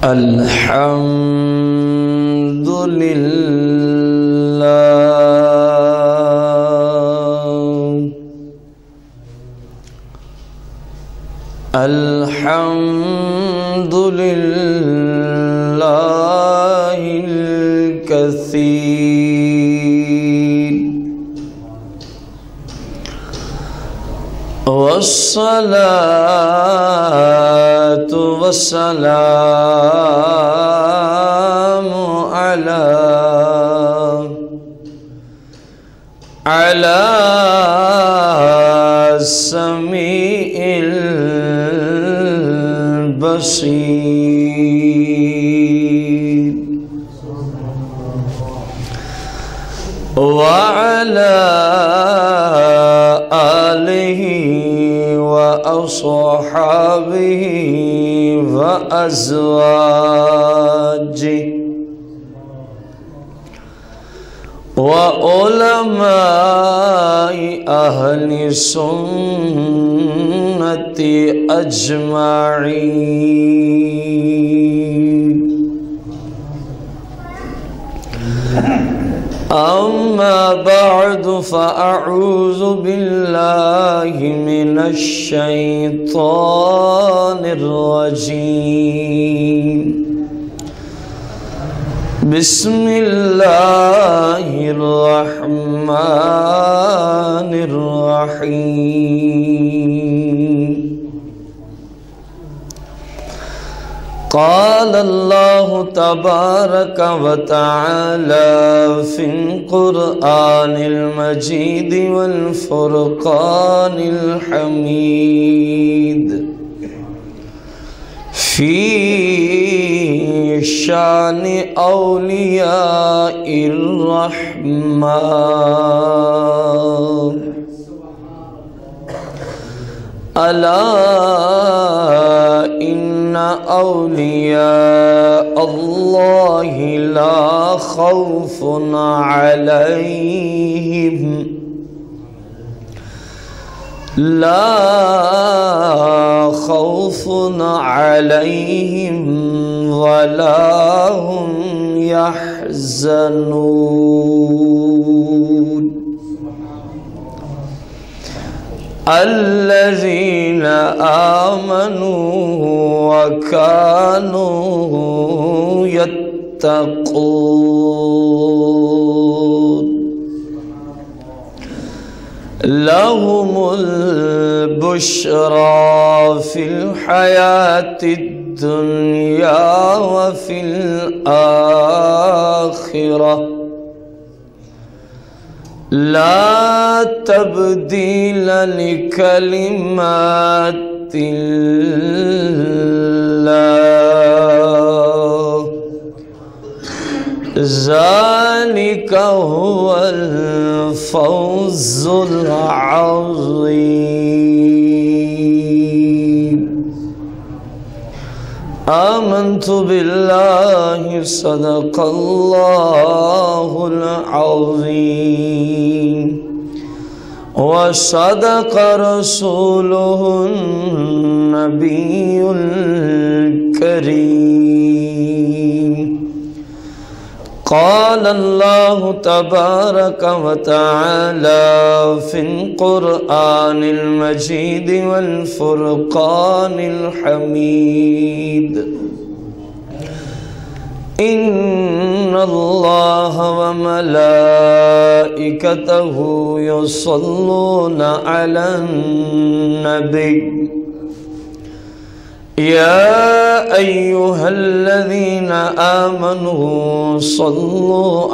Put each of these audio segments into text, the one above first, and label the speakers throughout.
Speaker 1: الحمد لله الحمد لله الكثير والصلاة والسلام على السميع البصير وعلى آله وأصحابه وأزواجه وعلماء أهل السنة أجمعين. أما بعد فأعوذ بالله من الشيطان الرجيم. بسم الله الرحمن الرحيم. قال الله تبارك وتعالى في القرآن المجيد والفرقان الحميد في شان أولياء الرحمن. ألا إن أولياء الله لا خوف عليهم ولا هم يحزنون. الذين آمنوا وكانوا يتقون لهم البشرى في الحياة الدنيا وفي الآخرة لا تبديل لكلمات الله ذلك هو الفوز العظيم. آمنت بالله صدق الله العظيم وصدق رسوله النبي الكريم. قال الله تبارك وتعالى في القرآن المجيد والفرقان الحميد. إن الله وملائكته يصلون على النبي يا أيها الذين آمنوا صلوا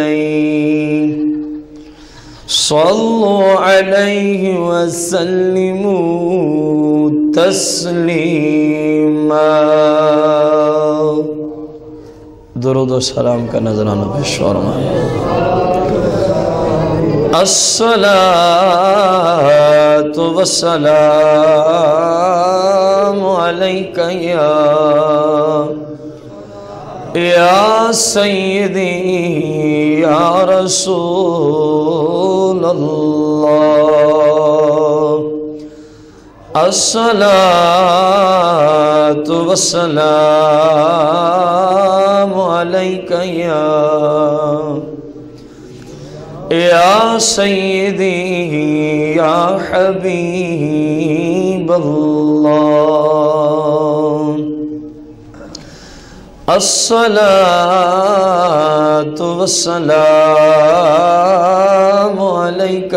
Speaker 1: عليه وسلموا تسلیما. درود و سلام کا نذرانہ پیش فرمائیں. الصلاة والسلام عليك يا سيدي يا رسول الله. الصلاۃ والسلام علیک یا سیدی یا حبیب اللہ الصلاۃ والسلام علیک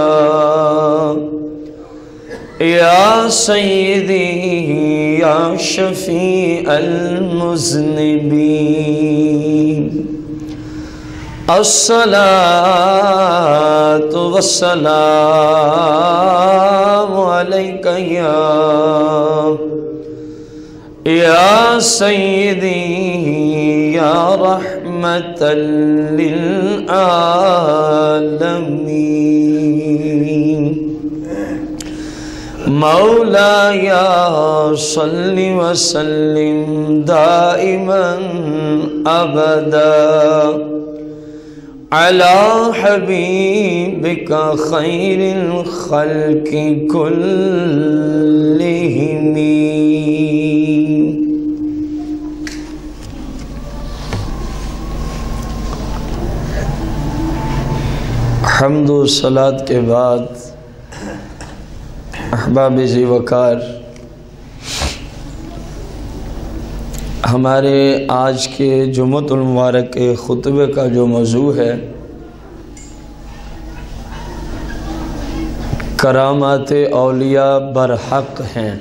Speaker 1: یا سیدی یا شفیع المذنبین الصلاۃ والسلام علیک یا سیدی یا رحمت للعالمین مولاي صل وسلم دائما أبدا على حبيبك خير الخلق كلهم حمد و صلاۃ کے بعد احباب ذی وقار، ہمارے آج کے جمعۃ المبارک کے خطبے کا جو موضوع ہے کرامات اولیاء برحق ہیں۔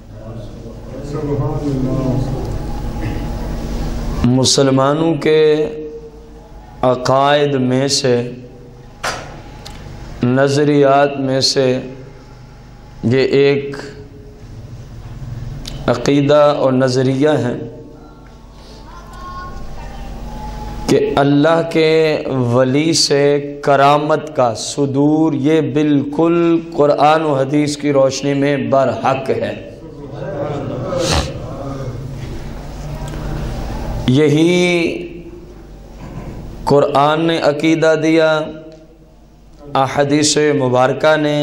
Speaker 1: مسلمانوں کے عقائد میں سے، نظریات میں سے یہ ایک عقیدہ اور نظریہ ہے کہ اللہ کے ولی سے کرامت کا صدور یہ بالکل قرآن و حدیث کی روشنی میں برحق ہے۔ یہی قرآن نے عقیدہ دیا، احادیث مبارکہ نے،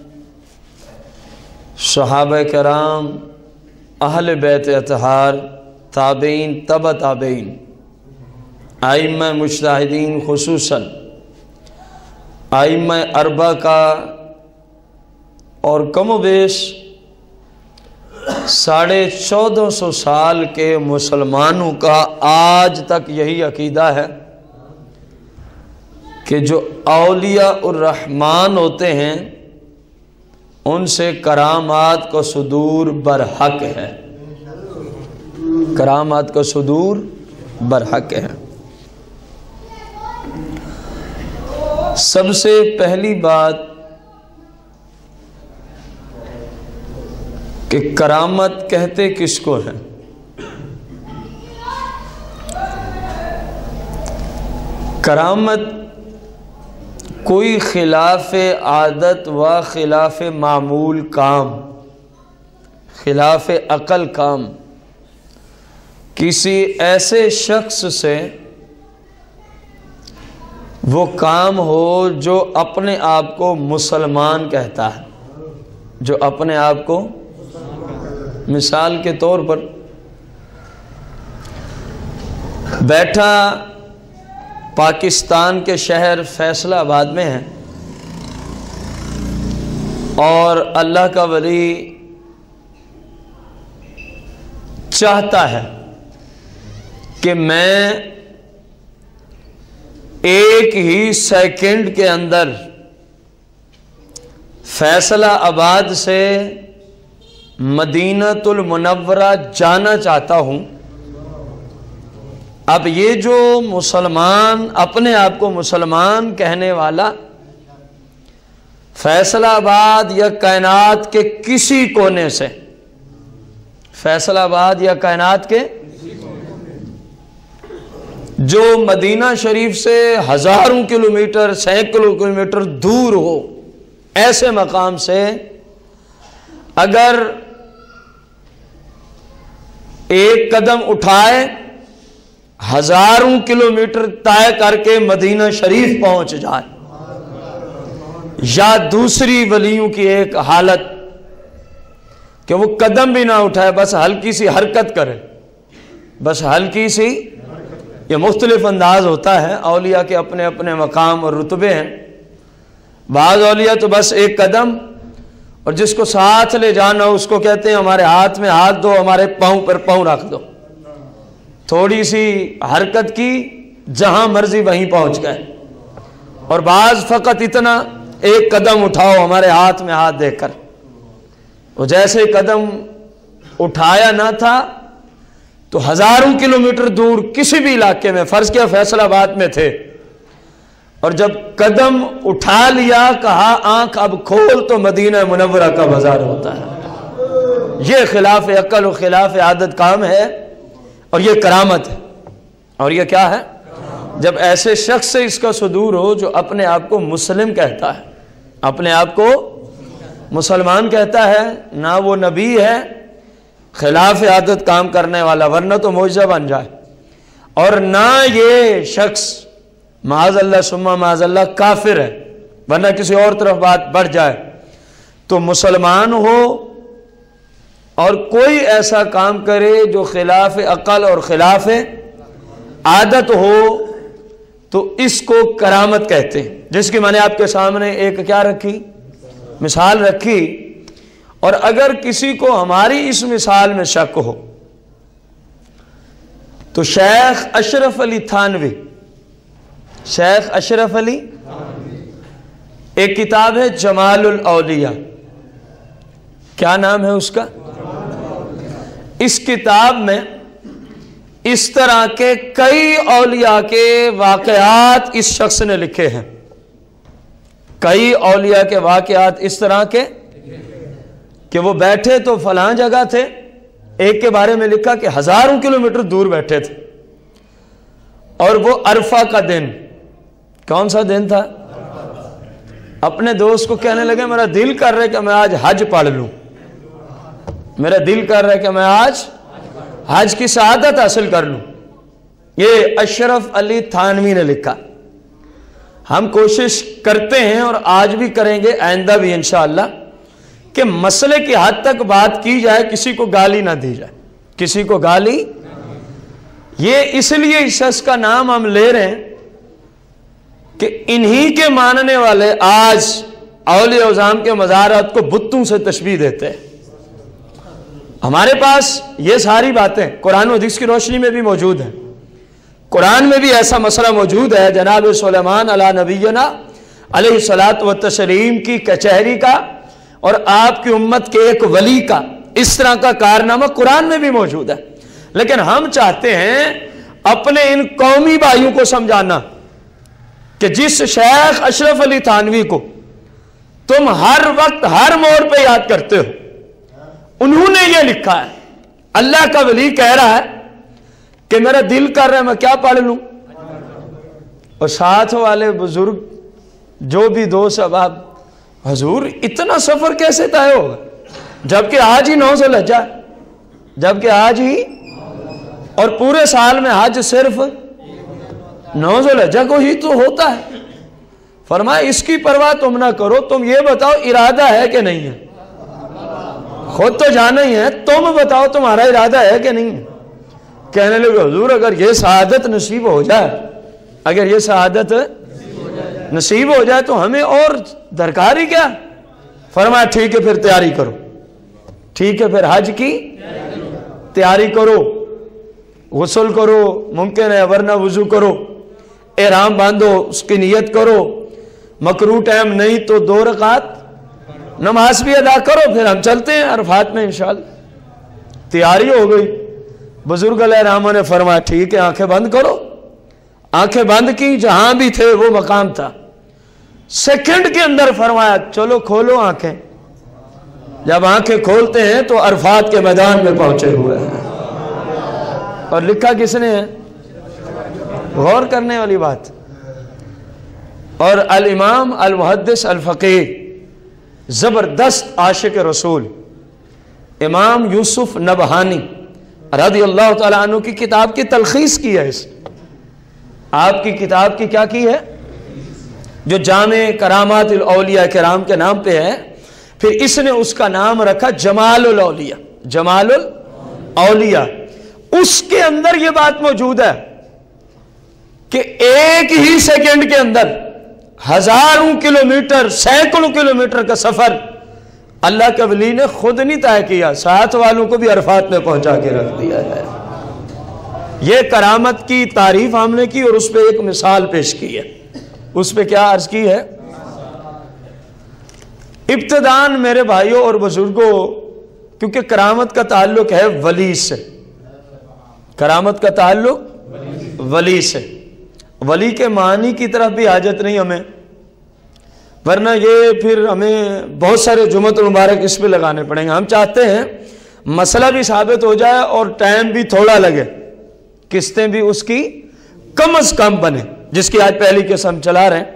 Speaker 1: صحابہ کرام، اہل بیت اطہار، تابعین، تبع تابعین، ائمہ مجتہدین، خصوصاً ائمہ اربعہ کا اور کم و بیش 1450 سال کے مسلمانوں کا آج تک یہی عقیدہ ہے کہ جو اولیاء الرحمن ہوتے ہیں ان سے کرامات کا صدور برحق ہے، کرامات کا صدور برحق ہے۔ سب سے پہلی بات کہ کرامت کہتے کس کو ہیں؟ کرامت کوئی خلاف عادت و خلاف معمول کام، خلاف عقل کام کسی ایسے شخص سے وہ کام ہو جو اپنے آپ کو مسلمان کہتا ہے، جو اپنے آپ کو، مثال کے طور پر بیٹھا پاکستان کے شہر فیصل آباد میں ہے اور اللہ کا ولی چاہتا ہے کہ میں ایک ہی سیکنڈ کے اندر فیصلہ آباد سے مدینہ المنورہ جانا چاہتا ہوں۔ اب یہ جو مسلمان، اپنے آپ کو مسلمان کہنے والا، فیصل آباد یا کائنات کے کسی کونے سے، فیصل آباد یا کائنات کے جو مدینہ شریف سے ہزاروں کلومیٹر، سینکڑوں کلومیٹر دور ہو، ایسے مقام سے اگر ایک قدم اٹھائے ہزاروں کلومیٹر طے کر کے مدینہ شریف پہنچ جائے، یا دوسری ولیوں کی ایک حالت کہ وہ قدم بھی نہ اٹھائے، بس ہلکی سی حرکت کرے، بس ہلکی سی. یہ مختلف انداز ہوتا ہے، اولیاء کے اپنے اپنے مقام اور رتبے ہیں. بعض اولیاء تو بس ایک قدم، اور جس کو ساتھ لے جانا اس کو کہتے ہیں ہمارے ہاتھ میں ہاتھ دو، ہمارے پاؤں پر پاؤں رکھ دو. تھوڑی سی حرکت کی، جہاں مرضی وہیں پہنچ گئے. اور بعض فقط اتنا ایک قدم اٹھاؤ ہمارے ہاتھ میں ہاتھ دے کر. وہ جیسے قدم اٹھایا نہ تھا تو ہزاروں کلومیٹر دور کسی بھی علاقے میں، فرض کیا فیصل آباد میں تھے، اور جب قدم اٹھا لیا کہا آنکھ اب کھول تو مدینہ منورہ کا بازار ہوتا ہے. یہ خلاف عقل و خلاف عادت کام ہے، اور یہ کرامت ہے. اور یہ کیا ہے؟ جب ایسے شخص سے اس کا صدور ہو جو اپنے آپ کو مسلم کہتا ہے، اپنے آپ کو مسلمان کہتا ہے، نہ وہ نبی ہے، خلاف عادت کام کرنے والا، ورنہ تو معجزہ بن جائے، اور نہ یہ شخص معاذ اللہ ثم معاذ اللہ کافر ہے، ورنہ کسی اور طرف بات بڑھ جائے. تو مسلمان ہو اور کوئی ایسا کام کرے جو خلاف عقل اور خلاف عادت ہو تو اس کو کرامت کہتے ہیں. جس کی میں نے آپ کے سامنے ایک کیا رکھی؟ مثال رکھی. اور اگر کسی کو ہماری اس مثال میں شک ہو تو شیخ اشرف علی تھانوی، شیخ اشرف علی، ایک کتاب ہے جمال الاولیاء. کیا نام ہے اس کا؟ اس کتاب میں اس طرح کے کئی اولیاء کے واقعات اس شخص نے لکھے ہیں. کئی اولیاء کے واقعات اس طرح کے کہ وہ بیٹھے تو فلاں جگہ تھے. ایک کے بارے میں لکھا کہ ہزاروں کلومیٹر دور بیٹھے تھے، اور وہ عرفہ کا دن، کون سا دن تھا؟ اپنے دوست کو کہنے لگے میرا دل کر رہا ہے کہ میں آج حج پڑھ لوں، میرا دل کر رہا ہے کہ میں آج حج کی سعادت حاصل کر لوں. یہ اشرف علی تھانوی نے لکھا. ہم کوشش کرتے ہیں اور آج بھی کریں گے، آئندہ بھی انشاءاللہ، کہ مسئلے کی حد تک بات کی جائے، کسی کو گالی نہ دی جائے، کسی کو گالی. یہ اس لیے اس شخص کا نام ہم لے رہے ہیں کہ انہی کے ماننے والے آج اولیاء اعظام کے مزارات کو بتوں سے تشبیہ دیتے ہیں. ہمارے پاس یہ ساری باتیں قرآن و حدیث کی روشنی میں بھی موجود ہیں. قرآن میں بھی ایسا مسئلہ موجود ہے، جناب سلیمان علی نبینا علیہ الصلاۃ والتسلیم کی کچہری کا اور آپ کی امت کے ایک ولی کا اس طرح کا کارنامہ قرآن میں بھی موجود ہے. لیکن ہم چاہتے ہیں اپنے ان قومی بھائیوں کو سمجھانا کہ جس شیخ اشرف علی تھانوی کو تم ہر وقت ہر موڑ پہ یاد کرتے ہو، انہوں نے یہ لکھا ہے. اللہ کا ولی کہہ رہا ہے کہ میرا دل کر رہا ہے میں کیا پڑھ لوں، اور ساتھ والے بزرگ جو بھی دوست احباب، حضور اتنا سفر کیسے طے ہوگا، جبکہ آج ہی 9 ذوالحجہ، جبکہ آج ہی، اور پورے سال میں حج صرف 9 ذوالحجہ کو ہی تو ہوتا ہے. فرمایا اس کی پرواہ تم نہ کرو، تم یہ بتاؤ ارادہ ہے کہ نہیں ہے. خود تو جانا ہی ہے، تم بتاؤ تمہارا ارادہ ہے کہ نہیں ہے. کہنے لگے حضور اگر یہ سعادت نصیب ہو جائے، اگر یہ سعادت نصیب ہو جائے تو ہمیں اور درکار ہی کیا. فرمایا ٹھیک ہے پھر تیاری کرو، ٹھیک ہے پھر حج کی تیاری کرو، غسل کرو ممکن ہے، ورنہ وضو کرو، احرام باندھو، اس کی نیت کرو، مکروہ ٹائم نہیں تو 2 رکعت نماز بھی ادا کرو، پھر ہم چلتے ہیں عرفات میں انشاءاللہ. تیاری ہو گئی. بزرگ علیہ الرحمہ نے فرمایا ٹھیک ہے آنکھیں بند کرو. آنکھیں بند کی، جہاں بھی تھے وہ مقام تھا. سیکنڈ کے اندر فرمایا چلو کھولو آنکھیں. جب آنکھیں کھولتے ہیں تو عرفات کے میدان میں پہنچے ہوئے ہیں. اور لکھا کس نے ہے؟ غور کرنے والی بات. اور الامام المحدث الفقیہ زبردست عاشق رسول امام یوسف نبہانی رضی اللہ تعالیٰ عنہ کی کتاب کی تلخیص کی ہے. اس آپ کی کتاب کی کیا کی ہے؟ جو جامع کرامات الاولیاء کرام کے نام پہ ہے. پھر اس نے اس کا نام رکھا جمال الاولیاء، جمال الاولیاء۔ اس کے اندر یہ بات موجود ہے کہ ایک ہی سیکنڈ کے اندر ہزاروں کلومیٹر، سینکڑوں کلومیٹر کا سفر اللہ کے ولی نے خود نہیں طے کیا، ساتھ والوں کو بھی عرفات میں پہنچا کے رکھ دیا ہے۔ یہ کرامت کی تعریف ہم نے کی اور اس پہ ایک مثال پیش کی ہے۔ اس پہ کیا عرض کی ہے؟ ابتداً میرے بھائیوں اور بزرگوں، کیونکہ کرامت کا تعلق ہے ولی سے، کرامت کا تعلق ولی سے، ولی کے معنی کی طرف بھی حاجت نہیں ہمیں، ورنہ یہ پھر ہمیں بہت سارے جمعۃ المبارک اس پہ لگانے پڑیں گے۔ ہم چاہتے ہیں مسئلہ بھی ثابت ہو جائے اور ٹائم بھی تھوڑا لگے، قسطیں بھی اس کی کم از کم بنے، جس کی آج پہلی قسط ہم چلا رہے ہیں۔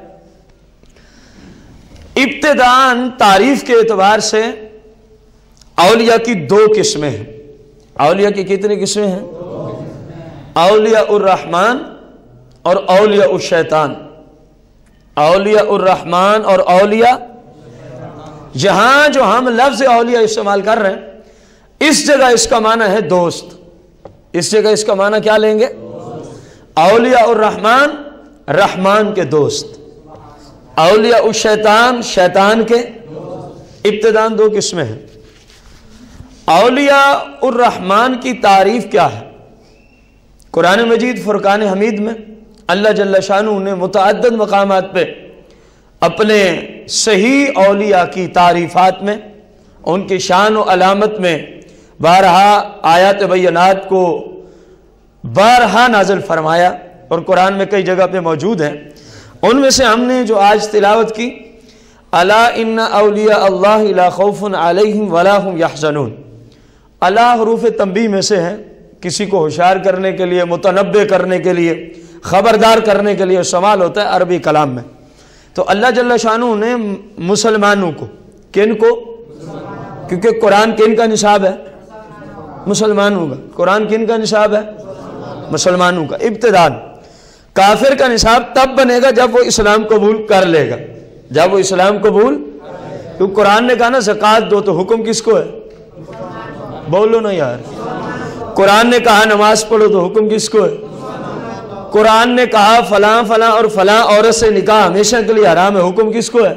Speaker 1: ابتداً تعریف کے اعتبار سے اولیاء کی دو قسمیں ہیں۔ اولیاء کی کتنی قسمیں ہیں؟ اولیاء الرحمن اور اولیاء الشیطان۔ اولیاء الرحمن اور اولیاء، یہاں جو ہم لفظ اولیاء استعمال کر رہے ہیں، اس جگہ اس کا معنی ہے دوست، اس جگہ اس کا معنی کیا لیں گے؟ اولیاء الرحمن، رحمان کے دوست، اولیاء الشیطان، شیطان کے۔ ابتداً دو قسمیں ہیں۔ اولیاء الرحمن کی تعریف کیا ہے؟ قرآن مجید فرقان حمید میں اللہ جل شانہ نے متعدد مقامات پہ اپنے صحیح اولیاء کی تعریفات میں، ان کی شان و علامت میں بارہا آیات بینات کو بارہا نازل فرمایا، اور قرآن میں کئی جگہ پہ موجود ہیں۔ ان میں سے ہم نے جو آج تلاوت کی، الا ان اولیاء اللہ لا خوف علیہم ولا هم یحزنون، الا حروف تنبیہ میں سے ہے، کسی کو ہوشیار کرنے کے لیے، متنبہ کرنے کے لیے، خبردار کرنے کے لیے استعمال ہوتا ہے عربی کلام میں۔ تو اللہ جل شانہ نے مسلمانوں کو، کن کو؟ کیونکہ قرآن کن کا نصاب ہے؟ مسلمانوں کا۔ قرآن کن کا نصاب ہے؟ مسلمانوں کا۔ ابتداءً کافر کا نصاب تب بنے گا جب وہ اسلام قبول کر لے گا، جب وہ اسلام قبول، کیونکہ قرآن نے کہا نا زکوٰۃ دو، تو حکم کس کو ہے؟ بولو نا یار۔ قرآن نے کہا نماز پڑھو، تو حکم کس کو ہے؟ قرآن نے کہا فلاں فلاں اور فلاں عورت سے نکاح ہمیشہ کے لیے حرام ہے، حکم کس کو ہے؟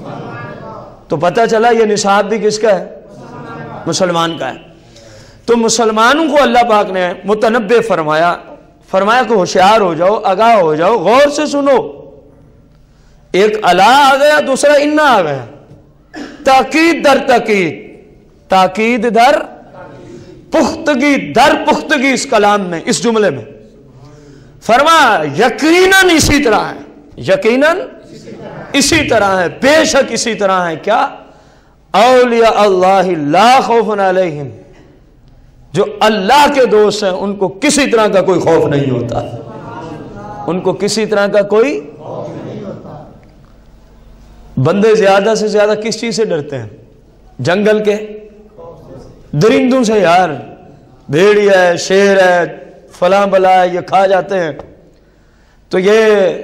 Speaker 1: تو پتہ چلا یہ نصاب بھی کس کا ہے؟ مسلمان کا ہے۔ تو مسلمانوں کو اللہ پاک نے متنبہ فرمایا کہ ہوشیار ہو جاؤ، آگاہ ہو جاؤ، غور سے سنو۔ ایک الا آ گیا، دوسرا انا آ گیا، تاکید در تاکید، تاکید در پختگی، در پختگی اس کلام میں، اس جملے میں فرمایا یقیناً اسی طرح ہے، یقیناً اسی طرح ہے، بے شک اسی طرح ہے۔ کیا؟ اولیاء اللہ لا خوف علیہم، جو اللہ کے دوست ہیں ان کو کسی طرح کا کوئی خوف نہیں ہوتا، ان کو کسی طرح کا کوئی۔ بندے زیادہ سے زیادہ کس چیز سے ڈرتے ہیں؟ جنگل کے درندوں سے یار، بھیڑیا ہے، شیر ہے، فلاں بلا ہے، یہ کھا جاتے ہیں۔ تو یہ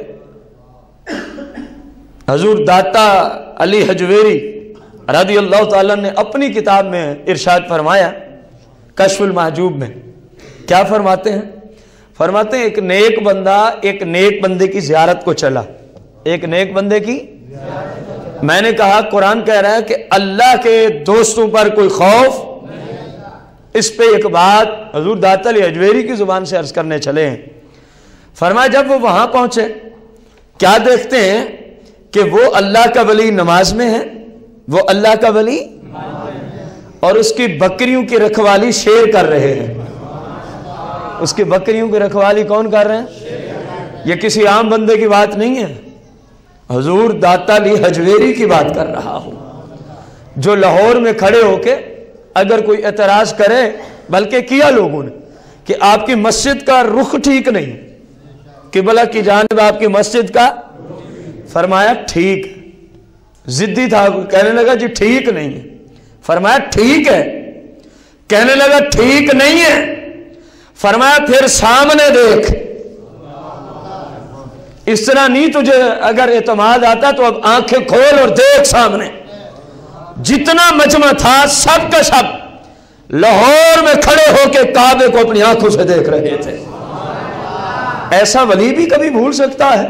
Speaker 1: حضور داتا علی حجویری رضی اللہ تعالیٰ نے اپنی کتاب میں ارشاد فرمایا، کشف المحجوب میں کیا فرماتے ہیں؟ فرماتے ہیں ایک نیک بندہ ایک نیک بندے کی زیارت کو چلا، ایک نیک بندے کی، میں نے کہا قرآن کہہ رہا ہے کہ اللہ کے دوستوں پر کوئی خوف۔ اس پہ ایک بات حضور داتا علی حجویری کی زبان سے عرض کرنے چلے ہیں۔ فرمایا جب وہ وہاں پہنچے، کیا دیکھتے ہیں کہ وہ اللہ کا ولی نماز میں ہے، وہ اللہ کا ولی، اور اس کی بکریوں کی رکھوالی شیر کر رہے ہیں۔ اس کی بکریوں کی رکھوالی کون کر رہے ہیں؟ یہ کسی عام بندے کی بات نہیں ہے، حضور داتا علی حجویری کی بات کر رہا ہوں، جو لاہور میں کھڑے ہو کے اگر کوئی اعتراض کرے، بلکہ کیا لوگوں نے، کہ آپ کی مسجد کا رخ ٹھیک نہیں، قبلہ کی جانب آپ کی مسجد کا، فرمایا ٹھیک، ضدی تھا، کہنے لگا جی ٹھیک نہیں ہے، فرمایا ٹھیک ہے، کہنے لگا ٹھیک نہیں ہے، فرمایا پھر سامنے دیکھ، اس طرح نہیں تجھے اگر اعتماد آتا تو اب آنکھیں کھول اور دیکھ سامنے، جتنا مجمع تھا سب کا سب لاہور میں کھڑے ہو کے کعبے کو اپنی آنکھوں سے دیکھ رہے تھے۔ ایسا ولی بھی کبھی بھول سکتا ہے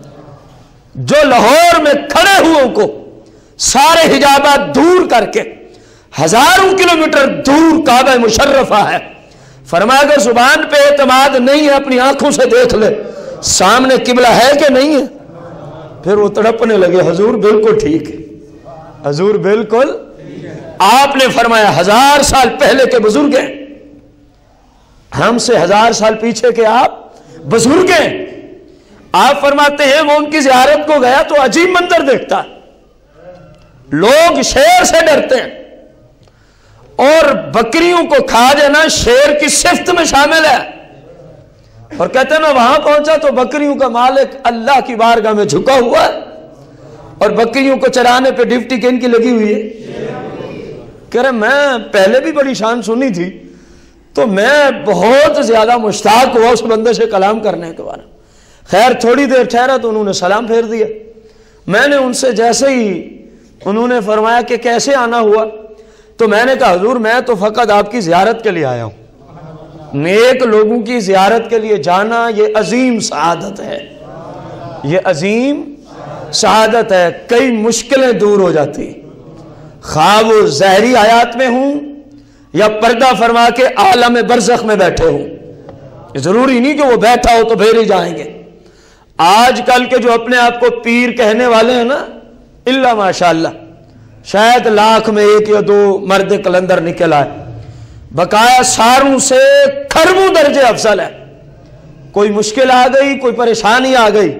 Speaker 1: جو لاہور میں کھڑے ہوئے کو سارے حجابات دور کر کے ہزاروں کلومیٹر دور کعبہ مشرفہ ہے، فرمایا اگر زبان پہ اعتماد نہیں ہے اپنی آنکھوں سے دیکھ لے سامنے قبلہ ہے کہ نہیں ہے۔ پھر وہ تڑپنے لگے، حضور بالکل ٹھیک ہے، حضور بالکل۔ آپ نے فرمایا 1000 سال پہلے کے بزرگ ہیں، ہم سے 1000 سال پیچھے کے آپ بزرگ ہیں۔ آپ فرماتے ہیں وہ ان کی زیارت کو گیا تو عجیب منظر دیکھتا، لوگ شیر سے ڈرتے ہیں اور بکریوں کو کھا دینا شیر کی صفت میں شامل ہے، اور کہتے ہیں میں وہاں پہنچا تو بکریوں کا مالک اللہ کی بارگاہ میں جھکا ہوا ہے اور بکریوں کو چرانے پہ ڈیوٹی کن کی لگی ہوئی ہے۔ کہہ رہے میں پہلے بھی بڑی شان سنی تھی تو میں بہت زیادہ مشتاق ہوا اس بندے سے کلام کرنے کے بارے۔ خیر تھوڑی دیر ٹھہرا تو انہوں نے سلام پھیر دیا۔ میں نے ان سے جیسے ہی انہوں نے فرمایا کہ کیسے آنا ہوا تو میں نے کہا حضور میں تو فقط آپ کی زیارت کے لیے آیا ہوں، نیک لوگوں کی زیارت کے لیے جانا یہ عظیم سعادت ہے، یہ عظیم سعادت ہے۔ کئی مشکلیں دور ہو جاتی، خواہ وہ ظاہری حیات میں ہوں یا پردہ فرما کے عالم برزخ میں بیٹھے ہوں۔ ضروری نہیں کہ وہ بیٹھا ہو تو پھر ہی جائیں گے۔ آج کل کے جو اپنے آپ کو پیر کہنے والے ہیں نا، اللہ ماشاءاللہ شاید 1,00,000 میں 1 یا 2 مرد کلندر نکل آئے، بقایا ساروں سے کھربوں درجے افضل ہے۔ کوئی مشکل آ گئی، کوئی پریشانی آ گئی،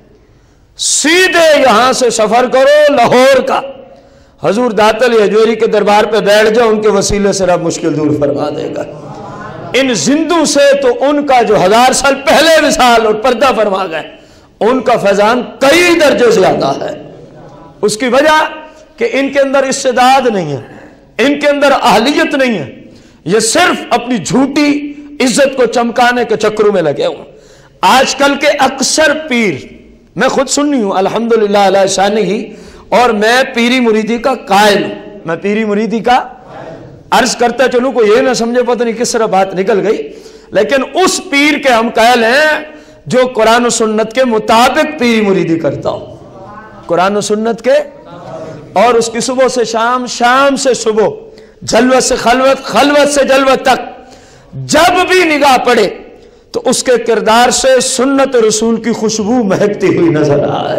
Speaker 1: سیدھے یہاں سے سفر کرو لاہور کا، حضور داتا علی حجویری کے دربار پہ بیٹھ جاؤ، ان کے وسیلے سے رب مشکل دور فرما دے گا۔ ان زندوں سے تو ان کا جو 1000 سال پہلے وصال اور پردہ فرما گئے ان کا فیضان کئی درجے زیادہ ہے۔ اس کی وجہ کہ ان کے اندر استعداد نہیں ہے، ان کے اندر اہلیت نہیں ہے، یہ صرف اپنی جھوٹی عزت کو چمکانے کے چکروں میں لگے ہوئے۔ آج کل کے اکثر پیر، میں خود سنی ہوں الحمدللہ علیہ شان ہی، اور میں پیری مریدی کا قائل ہوں، میں پیری مریدی کا عرض کرتا چلوں کوئی یہ نہ سمجھے پتہ نہیں کس طرح بات نکل گئی، لیکن اس پیر کے ہم قائل ہیں جو قرآن و سنت کے مطابق پیری مریدی کرتا ہوں، قرآن و سنت کے، اور اس کی صبح سے شام، شام سے صبح، جلوت سے خلوت، خلوت سے جلوت تک جب بھی نگاہ پڑے تو اس کے کردار سے سنت رسول کی خوشبو مہکتی ہوئی نظر آئے۔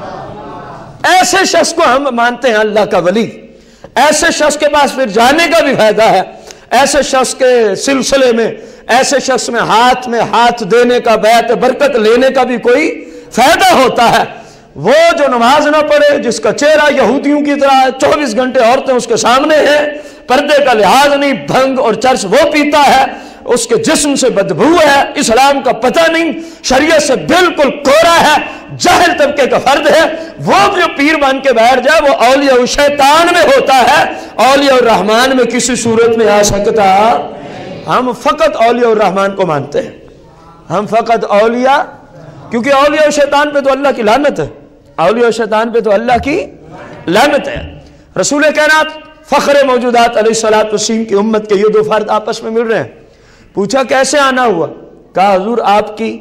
Speaker 1: ایسے شخص کو ہم مانتے ہیں اللہ کا ولی، ایسے شخص کے پاس پھر جانے کا بھی فائدہ ہے، ایسے شخص کے سلسلے میں، ایسے شخص میں ہاتھ دینے کا، بیعت برکت لینے کا بھی کوئی فائدہ ہوتا ہے۔ وہ جو نماز نہ پڑھے، جس کا چہرہ یہودیوں کی طرح ہے، 24 گھنٹے عورتیں اس کے سامنے ہیں، پردے کا لحاظ نہیں، بھنگ اور چرس وہ پیتا ہے، اس کے جسم سے بدبو ہے، اسلام کا پتہ نہیں، شریعت سے بالکل کورا ہے، جاہل طبقے کا فرد ہے، وہ جو پیر بن کے بیٹھ جائے وہ اولیاء الشیطان میں ہوتا ہے، اولیاء الرحمن میں کسی صورت میں آ سکتا۔ ہم فقط اولیاء الرحمن کو مانتے ہیں، ہم فقط اولیاء، کیونکہ اولیاء الشیطان پہ تو اللہ کی لعنت ہے، اولیاء الشیطان پہ تو اللہ کی لعنت ہے۔ رسول کائنات فخر موجودات علیہ الصلوۃ والسلام کی امت کے یہ 2 فرد آپس میں مل رہے ہیں، پوچھا کیسے آنا ہوا؟ کہا حضور آپ کی،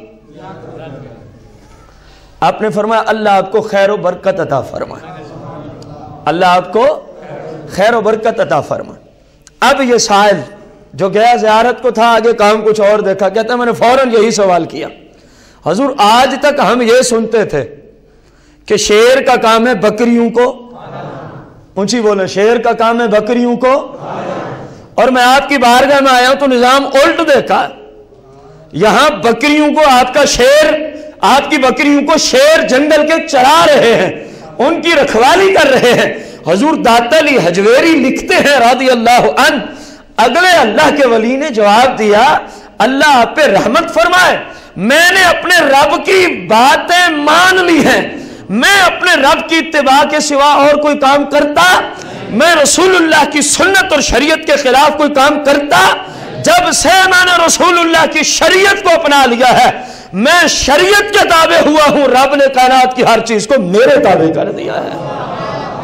Speaker 1: آپ نے فرمایا اللہ آپ کو خیر و برکت عطا فرمائے، اللہ آپ کو خیر و برکت عطا فرمائے۔ اب یہ سائل جو گیا زیارت کو تھا، آگے کام کچھ اور دیکھا، کہتا ہے میں نے فوراً یہی سوال کیا، حضور آج تک ہم یہ سنتے تھے کہ شیر کا کام ہے بکریوں کو، اونچی بولے، شیر کا کام ہے بکریوں کو، اور میں آپ کی بارگاہ میں آیا ہوں تو نظام الٹ دیکھا، یہاں بکریوں کو آپ کا شیر، آپ کی بکریوں کو شیر جنگل کے چرا رہے ہیں، ان کی رکھوالی کر رہے ہیں۔ حضور داتا علی حجویری لکھتے ہیں رضی اللہ عنہ، اگلے اللہ کے ولی نے جواب دیا اللہ آپ پہ رحمت فرمائے، میں نے اپنے رب کی باتیں مان لی ہیں، میں اپنے رب کی اتباع کے سوا اور کوئی کام کرتا، میں رسول اللہ کی سنت اور شریعت کے خلاف کوئی کام کرتا؟ جب سے میں نے رسول اللہ کی شریعت کو اپنا لیا ہے، میں شریعت کے تابع ہوا ہوں، رب نے کائنات کی ہر چیز کو میرے تابع کر دیا ہے۔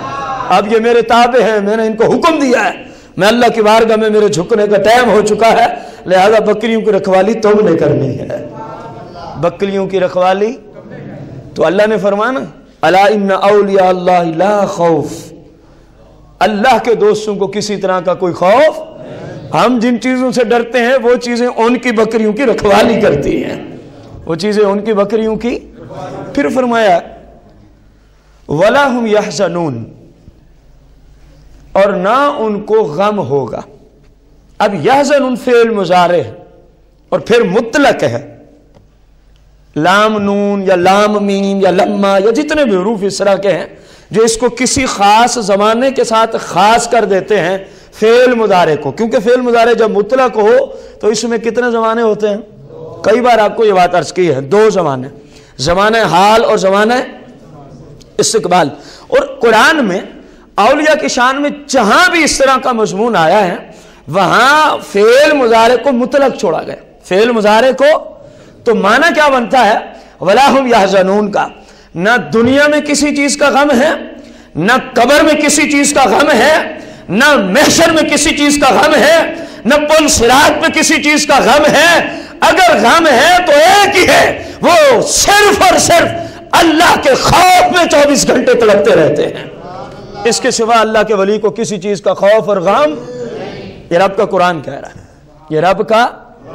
Speaker 1: اب یہ میرے تابع ہیں، میں نے ان کو حکم دیا ہے، میں اللہ کی بارگاہ میں میرے جھکنے کا ٹائم ہو چکا ہے، لہذا بکریوں کی رکھوالی تم نے کرنی ہے، بکریوں کی رکھوالی۔ تو اللہ نے فرمانا الا ان اولیاء اللہ لا خوف، اللہ کے دوستوں کو کسی طرح کا کوئی خوف، ہم جن چیزوں سے ڈرتے ہیں وہ چیزیں ان کی بکریوں کی رکھوالی کرتی ہیں، وہ چیزیں ان کی بکریوں کی۔ پھر فرمایا وَلَا هُمْ يَحْزَنُونَ، اور نہ ان کو غم ہوگا۔ اب یحزن فعل مضارع ہے اور پھر مطلق ہے، لام نون یا لام میم یا لما یا جتنے بھی حروف اس طرح کے ہیں جو اس کو کسی خاص زمانے کے ساتھ خاص کر دیتے ہیں فعل مضارع کو، کیونکہ فعل مضارع جب مطلق ہو تو اس میں کتنے زمانے ہوتے ہیں؟ کئی بار آپ کو یہ بات عرض کی ہے، دو زمانے، زمانہ حال اور زمانہ استقبال۔ اور قرآن میں اولیاء کی شان میں جہاں بھی اس طرح کا مضمون آیا ہے وہاں فعل مضارع کو مطلق چھوڑا گیا، فعل مضارع کو۔ تو معنی کیا بنتا ہے وَلَا هُمْ يَحْزَنُونَ کا؟ نہ دنیا میں کسی چیز کا غم ہے، نہ قبر میں کسی چیز کا غم ہے، نہ محشر میں کسی چیز کا غم ہے، نہ پل صراط میں کسی چیز کا غم ہے۔ اگر غم ہے تو ایک ہی ہے، وہ صرف اور صرف اللہ کے خوف میں 24 گھنٹے تڑپتے رہتے ہیں، اس کے سوا اللہ کے ولی کو کسی چیز کا خوف اور غم۔ یہ رب کا قرآن کہہ رہا ہے، یہ رب کا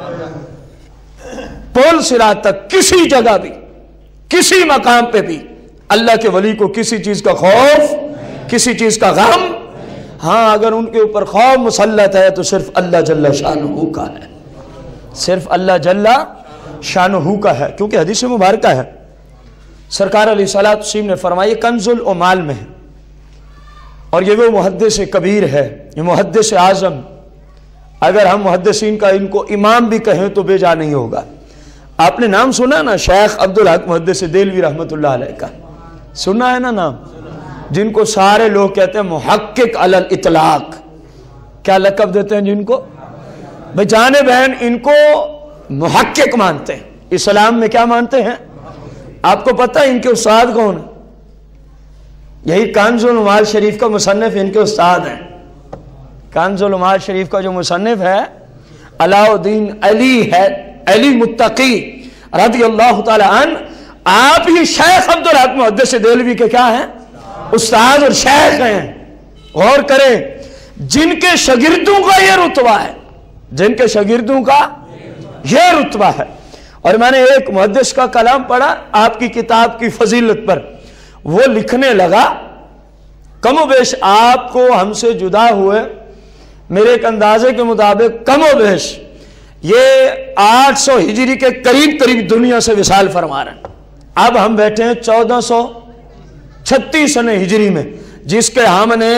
Speaker 1: پل صراط تک کسی جگہ بھی کسی مقام پہ بھی اللہ کے ولی کو کسی چیز کا خوف، کسی چیز کا غم۔ ہاں اگر ان کے اوپر خوف مسلط ہے تو صرف اللہ جل شانہ کا ہے، صرف اللہ جل شانہ کا ہے، کیونکہ حدیث مبارکہ ہے سرکار علیہ الصلوۃ والتسلیم نے فرمایا کنز العمال میں ہے، اور یہ وہ محدث کبیر ہے، یہ محدث اعظم، اگر ہم محدثین کا ان کو امام بھی کہیں تو بے جا نہیں ہوگا۔ آپ نے نام سنا نا شیخ عبدالحق محدث دہلوی رحمۃ اللہ علیہ کا، سنا ہے نا نام، جن کو سارے لوگ کہتے ہیں محقق علی الاطلاق۔ کیا لقب دیتے ہیں جن کو؟ بھئی جانے بہن ان کو محقق مانتے ہیں، اسلام میں کیا مانتے ہیں؟ آپ کو پتہ ہے ان کے استاد کون ہیں؟ یہی کنز العمال شریف کا مصنف ان کے استاد ہیں۔ کنز العمال شریف کا جو مصنف ہے علاء الدین علی ہے، علی متقی رضی اللہ تعالی عنہ، آپ ہی شیخ عبدالحق محدث دہلوی کے کیا ہیں؟ استاد اور شیخ ہیں۔ غور کریں، جن کے شاگردوں کا یہ رتبہ ہے، جن کے شاگردوں کا یہ رتبہ ہے۔ اور میں نے ایک محدث کا کلام پڑھا آپ کی کتاب کی فضیلت پر، وہ لکھنے لگا کم و بیش آپ کو ہم سے جدا ہوئے میرے ایک اندازے کے مطابق کم و بیش یہ 800 ہجری کے قریب قریب دنیا سے وصال فرما رہے ہیں۔ اب ہم بیٹھے ہیں 1436 سن ہجری میں، جس کے ہم نے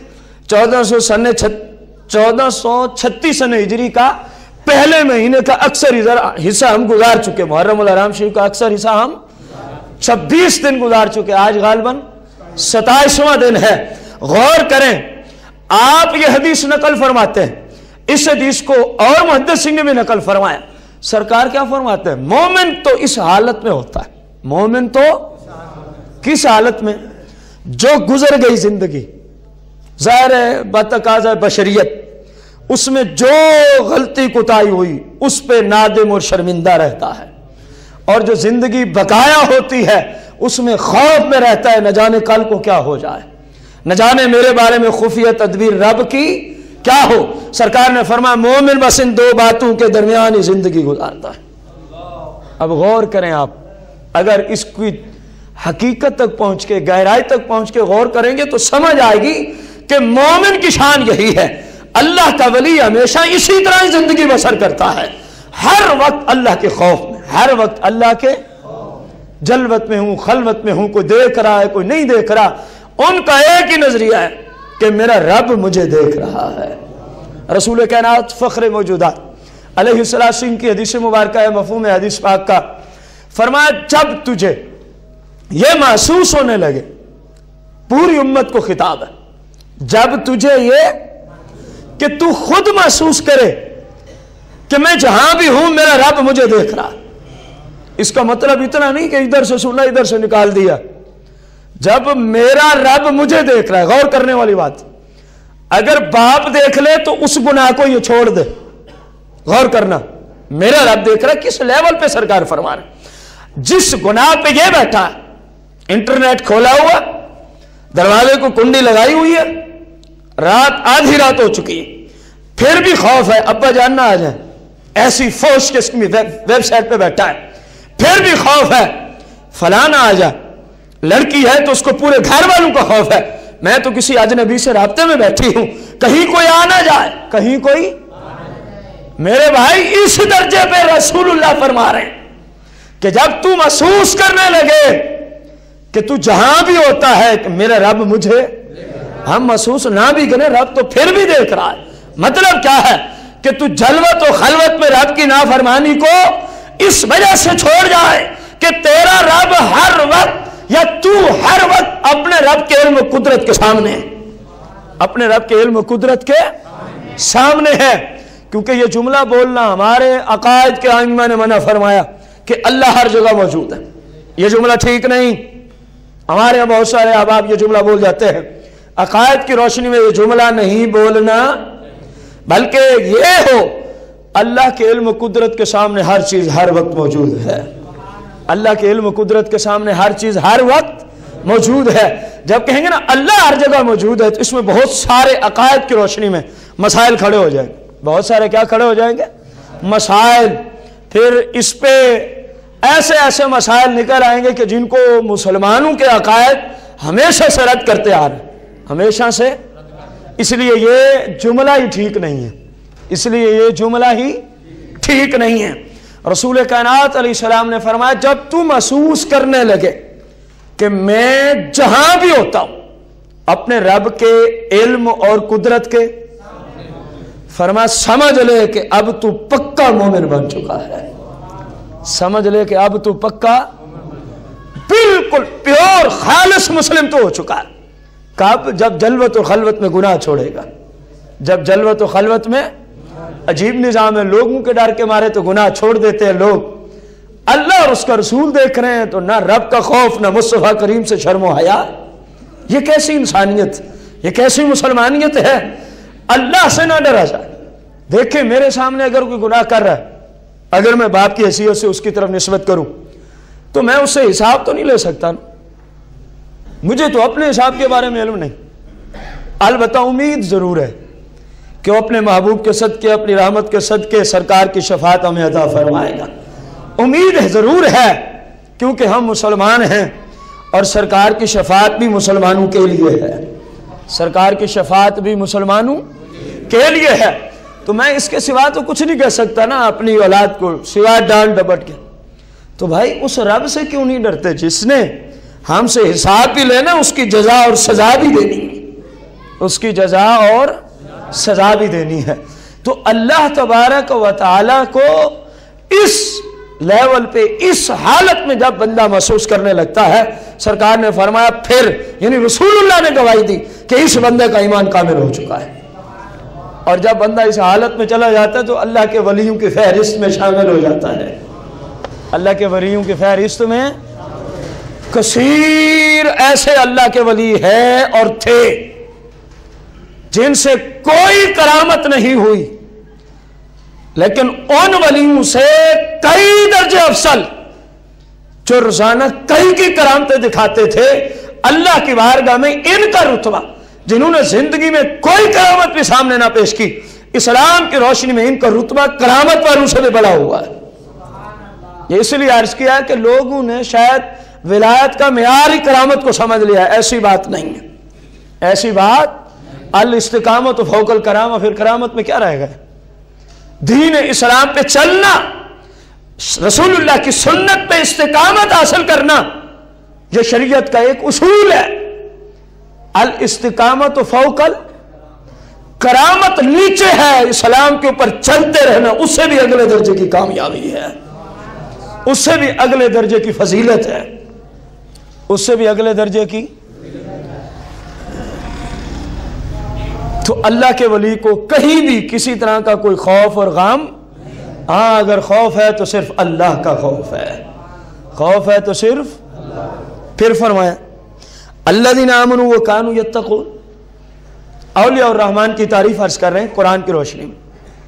Speaker 1: 1436 سن ہجری کا پہلے مہینے کا اکثر حصہ ہم گزار چکے، محرم الحرام شریف کا اکثر حصہ ہم 26 دن گزار چکے، آج غالباً 27واں دن ہے۔ غور کریں، آپ یہ حدیث نقل فرماتے ہیں، اس حدیث کو اور محدثین نے بھی نقل فرمایا۔ سرکار کیا فرماتے ہیں؟ مومن تو اس حالت میں ہوتا ہے، مومن تو کس حالت میں؟ جو گزر گئی زندگی، ظاہر ہے بتقاضۂ بشریت، اس میں جو غلطی کوتاہی ہوئی اس پہ نادم اور شرمندہ رہتا ہے، اور جو زندگی بقایا ہوتی ہے اس میں خوف میں رہتا ہے، نہ جانے کل کو کیا ہو جائے، نہ جانے میرے بارے میں خفیہ تدبیر رب کی کیا ہو۔ سرکار نے فرمایا مومن بس ان دو باتوں کے درمیان ہی زندگی گزارتا ہے۔ اب غور کریں، آپ اگر اس کی حقیقت تک پہنچ کے، گہرائی تک پہنچ کے غور کریں گے تو سمجھ آئے گی کہ مومن کی شان یہی ہے، اللہ کا ولی ہمیشہ اسی طرح ہی زندگی بسر کرتا ہے، ہر وقت اللہ کے خوف میں، ہر وقت اللہ کے جلوت میں ہوں، خلوت میں ہوں، کوئی دیکھ رہا ہے کوئی نہیں دیکھ رہا، ان کا ایک ہی نظریہ ہے کہ میرا رب مجھے دیکھ رہا ہے۔ رسول کائنات فخر موجودات علیہ السلام کی حدیث مبارکہ ہے، مفہوم حدیث پاک کا، فرمایا جب تجھے یہ محسوس ہونے لگے، پوری امت کو خطاب ہے، جب تجھے یہ کہ تو خود محسوس کرے کہ میں جہاں بھی ہوں میرا رب مجھے دیکھ رہا، اس کا مطلب اتنا نہیں کہ ادھر سے سنا ادھر سے نکال دیا، جب میرا رب مجھے دیکھ رہا ہے، غور کرنے والی بات، اگر باپ دیکھ لے تو اس گناہ کو یہ چھوڑ دے، غور کرنا، میرا رب دیکھ رہا ہے، کس لیول پہ سرکار فرما رہے ہیں، جس گناہ پہ یہ بیٹھا ہے، انٹرنیٹ کھولا ہوا، دروازے کو کنڈی لگائی ہوئی ہے، رات آدھی رات ہو چکی ہے، پھر بھی خوف ہے ابا جان نہ آ جائیں، ایسی فوش قسم کی ویب سائٹ پہ بیٹھا ہے، پھر بھی خوف ہے فلاں نہ آ جائے، لڑکی ہے تو اس کو پورے گھر والوں کا خوف ہے، میں تو کسی اجنبی سے رابطے میں بیٹھی ہوں، کہیں کوئی آ نہ جائے، کہیں کوئی، میرے بھائی اس درجے پہ رسول اللہ فرما رہے ہیں کہ جب تو محسوس کرنے لگے کہ تو جہاں بھی ہوتا ہے کہ میرا رب مجھے، ہم محسوس نہ بھی کریں، رب تو پھر بھی دیکھ رہا ہے، مطلب کیا ہے کہ تو جلوت و خلوت میں رب کی نافرمانی کو اس وجہ سے چھوڑ جائے کہ تیرا رب ہر وقت یا تو ہر وقت اپنے رب کے علم و قدرت کے سامنے ہے، اپنے رب کے علم و قدرت کے سامنے ہے، کیونکہ یہ جملہ بولنا ہمارے عقائد کے ائمہ نے منع فرمایا کہ اللہ ہر جگہ موجود ہے، یہ جملہ ٹھیک نہیں، ہمارے یہاں بہت سارے احباب یہ جملہ بول جاتے ہیں، عقائد کی روشنی میں یہ جملہ نہیں بولنا، بلکہ یہ ہو اللہ کے علم و قدرت کے سامنے ہر چیز ہر وقت موجود ہے، اللہ کے علم و قدرت کے سامنے ہر چیز ہر وقت موجود ہے۔ جب کہیں گے نا اللہ ہر جگہ موجود ہے تو اس میں بہت سارے عقائد کی روشنی میں مسائل کھڑے ہو جائیں گے، بہت سارے کیا کھڑے ہو جائیں گے؟ مسائل، پھر اس پہ ایسے ایسے مسائل نکل آئیں گے کہ جن کو مسلمانوں کے عقائد ہمیشہ سے رد کرتے آ رہے ہیں، ہمیشہ سے، اس لیے یہ جملہ ہی ٹھیک نہیں ہے، اس لیے یہ جملہ ہی ٹھیک نہیں ہے۔ رسول کائنات علیہ السلام نے فرمایا جب تو محسوس کرنے لگے کہ میں جہاں بھی ہوتا ہوں اپنے رب کے علم اور قدرت کے، فرمایا سمجھ لے کہ اب تو پکا مومن بن چکا ہے، سمجھ لے کہ اب تو پکا بالکل پیور خالص مسلم تو ہو چکا ہے۔ کب؟ جب جلوت و خلوت میں گناہ چھوڑے گا، جب جلوت و خلوت میں، عجیب نظام ہے، لوگوں کے ڈر کے مارے تو گناہ چھوڑ دیتے ہیں لوگ، اللہ اور اس کا رسول دیکھ رہے ہیں تو نہ رب کا خوف نہ مصطفیٰ کریم سے شرم و حیا، یہ کیسی انسانیت، یہ کیسی مسلمانیت ہے؟ اللہ سے نہ ڈرا جائے۔ دیکھیں میرے سامنے اگر کوئی گناہ کر رہا ہے، اگر میں باپ کی حیثیت سے اس کی طرف نسبت کروں تو میں اس سے حساب تو نہیں لے سکتا نا، مجھے تو اپنے حساب کے بارے میں علم نہیں، البتہ امید ضرور ہے کہ وہ اپنے محبوب کے صدقے، اپنی رحمت کے صدقے سرکار کی شفاعت ہمیں عطا فرمائے گا، امید ضرور ہے، کیونکہ ہم مسلمان ہیں اور سرکار کی شفاعت بھی مسلمانوں کے لیے ہے، سرکار کی شفاعت بھی مسلمانوں کے لیے ہے، تو میں اس کے سوا تو کچھ نہیں کہہ سکتا نا اپنی اولاد کو، سوائے ڈانٹ ڈپٹ کے۔ تو بھائی اس رب سے کیوں نہیں ڈرتے جس نے ہم سے حساب بھی لینا، اس کی جزا اور سزا بھی دینی ہے، اس کی جزا اور سزا بھی دینی ہے۔ تو اللہ تبارک و تعالی کو اس لیول پہ، اس حالت میں جب بندہ محسوس کرنے لگتا ہے، سرکار نے فرمایا پھر، یعنی رسول اللہ نے گواہی دی کہ اس بندے کا ایمان کامل ہو چکا ہے، اور جب بندہ اس حالت میں چلا جاتا ہے تو اللہ کے ولیوں کی فہرست میں شامل ہو جاتا ہے، اللہ کے ولیوں کی فہرست میں کثیر ایسے اللہ کے ولی ہیں اور تھے جن سے کوئی کرامت نہیں ہوئی، لیکن ان ولیوں سے کئی درجے افضل جو روزانہ کئی کی کرامتیں دکھاتے تھے اللہ کی بارگاہ میں، ان کا رتبہ جنہوں نے زندگی میں کوئی کرامت بھی سامنے نہ پیش کی، اسلام کی روشنی میں ان کا رتبہ کرامت والوں سے بھی بڑا ہوا ہے۔ یہ اس لیے عرض کیا ہے کہ لوگوں نے شاید ولایت کا معیار ہی کرامت کو سمجھ لیا ہے، ایسی بات نہیں ہے، ایسی بات، الاستقامت فوق الکرامہ، پھر کرامت میں کیا رہے گا؟ دین اسلام پہ چلنا، رسول اللہ کی سنت پہ استقامت حاصل کرنا، یہ شریعت کا ایک اصول ہے۔ الاستقامت فوق الکرامت، نیچے ہے اسلام کے اوپر چلتے رہنا، اس سے بھی اگلے درجے کی کامیابی ہے، اس سے بھی اگلے درجے کی فضیلت ہے، اس سے بھی اگلے درجے کی۔ تو اللہ کے ولی کو کہیں بھی کسی طرح کا کوئی خوف اور غم، ہاں اگر خوف ہے تو صرف اللہ کا خوف ہے، خوف ہے تو صرف، پھر فرمایا الذین آمنوا وکانوا یتقون. اولیاء الرحمن کی تعریف عرض کر رہے ہیں قرآن کی روشنی میں.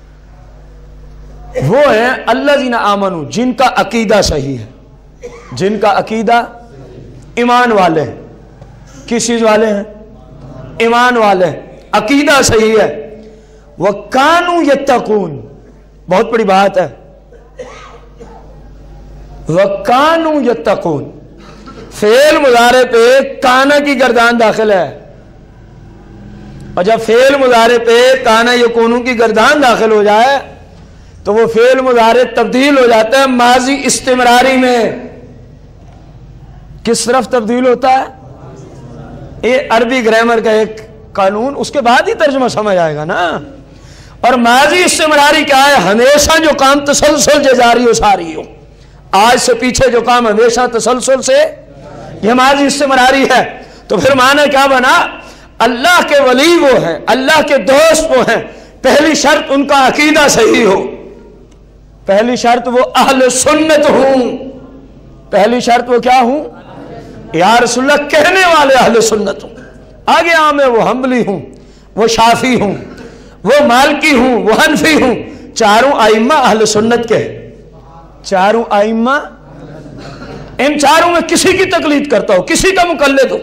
Speaker 1: وہ ہیں الذین آمنوا، جن کا عقیدہ صحیح ہے، جن کا عقیدہ ایمان والے ہیں. کس چیز والے ہیں؟ ایمان والے ہیں، عقیدہ صحیح ہے. وَكَانُوا يَتَّقُونَ، بہت بڑی بات ہے. وَكَانُوا يَتَّقُونَ، فعل مضارع پہ کانا کی گردان داخل ہے، اور جب فعل مضارع پہ کانا یکونو کی گردان داخل ہو جائے تو وہ فعل مضارع تبدیل ہو جاتا ہے ماضی استمراری میں. کس طرف تبدیل ہوتا ہے؟ یہ عربی گرامر کا ایک قانون، اس کے بعد ہی ترجمہ سمجھ آئے گا نا. اور ماضی استمراری کیا ہے؟ ہمیشہ جو کام تسلسل سے جاری ہو ساری ہو. آج سے پیچھے جو کام ہمیشہ تسلسل سے، یہ ماضی استمراری ہے. تو پھر معنی کیا بنا؟ اللہ کے ولی وہ ہیں، اللہ کے دوست وہ ہیں. پہلی شرط ان کا عقیدہ صحیح ہو، پہلی شرط وہ اہل سنت ہوں. پہلی شرط وہ کیا ہوں؟ یا رسول اللہ کہنے والے اہل سنت ہوں. آگے عام ہے وہ حنبلی ہوں، وہ شافعی ہوں، وہ مالکی ہوں، وہ حنفی ہوں. چاروں ائمہ اہل سنت کے، چاروں ائمہ. ان چاروں میں کسی کی تقلید کرتا ہو، کسی کا مقلد ہو،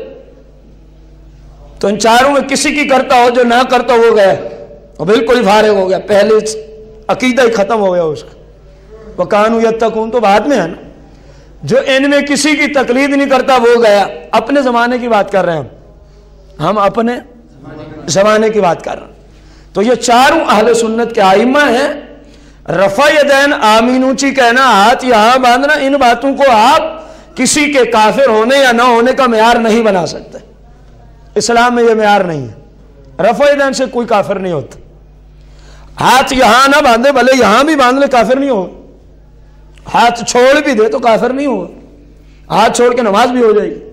Speaker 1: تو ان چاروں میں کسی کی کرتا ہو، جو نہ کرتا وہ گیا، وہ بالکل ہی فارغ ہو گیا، پہلے عقیدہ ہی ختم ہو گیا اس کا. وَكَانُوا يَتَّقُونَ تو بعد میں ہے نا. جو ان میں کسی کی تقلید نہیں کرتا وہ گیا. اپنے زمانے کی بات کر رہے ہیں ہم اپنے زمانے کی بات کر رہے ہیں. تو یہ چاروں اہل سنت کے ائمہ ہیں. رفع یدین، آمین اونچی کہنا، ہاتھ یہاں باندھنا، ان باتوں کو آپ کسی کے کافر ہونے یا نہ ہونے کا معیار نہیں بنا سکتے. اسلام میں یہ معیار نہیں ہے. رفع یدین سے کوئی کافر نہیں ہوتا. ہاتھ یہاں نہ باندھے، بھلے یہاں بھی باندھ لے، کافر نہیں ہو. ہاتھ چھوڑ بھی دے تو کافر نہیں ہو. ہاتھ چھوڑ کے نماز بھی ہو جائے گی.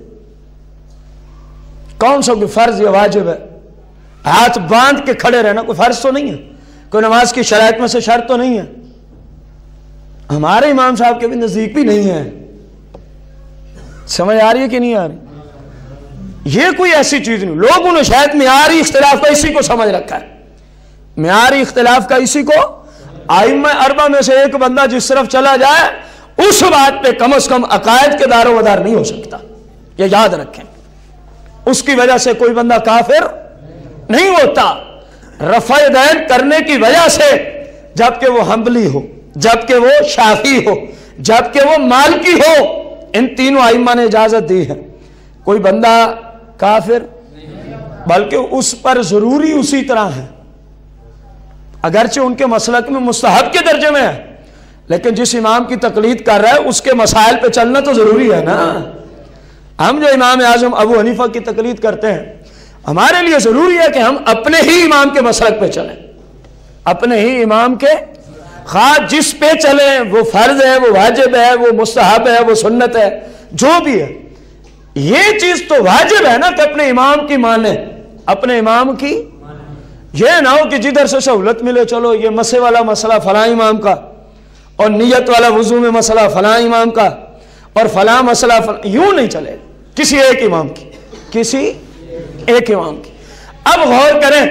Speaker 1: کون سا کوئی فرض یا واجب ہے؟ ہاتھ باندھ کے کھڑے رہنا کوئی فرض تو نہیں ہے، کوئی نماز کی شرائط میں سے شرط تو نہیں ہے. ہمارے امام صاحب کے بھی نزدیک بھی نہیں ہے. سمجھ آ رہی ہے کہ نہیں آ رہی؟ یہ کوئی ایسی چیز نہیں. لوگوں نے شاید معیاری اختلاف کا اسی کو سمجھ رکھا ہے. معیاری اختلاف کا اسی کو، ائمہ اربعہ میں سے ایک بندہ جس طرف چلا جائے اس بات پہ کم از کم عقائد کے دار و مدار نہیں ہو سکتا. یہ یاد رکھیں. اس کی وجہ سے کوئی بندہ کافر نہیں ہوتا. رفع یدین کرنے کی وجہ سے، جبکہ وہ حنبلی ہو، جبکہ وہ شافعی ہو، جبکہ وہ مالکی ہو، ان تینوں ائمہ نے اجازت دی ہے. کوئی بندہ کافر، بلکہ اس پر ضروری اسی طرح ہے. اگرچہ ان کے مسلک میں مستحب کے درجے میں ہے، لیکن جس امام کی تقلید کر رہا ہے اس کے مسائل پہ چلنا تو ضروری ہے نا. ہم جو امام اعظم ابو حنیفہ کی تقلید کرتے ہیں، ہمارے لیے ضروری ہے کہ ہم اپنے ہی امام کے مسلک پہ چلیں، اپنے ہی امام کے، خواہ جس پہ چلیں وہ فرض ہے، وہ واجب ہے، وہ مستحب ہے، وہ سنت ہے، جو بھی ہے. یہ چیز تو واجب ہے نا کہ اپنے امام کی مانیں، اپنے امام کی. یہ نہ ہو کہ جدھر سے سہولت ملے چلو یہ مسے والا مسئلہ فلاں امام کا، اور نیت والا وضو میں مسئلہ فلاں امام کا، اور فلاں مسئلہ فلاں. یوں نہیں چلے کسی ایک امام کی، کسی ایک امام کی. اب غور کریں،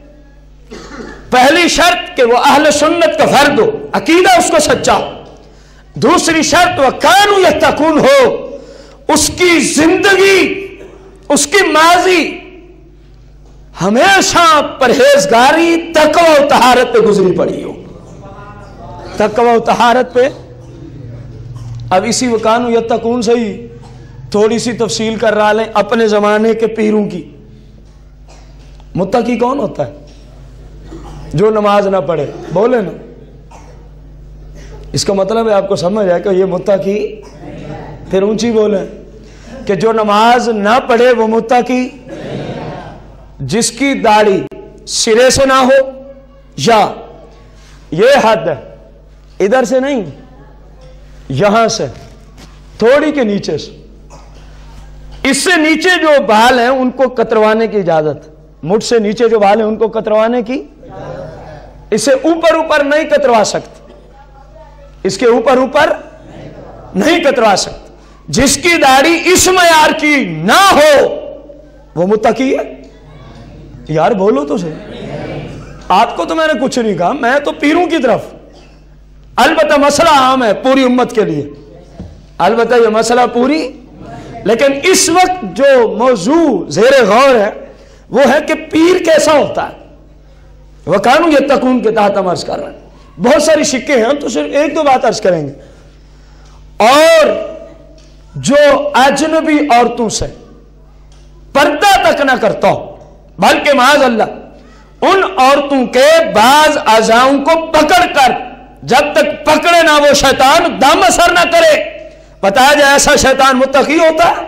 Speaker 1: پہلی شرط کہ وہ اہل سنت کا فرد ہو، عقیدہ اس کو سچا ہو. دوسری شرط وہ کانوا یتقون ہو، اس کی زندگی، اس کی ماضی ہمیشہ پرہیزگاری، تقوی و طہارت پہ گزری پڑی ہو. تقوی و طہارت پہ. اب اسی وکانوا یتقون سے ہی تھوڑی سی تفصیل کر رہا لیں اپنے زمانے کے پیروں کی. متقی کون ہوتا ہے؟ جو نماز نہ پڑھے. بولے نا، اس کا مطلب ہے آپ کو سمجھ آئے کہ یہ متقی. پھر اونچی بولیں کہ جو نماز نہ پڑھے وہ متقی. جس کی داڑھی سرے سے نہ ہو، یا یہ حد ہے ادھر سے نہیں، یہاں سے تھوڑی کے نیچے سے، اس سے نیچے جو بال ہیں ان کو کتروانے کی اجازت. مٹھ سے نیچے جو بال ہیں ان کو کتروانے کی، اس سے اوپر اوپر نہیں کتروا سکتے، اس کے اوپر اوپر نہیں کتروا سکتے. جس کی داڑھی اس معیار کی نہ ہو وہ متقی ہے؟ یار بولو تو صحیح. آپ کو تو میں نے کچھ نہیں کہا، میں تو پیروں کی طرف. البتہ مسئلہ عام ہے پوری امت کے لیے، البتہ یہ مسئلہ پوری، لیکن اس وقت جو موضوع زیر غور ہے وہ ہے کہ پیر کیسا ہوتا ہے. وَكَانُوا يَتَّقُونَ کے تحت ہم عرض کر رہے ہیں. بہت ساری شکیں ہیں، ہم تو صرف ایک دو بات عرض کریں گے. اور جو اجنبی عورتوں سے پردہ تک نہ کرتا ہو، بلکہ معاذ اللہ ان عورتوں کے بعض اعضاؤں کو پکڑ کر جب تک پکڑے نہ وہ شیطان دم اثر نہ کرے، بتایا جائے ایسا شیطان متقی ہوتا ہے؟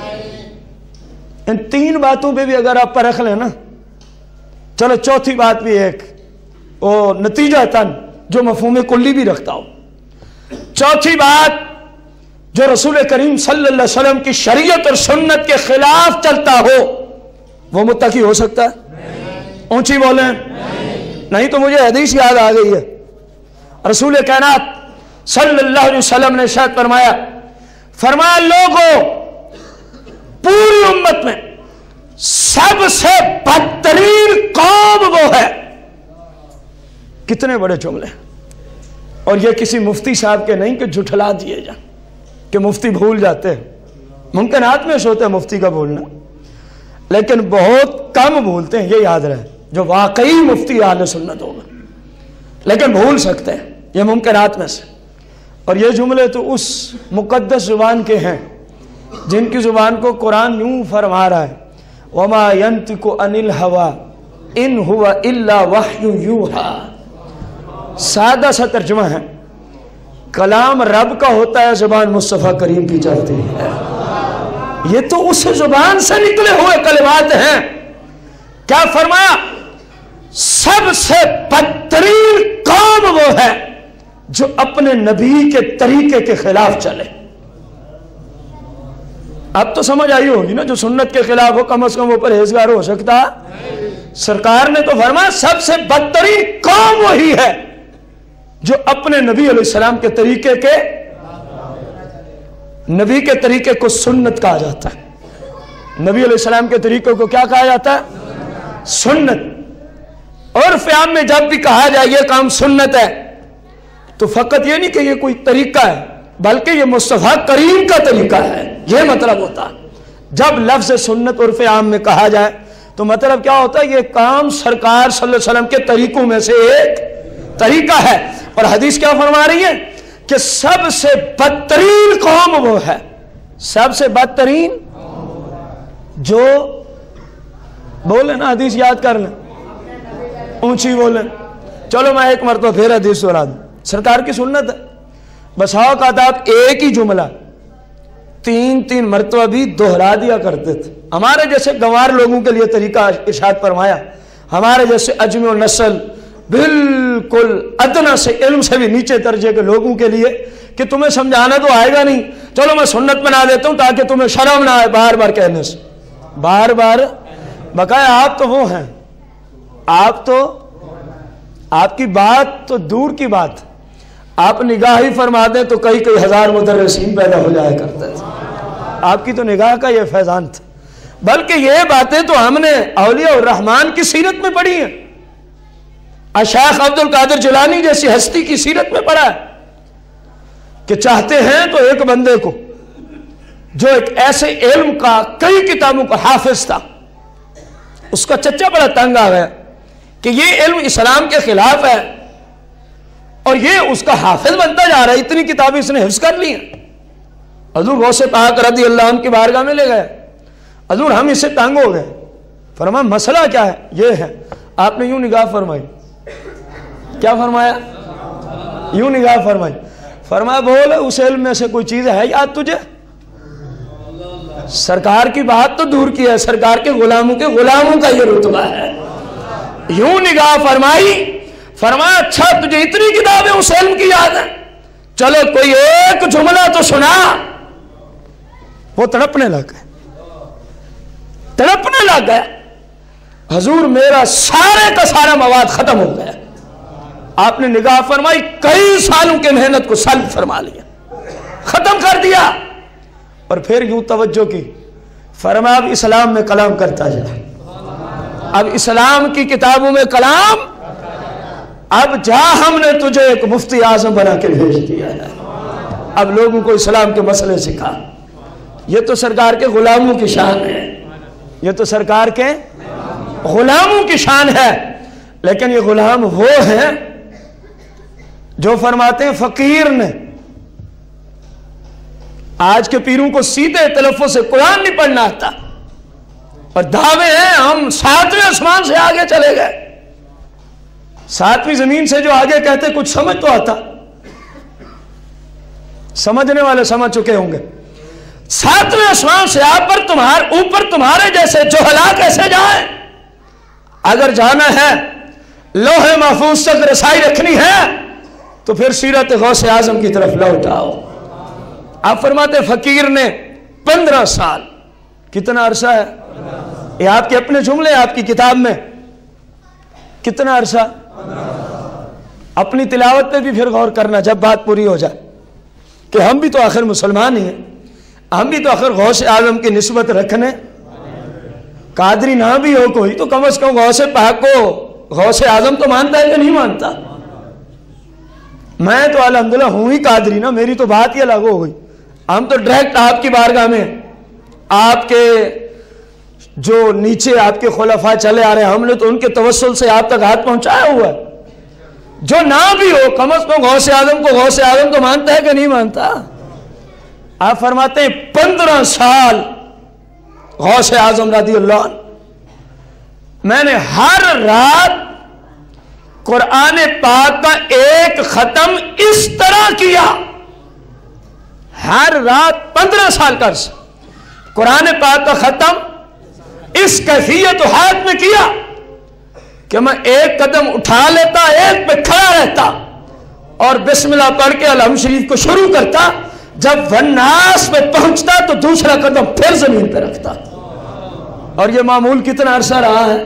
Speaker 1: ان تین باتوں پہ بھی اگر آپ پرکھ لیں نا، چلو چوتھی بات بھی ایک وہ نتیجہ تن جو مفہوم کلی بھی رکھتا ہو. چوتھی بات، جو رسول کریم صلی اللہ علیہ وسلم کی شریعت اور سنت کے خلاف چلتا ہو وہ متقی ہو سکتا ہے؟ اونچی بولیں. نہیں تو مجھے حدیث یاد آ گئی ہے. رسول کائنات صلی اللہ علیہ وسلم نے ارشاد فرمایا لوگوں، پوری امت میں سب سے بدترین قوم وہ ہے. کتنے بڑے جملے، اور یہ کسی مفتی صاحب کے نہیں کہ جھٹلا دیے جائیں، کہ مفتی بھول جاتے ہیں. ممکنات میں سے ہوتا ہے مفتی کا بھولنا، لیکن بہت کم بھولتے ہیں، یہ یاد رہے، جو واقعی مفتی اہل سنت ہوگا. لیکن بھول سکتے ہیں، یہ ممکنات میں سے. اور یہ جملے تو اس مقدس زبان کے ہیں جن کی زبان کو قرآن یوں فرما رہا ہے، وَمَا يَنْتِقُ عَنِ الْهَوَىٰ إِنْ هُوَ إِلَّا وَحْيٌ يُوحَىٰ. سادہ سا ترجمہ ہے، کلام رب کا ہوتا ہے، زبان مصطفیٰ کریم کی چلتی ہے. یہ تو اس زبان سے نکلے ہوئے کلمات ہیں. کیا فرمایا؟ سب سے بدترین قوم وہ ہے جو اپنے نبی کے طریقے کے خلاف چلے. اب تو سمجھ آئی ہوگی نا، جو سنت کے خلاف ہو کم از کم وہ پرہیزگار ہو سکتا. سرکار نے تو فرمایا سب سے بدترین قوم وہی ہے جو اپنے نبی علیہ السلام کے طریقے کے، نبی کے طریقے کو سنت کہا جاتا ہے. نبی علیہ السلام کے طریقے کو کیا کہا جاتا ہے؟ سنت. عرف عام میں جب بھی کہا جائے یہ کام سنت ہے تو فقط یہ نہیں کہ یہ کوئی طریقہ ہے، بلکہ یہ مصطفیٰ کریم کا طریقہ ہے، یہ مطلب ہوتا ہے. جب لفظ سنت عرف عام میں کہا جائے تو مطلب کیا ہوتا ہے؟ یہ کام سرکار صلی اللہ علیہ وسلم کے طریقوں میں سے ایک طریقہ ہے. اور حدیث کیا فرما رہی ہے کہ سب سے بدترین قوم وہ ہے، سب سے بدترین، جو بولے نا حدیث یاد کر لیں، اونچی بولیں. چلو میں ایک مرتبہ پھر حدیث سنا دوں. سرکار کی سنت ہے. بس اوقات آپ ایک ہی جملہ تین مرتبہ بھی دہرا دیا کرتے تھے. ہمارے جیسے گنوار لوگوں کے لیے طریقہ ارشاد فرمایا، ہمارے جیسے اجمی و نسل بالکل ادنا سے علم سے بھی نیچے درجے کے لوگوں کے لیے کہ تمہیں سمجھانا تو آئے گا نہیں، چلو میں سنت بنا دیتا ہوں تاکہ تمہیں شرم نہ آئے بار بار کہنے سے. بار بار بقایا آپ تو وہ ہیں، آپ تو، آپ کی بات تو دور کی بات، آپ نگاہ ہی فرما دیں تو کئی ہزار مدرسین پیدا ہو جایا کرتے تھے. آپ کی تو نگاہ کا یہ فیضان تھا. بلکہ یہ باتیں تو ہم نے اولیاء الرحمن کی سیرت میں پڑھی ہیں. شیخ عبد القادر جیلانی جیسی ہستی کی سیرت میں پڑھا ہے کہ چاہتے ہیں تو ایک بندے کو جو ایک ایسے علم کا کئی کتابوں کا حافظ تھا، اس کا چچا بڑا تنگ آ گیا کہ یہ علم اسلام کے خلاف ہے اور یہ اس کا حافظ بنتا جا رہا ہے، اتنی کتابیں اس نے حفظ کر لی ہیں. حضور غوث پاک رضی اللہ عنہ کی بارگاہ میں لے گئے. حضور ہم اس سے تنگ ہو گئے. فرمایا مسئلہ کیا ہے؟ یہ ہے. آپ نے یوں نگاہ فرمائی. کیا فرمایا؟ یوں نگاہ فرمائی. فرمایا بول اس علم میں سے کوئی چیز ہے یاد تجھے؟ سرکار کی بات تو دور کی ہے، سرکار کے غلاموں کا یہ رتبہ ہے. یوں نگاہ فرمائی. فرمایا اچھا تجھے اتنی کتابیں اس علم کی یاد ہیں، چلو کوئی ایک جملہ تو سنا. وہ تڑپنے لگ گئے. حضور میرا سارے کا سارا مواد ختم ہو گیا. آپ نے نگاہ فرمائی، کئی سالوں کے محنت کو سلب فرما لیا، ختم کر دیا. اور پھر یوں توجہ کی. فرمایا اب اسلام میں کلام کرتا جا، اب اسلام کی کتابوں میں کلام، اب جا ہم نے تجھے ایک مفتی اعظم بنا کے بھیج دیا ہے، اب لوگوں کو اسلام کے مسئلے سکھا۔ یہ تو سرکار کے غلاموں کی شان ہے، یہ تو سرکار کے غلاموں کی شان ہے، لیکن یہ غلام وہ ہیں جو فرماتے ہیں فقیر نے آج کے پیروں کو سیدھے تلفظ سے قرآن نہیں پڑھنا آتا، اور دعوے ہیں ہم 7ویں آسمان سے آگے چلے گئے، 7ویں زمین سے جو آگے کہتے کچھ سمجھ تو آتا، سمجھنے والے سمجھ چکے ہوں گے۔ 7ویں آسمان سے آپ پر اوپر تمہارے جیسے جوہلا کیسے جائیں؟ اگر جانا ہے، لوح محفوظ تک رسائی رکھنی ہے، تو پھر سیرت غوث اعظم کی طرف لوٹ آؤ۔ آپ فرماتے فقیر نے 15 سال، کتنا عرصہ ہے یہ؟ آپ کے اپنے جملے آپ کی کتاب میں، کتنا عرصہ؟ اپنی تلاوت پہ بھی پھر غور کرنا جب بات پوری ہو جائے، کہ ہم بھی تو آخر مسلمان ہی ہیں، ہم بھی تو آخر غوث اعظم کی نسبت رکھنے، قادری نہ بھی ہو کوئی تو کم از کم غوث پاک کو غوث اعظم تو مانتا ہے کہ نہیں مانتا؟ میں تو الحمدللہ ہوں ہی قادری نا، میری تو بات ہی الگ ہو گئی، ہم تو ڈائریکٹ آپ کی بارگاہ میں، آپ کے جو نیچے آپ کے خلفاء چلے آ رہے ہیں، ہم نے تو ان کے توسل سے آپ تک ہاتھ پہنچایا ہوا ہے۔ جو نہ بھی ہو کم از کم غوث اعظم کو غوث اعظم تو مانتا ہے کہ نہیں مانتا؟ آپ فرماتے ہیں 15 سال غوث اعظم رضی اللہ عنہ، میں نے ہر رات قرآن پاک کا ایک ختم اس طرح کیا، ہر رات 15 سال کا عرصہ قرآن پاک کا ختم اس کیفیت و حالت میں کیا کہ میں ایک قدم اٹھا لیتا، ایک پہ کھڑا رہتا اور بسم اللہ پڑھ کے الحمد شریف کو شروع کرتا، جب والناس پہ پہنچتا تو دوسرا قدم پھر زمین پہ رکھتا۔ اور یہ معمول کتنا عرصہ رہا ہے؟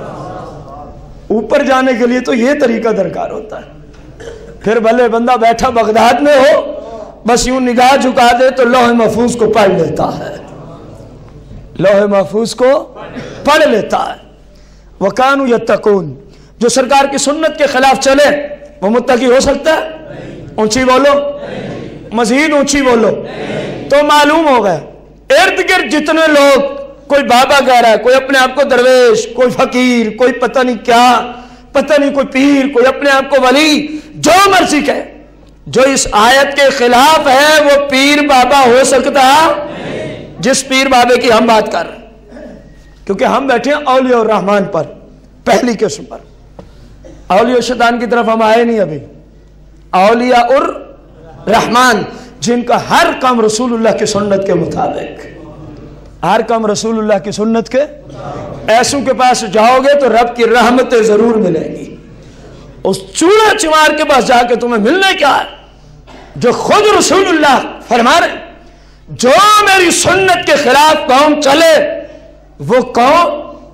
Speaker 1: اوپر جانے کے لیے تو یہ طریقہ درکار ہوتا ہے، پھر بھلے بندہ بیٹھا بغداد میں ہو، بس یوں نگاہ جھکا دے تو لوح محفوظ کو پڑھ لیتا ہے، لوح محفوظ کو پڑھ لیتا ہے۔ وَكَانُوا يَتَّقُونَ، جو سرکار کی سنت کے خلاف چلے وہ متقی ہو سکتا ہے؟ اونچی بولو، مزید اونچی بولو۔ تو معلوم ہو گیا ارد گرد جتنے لوگ، کوئی بابا کہہ رہا ہے، کوئی اپنے آپ کو درویش، کوئی فقیر، کوئی پتہ نہیں کیا، پتہ نہیں کوئی پیر، کوئی اپنے آپ کو ولی، جو مرضی کہے، جو اس آیت کے خلاف ہے وہ پیر بابا ہو سکتا جس پیر بابے کی ہم بات کر رہے ہیں، کیونکہ ہم بیٹھے ہیں اولیاء الرحمن پر، پہلی قسم پر۔ اولیاء الشیطان کی طرف ہم آئے نہیں ابھی، اولیاء الرحمن جن کا ہر کام رسول اللہ کی سنت کے مطابق، ہر کام رسول اللہ کی سنت کے، ایسوں کے پاس جاؤ گے تو رب کی رحمتیں ضرور ملیں گی۔ اس چوڑا چمار کے پاس جا کے تمہیں ملنے کیا ہے؟ جو خود رسول اللہ فرما رہے جو میری سنت کے خلاف قوم چلے وہ قوم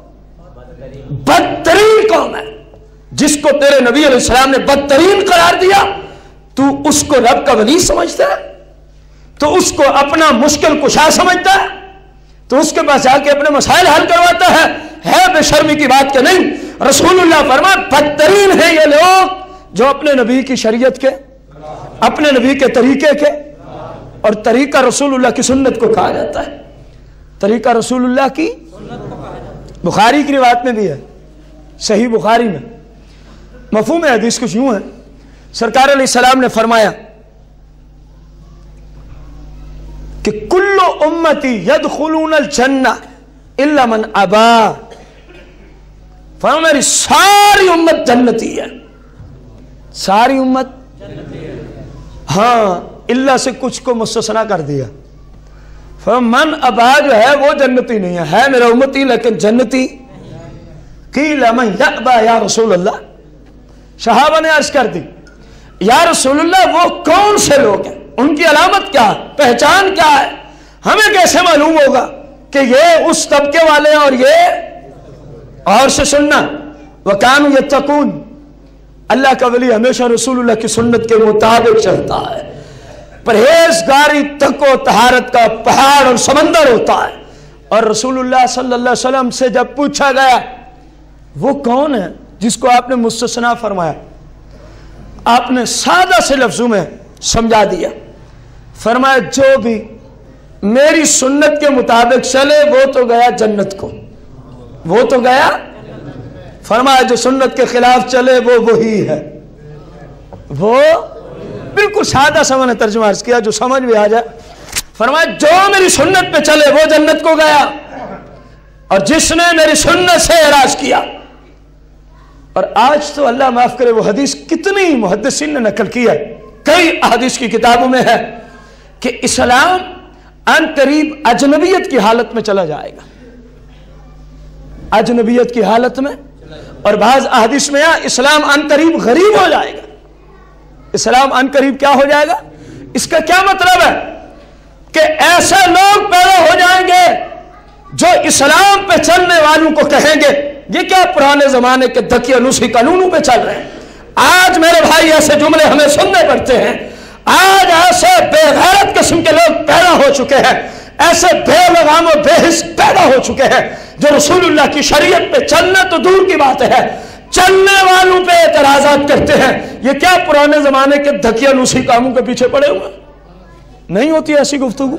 Speaker 1: بدترین قوم ہے، جس کو تیرے نبی علیہ السلام نے بدترین قرار دیا، تو اس کو رب کا ولی سمجھتا ہے، تو اس کو اپنا مشکل کشا سمجھتا ہے، تو اس کے پاس جا کے اپنے مسائل حل کرواتا ہے بے شرمی کی بات کہ نہیں؟ رسول اللہ فرمایا بدترین ہیں یہ لوگ جو اپنے نبی کی شریعت کے، اپنے نبی کے طریقے کے، اور طریقہ رسول اللہ کی سنت کو کہا جاتا ہے، طریقہ رسول اللہ کی، بخاری کی روایت میں بھی ہے، صحیح بخاری میں مفہوم حدیث کچھ یوں ہے، سرکار علیہ السلام نے فرمایا کہ کل امتی یدخلون الجنہ الا من ابا، فرمایا میری ساری امت جنتی ہے، ساری امت ہاں اللہ سے کچھ کو مستثنا کر دیا، فرمایا من ابا جو ہے وہ جنتی نہیں ہے میرا امتی لیکن جنتی۔ قیل من یأبا یا رسول اللہ، صحابہ نے عرض کر دی یا رسول اللہ وہ کون سے لوگ ہیں، ان کی علامت کیا ہے، پہچان کیا ہے، ہمیں کیسے معلوم ہوگا کہ یہ اس طبقے والے ہیں اور یہ اور سے سننا؟ وَكَانُوا يَتَّقُونَ، اللہ کا ولی ہمیشہ رسول اللہ کی سنت کے مطابق چلتا ہے، پرہیزگاری تک و طہارت کا پہاڑ اور سمندر ہوتا ہے، اور رسول اللہ صلی اللہ علیہ وسلم سے جب پوچھا گیا وہ کون ہے جس کو آپ نے مستثنا فرمایا، آپ نے سادہ سے لفظوں میں سمجھا دیا، فرمایا جو بھی میری سنت کے مطابق چلے وہ تو گیا جنت کو، وہ تو گیا، فرمایا جو سنت کے خلاف چلے وہ وہی ہے، وہ بالکل سادہ سا میں نے ترجمہ عرض کیا جو سمجھ بھی آ جائے، فرمایا جو میری سنت پہ چلے وہ جنت کو گیا، اور جس نے میری سنت سے اعراض کیا۔ اور آج تو اللہ معاف کرے وہ حدیث کتنی محدثین نے نقل کی ہے، کئی احادیث کی کتابوں میں ہے کہ اسلام ان قریب اجنبیت کی حالت میں چلا جائے گا، اجنبیت کی حالت میں، اور بعض احادیث میں اسلام ان قریب غریب ہو جائے گا۔ اسلام ان قریب کیا ہو جائے گا؟ اس کا کیا مطلب ہے کہ ایسے لوگ پیدا ہو جائیں گے جو اسلام پہ چلنے والوں کو کہیں گے یہ کیا پرانے زمانے کے دقیانوسی قانونوں پہ چل رہے ہیں۔ آج میرے بھائی ایسے جملے ہمیں سننے پڑتے ہیں، آج ایسے بے غیرت قسم کے لوگ پیدا ہو چکے ہیں، ایسے بے لگام و بے حس پیدا ہو چکے ہیں جو رسول اللہ کی شریعت پہ چلنا تو دور کی بات ہے، چلنے والوں پہ اعتراضات کرتے ہیں۔ یہ کیا پرانے زمانے کے دقیانوسی کاموں کے پیچھے پڑے ہوئے؟ نہیں ہوتی ایسی گفتگو۔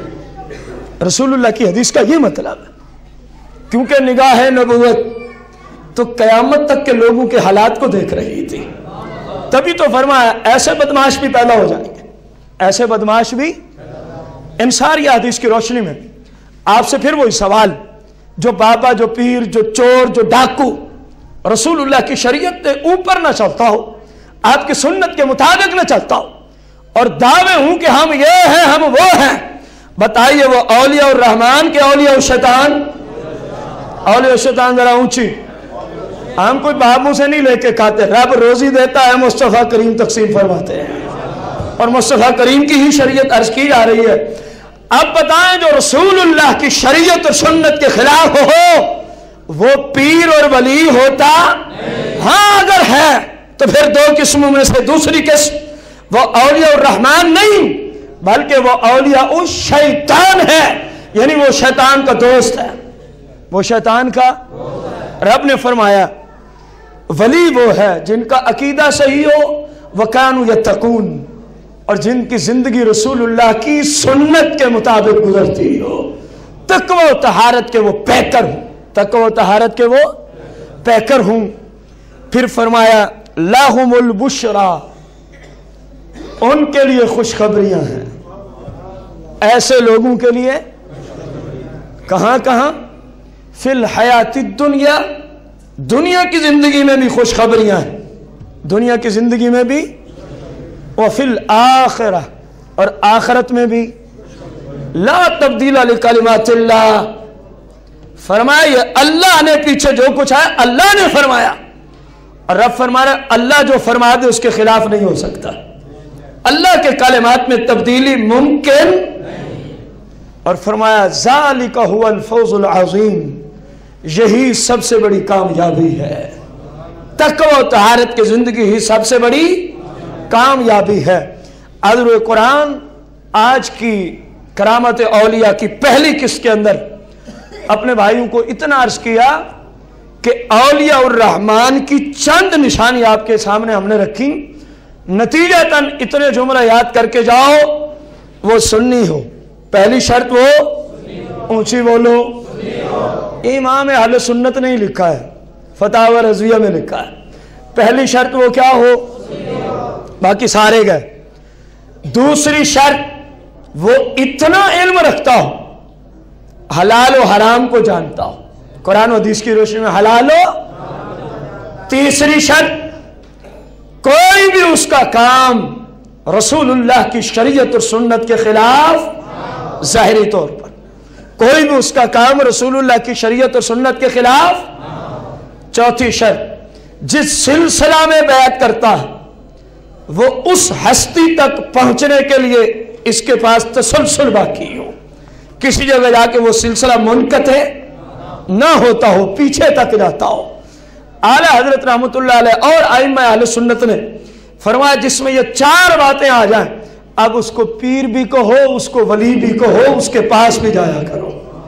Speaker 1: رسول اللہ کی حدیث کا یہ مطلب ہے، کیونکہ نگاہ نبوت تو قیامت تک کے لوگوں کے حالات کو دیکھ رہی تھی، تبھی تو فرمایا ایسے بدماش بھی پیدا ہو جائیں گے، ایسے بدماش بھی۔ ان ساری حدیث کی روشنی میں آپ سے پھر وہی سوال، جو بابا، جو پیر، جو چور، جو ڈاکو رسول اللہ کی شریعت کے اوپر نہ چلتا ہو، آپ کی سنت کے مطابق نہ چلتا ہو، اور دعوے ہوں کہ ہم یہ ہیں ہم وہ ہیں، بتائیے وہ اولیاء الرحمن کے اولیاء الشیطان؟ اولیاء الشیطان ذرا اونچی، ہم کوئی بابوں سے نہیں لے کے کھاتے، رب روزی دیتا ہے، مصطفیٰ کریم تقسیم فرماتے ہیں، اور مصطفیٰ کریم کی ہی شریعت عرض کی جا رہی ہے۔ اب بتائیں جو رسول اللہ کی شریعت اور سنت کے خلاف ہو وہ پیر اور ولی ہوتا؟ ہاں اگر ہے تو پھر دو قسموں میں سے دوسری قسم وہ اولیاء الرحمن نہیں بلکہ وہ اولیاء الشیطان ہے، یعنی وہ شیطان کا دوست ہے، وہ شیطان کا۔ رب نے فرمایا ولی وہ ہے جن کا عقیدہ صحیح ہو، وَكَانُوا يَتَّقُونَ، اور جن کی زندگی رسول اللہ کی سنت کے مطابق گزرتی ہو، تقوی و طہارت کے وہ پیکر ہوں، تقوی و طہارت کے وہ پیکر ہوں۔ پھر فرمایا لَهُمُ الْبُشْرَى، ان کے لیے خوشخبریاں ہیں، ایسے لوگوں کے لیے کہاں کہاں؟ فی الحیات الدنیا، دنیا کی زندگی میں بھی خوشخبریاں ہیں، دنیا کی زندگی میں بھی، وفی الآخرہ، اور آخرت میں بھی۔ لا تبدیل لکلمات اللہ، فرمایا یہ اللہ نے پیچھے جو کچھ ہے اللہ نے فرمایا، اور رب فرما رہا اللہ جو فرما دے اس کے خلاف نہیں ہو سکتا، اللہ کے کلمات میں تبدیلی ممکن، اور فرمایا ذالک هو الفوز العظیم، یہی سب سے بڑی کامیابی ہے، تقوی و طہارت کی زندگی ہی سب سے بڑی کامیابی ہے۔ حضور قرآن آج کی کرامت اولیاء کی پہلی قسط کے اندر اپنے بھائیوں کو اتنا عرض کیا کہ اولیاء الرحمن کی چند نشانی آپ کے سامنے ہم نے رکھی، نتیجتاً اتنے جملہ یاد کر کے جاؤ وہ سنی ہو، پہلی شرط وہ اونچی بولو، امام اہل سنت نہیں لکھا ہے، فتاوی رضویہ میں لکھا ہے، پہلی شرط وہ کیا ہو، باقی سارے گئے۔ دوسری شرط وہ اتنا علم رکھتا ہو، حلال و حرام کو جانتا ہو، قرآن و حدیث کی روشنی میں حلال ہو۔ تیسری شرط کوئی بھی اس کا کام رسول اللہ کی شریعت اور سنت کے خلاف، ظاہری طور پر کوئی بھی اس کا کام رسول اللہ کی شریعت اور سنت کے خلاف۔ چوتھی شرط جس سلسلہ میں بیعت کرتا ہے وہ اس ہستی تک پہنچنے کے لیے اس کے پاس تسلسل باقی ہو، کسی جگہ جا کے وہ سلسلہ منقطع نہ ہوتا ہو، پیچھے تک جاتا ہو۔ اعلیٰ حضرت رحمۃ اللہ علیہ اور ائمہ اہل سنت نے فرمایا جس میں یہ چار باتیں آ جائیں اب اس کو پیر بھی کہو، اس کو ولی بھی کہو، اس کے پاس بھی جایا کرو،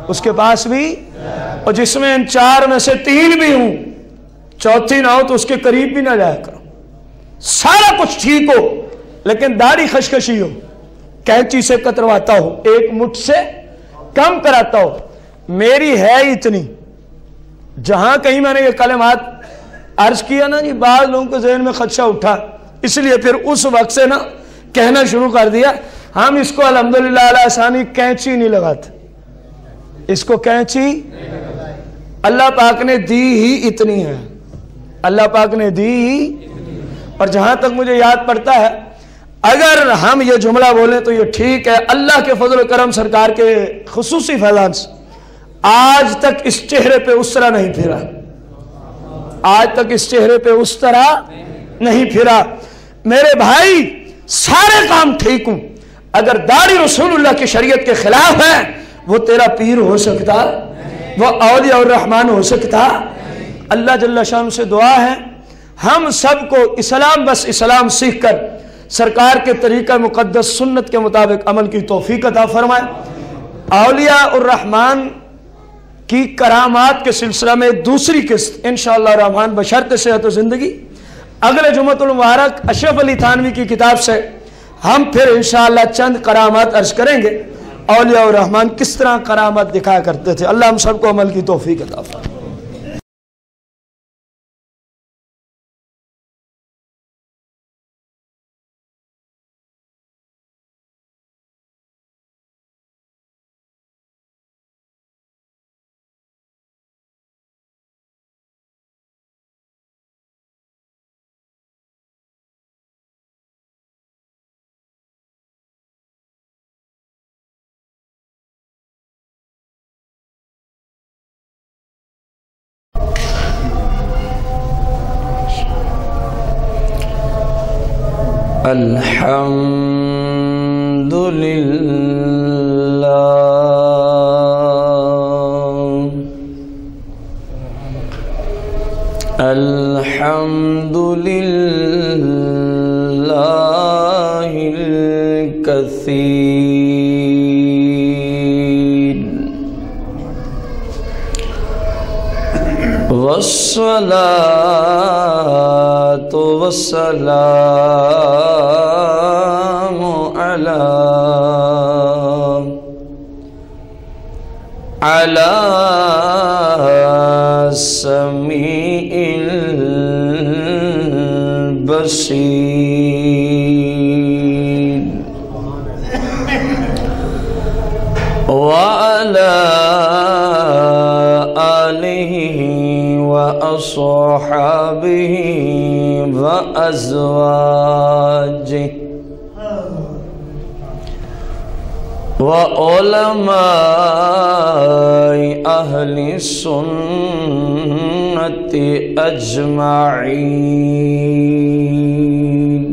Speaker 1: اس کے پاس بھی، اور جس میں ان 4 میں سے 3 بھی ہوں، چوتھی نہ ہو تو اس کے قریب بھی نہ جایا کرو۔ سارا کچھ ٹھیک ہو لیکن داڑھی خشخشی ہو، کینچی سے کترواتا ہو، ایک مٹھ سے کم کراتا ہو، میری ہے اتنی۔ جہاں کہیں میں نے یہ کلمات عرض کیا نا جی، بعض لوگوں کے ذہن میں خدشہ اٹھا، اس لیے پھر اس وقت سے نا کہنا شروع کر دیا، ہم اس کو الحمدللہ علی آسانی کینچی نہیں لگاتے، اس کو کینچی اللہ پاک نے دی ہی اتنی ہے، اللہ پاک نے دی ہی۔ اور جہاں تک مجھے یاد پڑتا ہے، اگر ہم یہ جملہ بولیں تو یہ ٹھیک ہے، اللہ کے فضل و کرم سرکار کے خصوصی فیضان سے آج تک اس چہرے پہ اس طرح نہیں پھرا، آج تک اس چہرے پہ اس طرح نہیں پھرا۔ میرے بھائی سارے کام ٹھیک ہوں، اگر داڑھی رسول اللہ کی شریعت کے خلاف ہے، وہ تیرا پیر ہو سکتا، وہ اولیاء الرحمن ہو سکتا۔ اللہ جل شان سے دعا ہے ہم سب کو اسلام، بس اسلام سیکھ کر سرکار کے طریقہ مقدس سنت کے مطابق عمل کی توفیق عطا فرمائے۔ اولیاء الرحمن کی کرامات کے سلسلہ میں دوسری قسط انشاءاللہ الرحمن بشرط صحت و زندگی اگلے جمعۃ المبارک اشرف علی تھانوی کی کتاب سے ہم پھر انشاءاللہ چند کرامات عرض کریں گے، اولیاء الرحمن کس طرح کرامات دکھایا کرتے تھے۔ اللہ ہم سب کو عمل کی توفیق عطا فرمائے۔ الحمد للہ الحمد للہ الکثیر والصلاة والسلام على السميع البصير وعلى آله وأصحابه وأزواجه وعلماء أهل السنة أجمعين،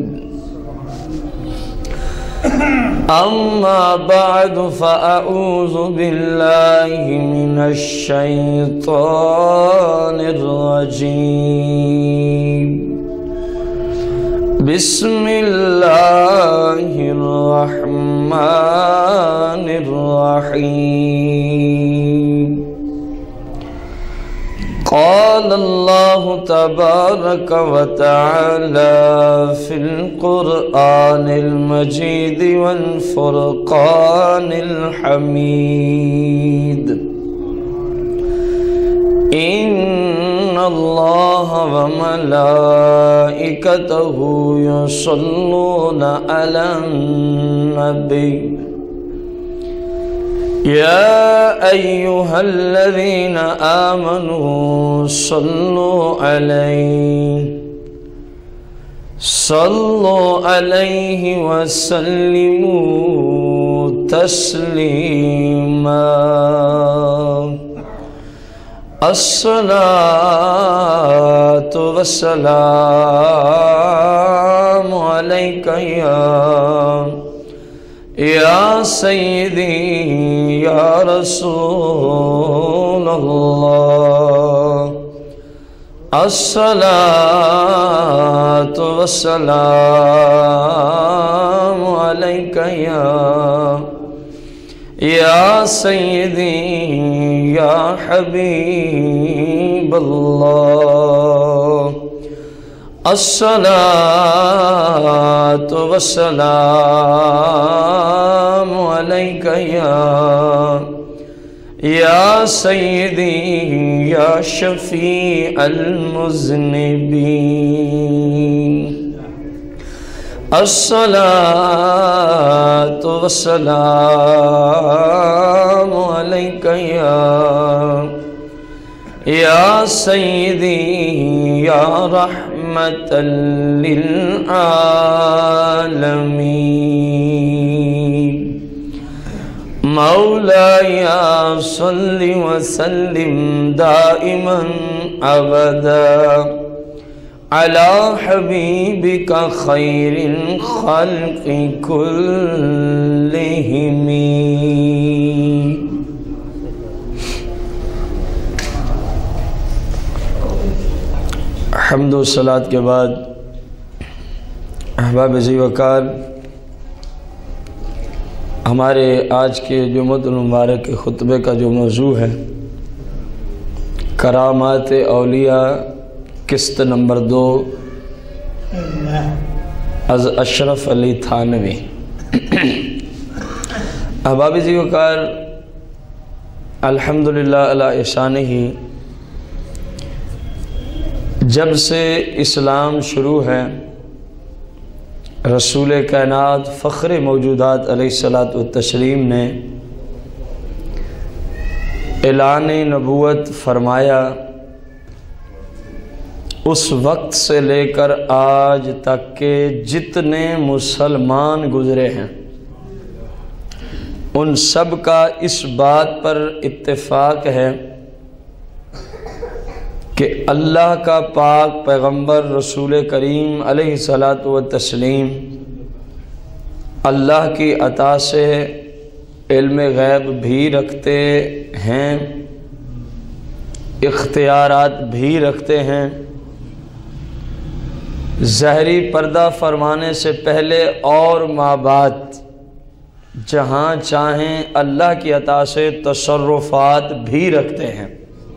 Speaker 1: أما بعد فأعوذ بالله من الشيطان الرجيم، بسم الله الرحمن الرحيم۔ قال الله تبارك وتعالى في القرآن المجيد والفرقان الحميد، إن الله وملائكته يصلون على النبي، يا أيها الذين آمنوا صلوا عليه وسلموا تسليما۔ الصلاة والسلام عليك يا سيدي يا رسول الله، الصلاة والسلام عليك یا سیدی یا حبیب اللہ الصلاۃ والسلام علیک یا سیدی یا شفیع المذنبین الصلاۃ والسلام علیک یا سیدی یا رحمۃ للعالمین مولائی صلی وسلم دائما ابدا علی حبیبک خیر الخلق کلہم۔ حمد و صلات کے بعد احباب عزیز وقار، ہمارے آج کے جمعۃ المبارک کے خطبے کا جو موضوع ہے کرامات اولیاء قسط نمبر 2 از اشرف علی تھانوی۔ احباب عزیز وقار، الحمدللہ علی احسانہ، جب سے اسلام شروع ہے رسول کائنات فخر موجودات علیہ الصلاۃ والتسلیم نے اعلان نبوت فرمایا، اس وقت سے لے کر آج تک کے جتنے مسلمان گزرے ہیں ان سب کا اس بات پر اتفاق ہے کہ اللہ کا پاک پیغمبر رسول کریم علیہ الصلاۃ والتسلیم اللہ کی عطا سے علم غیب بھی رکھتے ہیں، اختیارات بھی رکھتے ہیں، ظاہری پردہ فرمانے سے پہلے اور ما بعد جہاں چاہیں اللہ کی عطا سے تصرفات بھی رکھتے ہیں،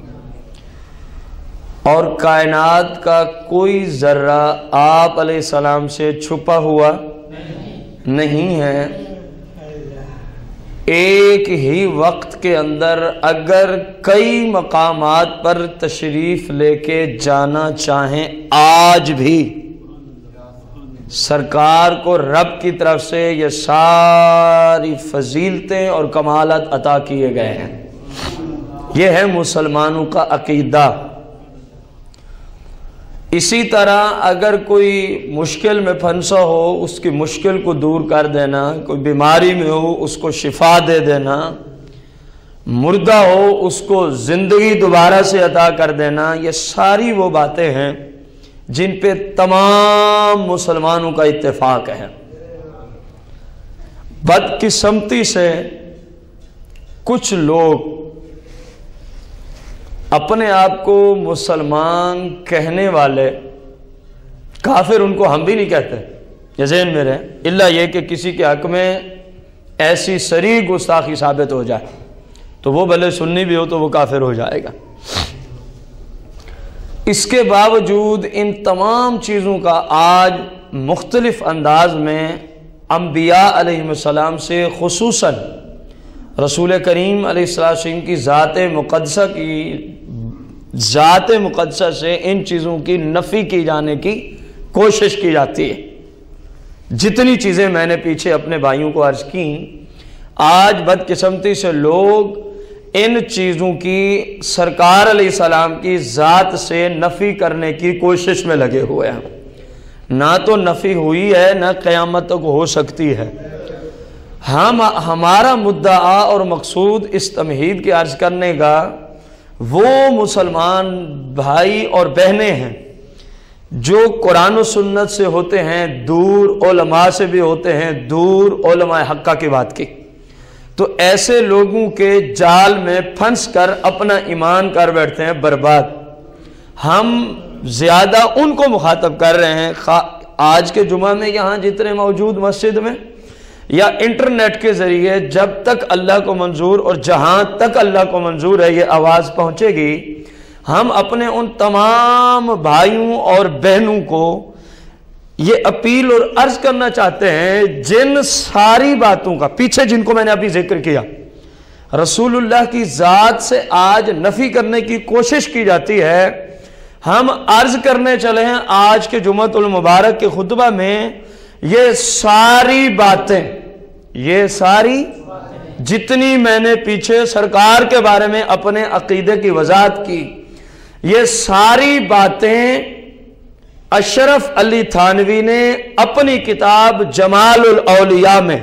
Speaker 1: اور کائنات کا کوئی ذرہ آپ علیہ السلام سے چھپا ہوا نہیں ہے۔ ایک ہی وقت کے اندر اگر کئی مقامات پر تشریف لے کے جانا چاہیں آج بھی سرکار کو رب کی طرف سے یہ ساری فضیلتیں اور کمالات عطا کیے گئے ہیں۔ یہ ہے مسلمانوں کا عقیدہ۔ اسی طرح اگر کوئی مشکل میں پھنسا ہو اس کی مشکل کو دور کر دینا، کوئی بیماری میں ہو اس کو شفا دے دینا، مردہ ہو اس کو زندگی دوبارہ سے عطا کر دینا، یہ ساری وہ باتیں ہیں جن پہ تمام مسلمانوں کا اتفاق ہے۔ بدقسمتی سے کچھ لوگ اپنے آپ کو مسلمان کہنے والے، کافر ان کو ہم بھی نہیں کہتے، یہ ذہن میں رہے، الا یہ کہ کسی کے حق میں ایسی صریح گستاخی ثابت ہو جائے تو وہ بھلے سنی بھی ہو تو وہ کافر ہو جائے گا۔ اس کے باوجود ان تمام چیزوں کا آج مختلف انداز میں انبیاء علیہ السلام سے خصوصاً رسول کریم علیہ السلام کی ذات مقدسہ سے ان چیزوں کی نفی کی جانے کی کوشش کی جاتی ہے۔ جتنی چیزیں میں نے پیچھے اپنے بھائیوں کو عرض کی، آج بدقسمتی سے لوگ ان چیزوں کی سرکار علیہ السلام کی ذات سے نفی کرنے کی کوشش میں لگے ہوئے ہیں۔ نہ تو نفی ہوئی ہے نہ قیامت تک ہو سکتی ہے۔ ہمارا مدعا اور مقصود اس تمہید کے عرض کرنے کا وہ مسلمان بھائی اور بہنیں ہیں جو قرآن و سنت سے ہوتے ہیں دور، علماء سے بھی ہوتے ہیں دور، علماء حقہ کی بات کی، تو ایسے لوگوں کے جال میں پھنس کر اپنا ایمان کر بیٹھتے ہیں برباد۔ ہم زیادہ ان کو مخاطب کر رہے ہیں، آج کے جمعہ میں یہاں جتنے موجود مسجد میں، یا انٹرنیٹ کے ذریعے جب تک اللہ کو منظور اور جہاں تک اللہ کو منظور ہے یہ آواز پہنچے گی، ہم اپنے ان تمام بھائیوں اور بہنوں کو یہ اپیل اور عرض کرنا چاہتے ہیں جن ساری باتوں کا پیچھے جن کو میں نے ابھی ذکر کیا رسول اللہ کی ذات سے آج نفی کرنے کی کوشش کی جاتی ہے، ہم عرض کرنے چلے ہیں آج کے جمعۃ المبارک کے خطبہ میں یہ ساری جتنی میں نے پیچھے سرکار کے بارے میں اپنے عقیدے کی وضاحت کی، یہ ساری باتیں اشرف علی تھانوی نے اپنی کتاب جمال الاولیاء میں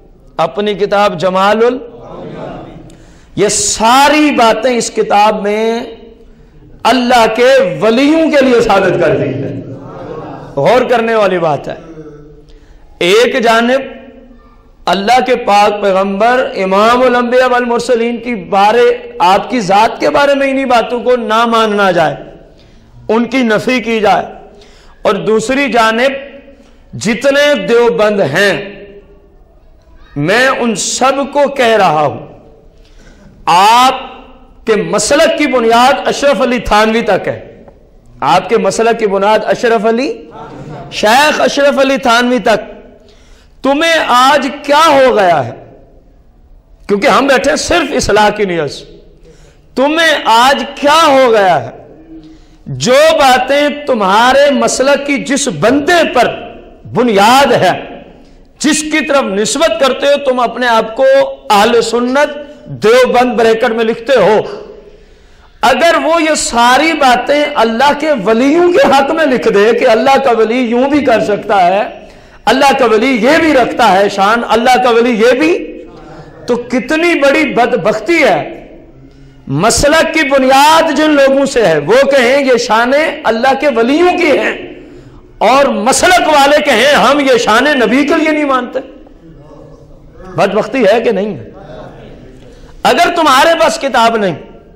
Speaker 1: یہ ساری باتیں اس کتاب میں اللہ کے ولیوں کے لیے ثابت کر دی ہے۔ غور کرنے والی بات ہے، ایک جانب اللہ کے پاک پیغمبر امام الانبیاء والمرسلین کی آپ کی ذات کے بارے میں انہی باتوں کو نہ ماننا جائے، ان کی نفی کی جائے، اور دوسری جانب جتنے دیوبند ہیں میں ان سب کو کہہ رہا ہوں آپ کے مسلک کی بنیاد اشرف علی تھانوی تک ہے، آپ کے مسلک کی بنیاد شیخ اشرف علی تھانوی تک۔ تمہیں آج کیا ہو گیا ہے، کیونکہ ہم بیٹھے صرف اصلاح کی نیت سے، تمہیں آج کیا ہو گیا ہے جو باتیں تمہارے مسلک کی جس بندے پر بنیاد ہے، جس کی طرف نسبت کرتے ہو، تم اپنے آپ کو اہل سنت دیوبند بریکٹ میں لکھتے ہو، اگر وہ یہ ساری باتیں اللہ کے ولیوں کے حق میں لکھ دے کہ اللہ کا ولی یوں بھی کر سکتا ہے، اللہ کا ولی یہ بھی رکھتا ہے شان، اللہ کا ولی یہ بھی، تو کتنی بڑی بدبختی ہے۔ مسلک کی بنیاد جن لوگوں سے ہے وہ کہیں یہ شانیں اللہ کے ولیوں کی ہیں، اور مسلک والے کہیں ہم یہ شانیں نبی کے لیے نہیں مانتے۔ بدبختی ہے کہ نہیں ہے؟ اگر تمہارے پاس کتاب نہیں،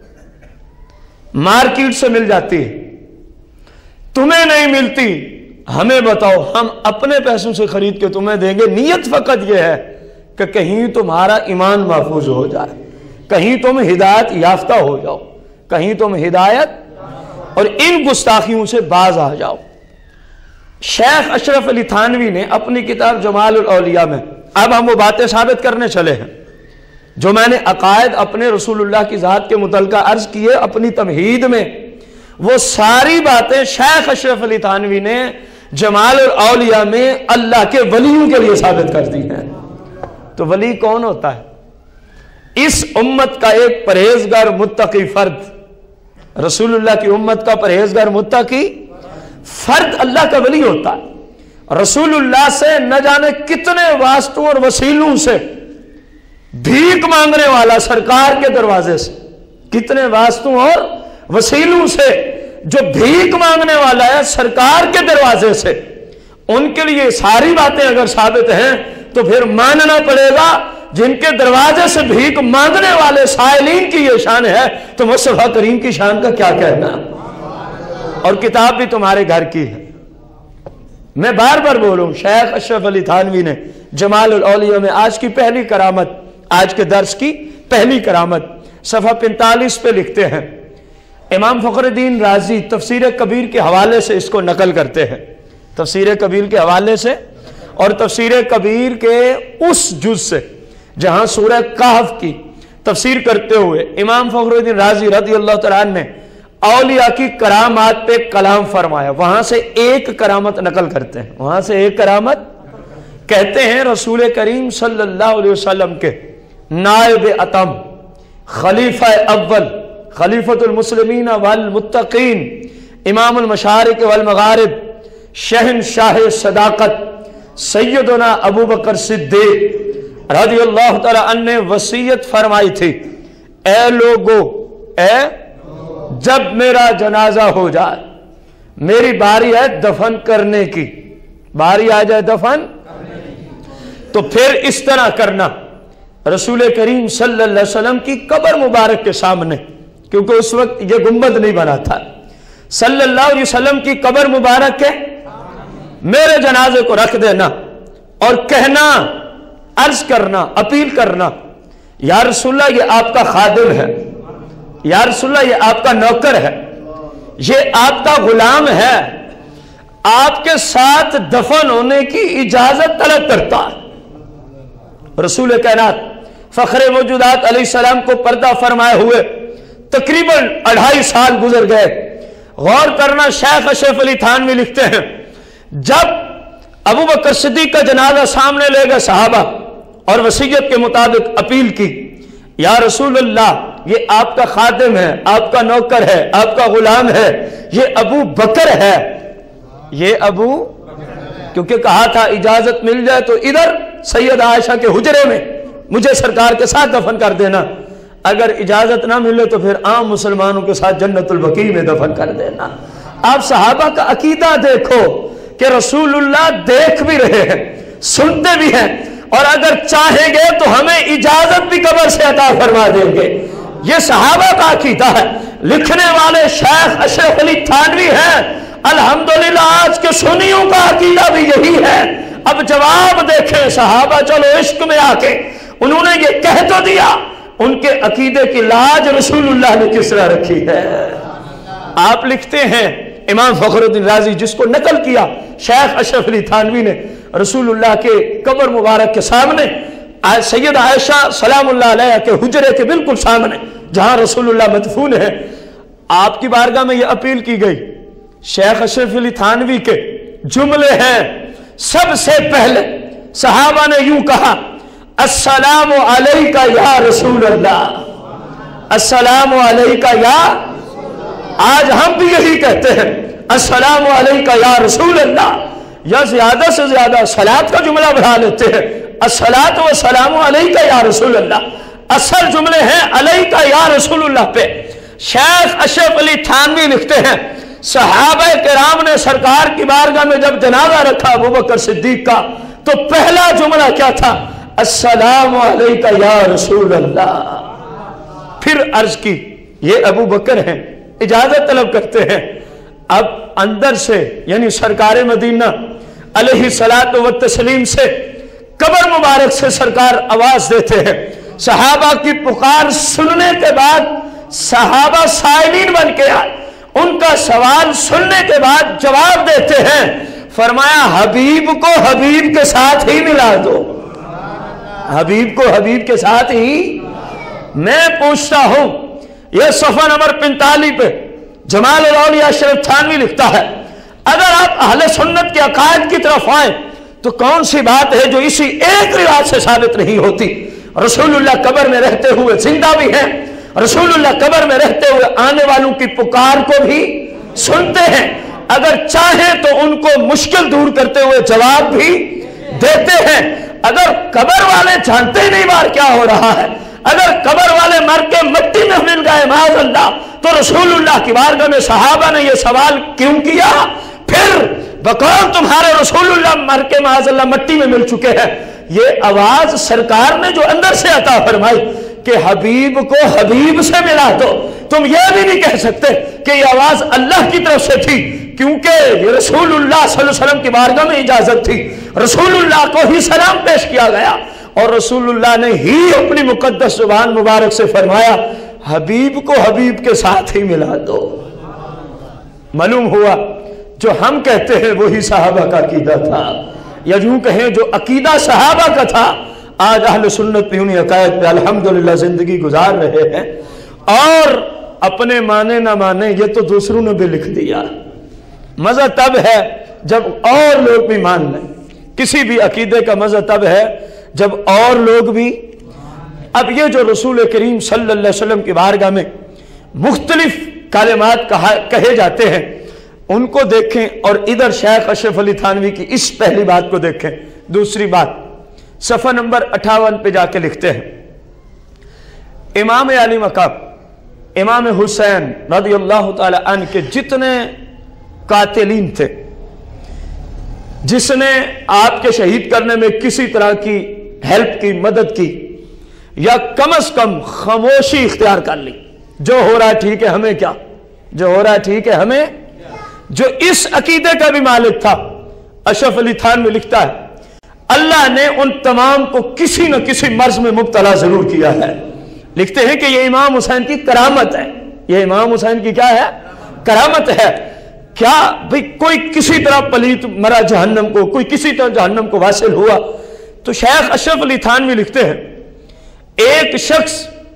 Speaker 1: مارکیٹ سے مل جاتی ہے، تمہیں نہیں ملتی، ہمیں بتاؤ، ہم اپنے پیسوں سے خرید کے تمہیں دیں گے۔ نیت فقط یہ ہے کہ کہیں تمہارا ایمان محفوظ ہو جائے، کہیں تم ہدایت یافتہ ہو جاؤ، کہیں تم ہدایت اور ان گستاخیوں سے باز آ جاؤ۔ شیخ اشرف علی تھانوی نے اپنی کتاب جمال الاولیاء میں، اب ہم وہ باتیں ثابت کرنے چلے ہیں جو میں نے عقائد اپنے رسول اللہ کی ذات کے متعلقہ عرض کیے اپنی تمہید میں، وہ ساری باتیں شیخ اشرف علی تھانوی نے جمال الاولیاء میں اللہ کے ولیوں کے لیے ثابت کر دی ہیں۔ تو ولی کون ہوتا ہے؟ اس امت کا ایک پرہیزگار متقی فرد، رسول اللہ کی امت کا پرہیزگار متقی فرد اللہ کا ولی ہوتا ہے۔ رسول اللہ سے نہ جانے کتنے واسطوں اور وسیلوں سے بھیک مانگنے والا سرکار کے دروازے سے، کتنے واسطوں اور وسیلوں سے جو بھیک مانگنے والا ہے سرکار کے دروازے سے، ان کے لیے ساری باتیں اگر ثابت ہیں تو پھر ماننا پڑے گا جن کے دروازے سے بھیک مانگنے والے سائلین کی یہ شان ہے تو مصطفیٰ کریم کی شان کا کیا کہنا؟ اور کتاب بھی تمہارے گھر کی ہے۔ میں بار بار بولوں، شیخ اشرف علی تھانوی نے جمال الاولیاء میں آج کی پہلی کرامت، آج کے درس کی پہلی کرامت صفحہ 45 پہ لکھتے ہیں، امام فخر الدین رازی تفسیر کبیر کے حوالے سے اس کو نقل کرتے ہیں، تفسیر کبیر کے حوالے سے اور تفسیر کبیر کے اس جز سے جہاں سورہ کہف کی تفسیر کرتے ہوئے امام فخر الدین رازی رضی اللہ تعالیٰ عنہ نے اولیاء کی کرامات پہ کلام فرمایا، وہاں سے ایک کرامت نقل کرتے ہیں، وہاں سے ایک کرامت کہتے ہیں رسول کریم صلی اللہ علیہ وسلم کے نائب اتم، خلیفہ اول، خلیفۃ المسلمین والمتقین، امام المشارق والمغارب، شہنشاہ صداقت سیدنا ابو بکر صدیق رضی اللہ تعالی عنہ نے وصیت فرمائی تھی، اے لوگو، جب میرا جنازہ ہو جائے، میری باری ہے دفن کرنے کی، باری آ جائے دفن تو پھر اس طرح کرنا، رسول کریم صلی اللہ علیہ وسلم کی قبر مبارک کے سامنے، کیونکہ اس وقت یہ گنبد نہیں بنا تھا، صلی اللہ علیہ وسلم کی قبر مبارک کے میرے جنازے کو رکھ دینا اور کہنا عرض کرنا، اپیل کرنا، یا رسول اللہ یہ آپ کا خادم ہے، یا رسول اللہ یہ آپ کا نوکر ہے، یہ آپ کا غلام ہے، آپ کے ساتھ دفن ہونے کی اجازت طلب کرتا ہے۔ رسول کائنات فخر موجودات علیہ السلام کو پردہ فرمائے ہوئے تقریباً 2.5 سال گزر گئے۔ غور کرنا، شیخ اشرف علی تھانوی لکھتے ہیں جب ابو بکر صدیق کا جنازہ سامنے لے گئے صحابہ اور وصیت کے مطابق اپیل کی، یا رسول اللہ یہ آپ کا خادم ہے، آپ کا نوکر ہے، آپ کا غلام ہے، یہ ابو بکر ہے، یہ ابو، کیونکہ کہا تھا اجازت مل جائے تو ادھر سید عائشہ کے حجرے میں مجھے سرکار کے ساتھ دفن کر دینا، اگر اجازت نہ ملے تو پھر عام مسلمانوں کے ساتھ جنت البقیع میں دفن کر دینا۔ آپ صحابہ کا عقیدہ دیکھو کہ رسول اللہ دیکھ بھی رہے ہیں، سنتے بھی ہیں، اور اگر چاہیں گے تو ہمیں اجازت بھی قبر سے عطا فرما دیں گے۔ یہ صحابہ کا عقیدہ ہے۔ لکھنے والے شیخ اشرف علی تھانوی ہیں، الحمدللہ آج کے سنیوں کا عقیدہ بھی یہی ہے۔ اب جواب دیکھیں، صحابہ چلو عشق میں آ کے انہوں نے یہ کہہ تو دیا، ان کے عقیدے کی لاج رسول اللہ نے کس طرح رکھی ہے۔ آپ لکھتے ہیں امام فخر الدین رازی، جس کو نقل کیا شیخ اشرف علی تھانوی نے، رسول اللہ کے قبر مبارک کے سامنے، سید عائشہ سلام اللہ علیہ کے حجرے کے بالکل سامنے جہاں رسول اللہ مدفون ہے، آپ کی بارگاہ میں یہ اپیل کی گئی۔ شیخ اشرف علی تھانوی کے جملے ہیں، سب سے پہلے صحابہ نے یوں کہا، السلام علیکہ یا رسول اللہ، السلام علیکہ یا، آج ہم بھی یہی کہتے ہیں، السلام علیکہ یا رسول اللہ، یا زیادہ سے زیادہ صلاۃ کا جملہ بڑھا لیتے ہیں، الصلاۃ والسلام علیکہ یا رسول اللہ، اصل جملے ہیں علیکہ یا رسول اللہ پہ۔ شیخ اشرف علی تھانوی لکھتے ہیں صحابہ کرام نے سرکار کی بارگاہ میں جب جنازہ رکھا ابو بکر صدیق کا تو پہلا جملہ کیا تھا؟ السلام علیکہ یا رسول اللہ۔ پھر عرض کی یہ ابو بکر ہیں، اجازت طلب کرتے ہیں۔ اب اندر سے یعنی سرکار مدینہ علیہ الصلاۃ والتسلیم سے قبر مبارک سے سرکار آواز دیتے ہیں۔ صحابہ کی پکار سننے کے بعد صحابہ سائلین بن کے آئے، ان کا سوال سننے کے بعد جواب دیتے ہیں، فرمایا حبیب کو حبیب کے ساتھ ہی ملا دو، حبیب کو حبیب کے ساتھ ہی۔ میں پوچھتا ہوں، یہ صفحہ نمبر 45 پہ جمال الاولیاء اشرف تھانوی لکھتا ہے، اگر آپ اہل سنت کے عقائد کی طرف آئیں تو کون سی بات ہے جو اسی ایک روایت سے ثابت نہیں ہوتی؟ رسول اللہ قبر میں رہتے ہوئے زندہ بھی ہیں، رسول اللہ قبر میں رہتے ہوئے آنے والوں کی پکار کو بھی سنتے ہیں، اگر چاہیں تو ان کو مشکل دور کرتے ہوئے جواب بھی دیتے ہیں۔ اگر قبر والے جانتے نہیں بار کیا ہو رہا ہے، اگر قبر والے مر کے مٹی میں مل گئے معاذ اللہ، تو رسول اللہ کی بارگاہ میں صحابہ نے یہ سوال کیوں کیا؟ پھر بقول تمہارے رسول اللہ مر کے معاذ اللہ مٹی میں مل چکے ہیں۔ یہ آواز سرکار نے جو اندر سے عطا فرمائی کہ حبیب کو حبیب سے ملا دو، تم یہ بھی نہیں کہہ سکتے کہ یہ آواز اللہ کی طرف سے تھی، کیونکہ یہ رسول اللہ صلی اللہ علیہ وسلم کی بارگاہ میں اجازت تھی، رسول اللہ کو ہی سلام پیش کیا گیا اور رسول اللہ نے ہی اپنی مقدس زبان مبارک سے فرمایا حبیب کو حبیب کے ساتھ ہی ملا دو۔ معلوم ہوا جو ہم کہتے ہیں وہی صحابہ کا عقیدہ تھا، یا یوں کہیں جو عقیدہ صحابہ کا تھا، آج اہل سنت بھی انہی عقائد پہ الحمدللہ زندگی گزار رہے ہیں۔ اور اپنے مانے نہ مانے یہ تو دوسروں نے بھی لکھ دیا، مزہ تب ہے جب اور لوگ بھی مان لیں، کسی بھی عقیدے کا مزہ تب ہے جب اور لوگ بھی۔ اب یہ جو رسول کریم صلی اللہ علیہ وسلم کی بارگاہ میں مختلف کلمات کہے جاتے ہیں ان کو دیکھیں، اور ادھر شیخ اشرف علی تھانوی کی اس پہلی بات کو دیکھیں۔ دوسری بات صفحہ نمبر 58 پہ جا کے لکھتے ہیں، امام علی مقام امام حسین رضی اللہ تعالی عنہ کے جتنے قاتلین تھے، جس نے آپ کے شہید کرنے میں کسی طرح کی ہیلپ کی، مدد کی، یا کم از کم خاموشی اختیار کر لی، جو ہو رہا ہے ٹھیک ہے ہمیں کیا، جو ہو رہا ہے ٹھیک ہے ہمیں، جو اس عقیدے کا بھی مالک تھا، اشرف علی تھانوی لکھتا ہے اللہ نے ان تمام کو کسی نہ کسی مرض میں مبتلا ضرور کیا ہے۔ لکھتے ہیں کہ یہ امام حسین کی کرامت ہے، یہ امام حسین کی کیا ہے؟ کرامت ہے۔ کیا بھئی کوئی کسی طرح پلیت مرا جہنم کو، کوئی کسی طرح جہنم کو واصل ہوا؟ تو شیخ اشرف علی تھانوی لکھتے ہیں ایک شخص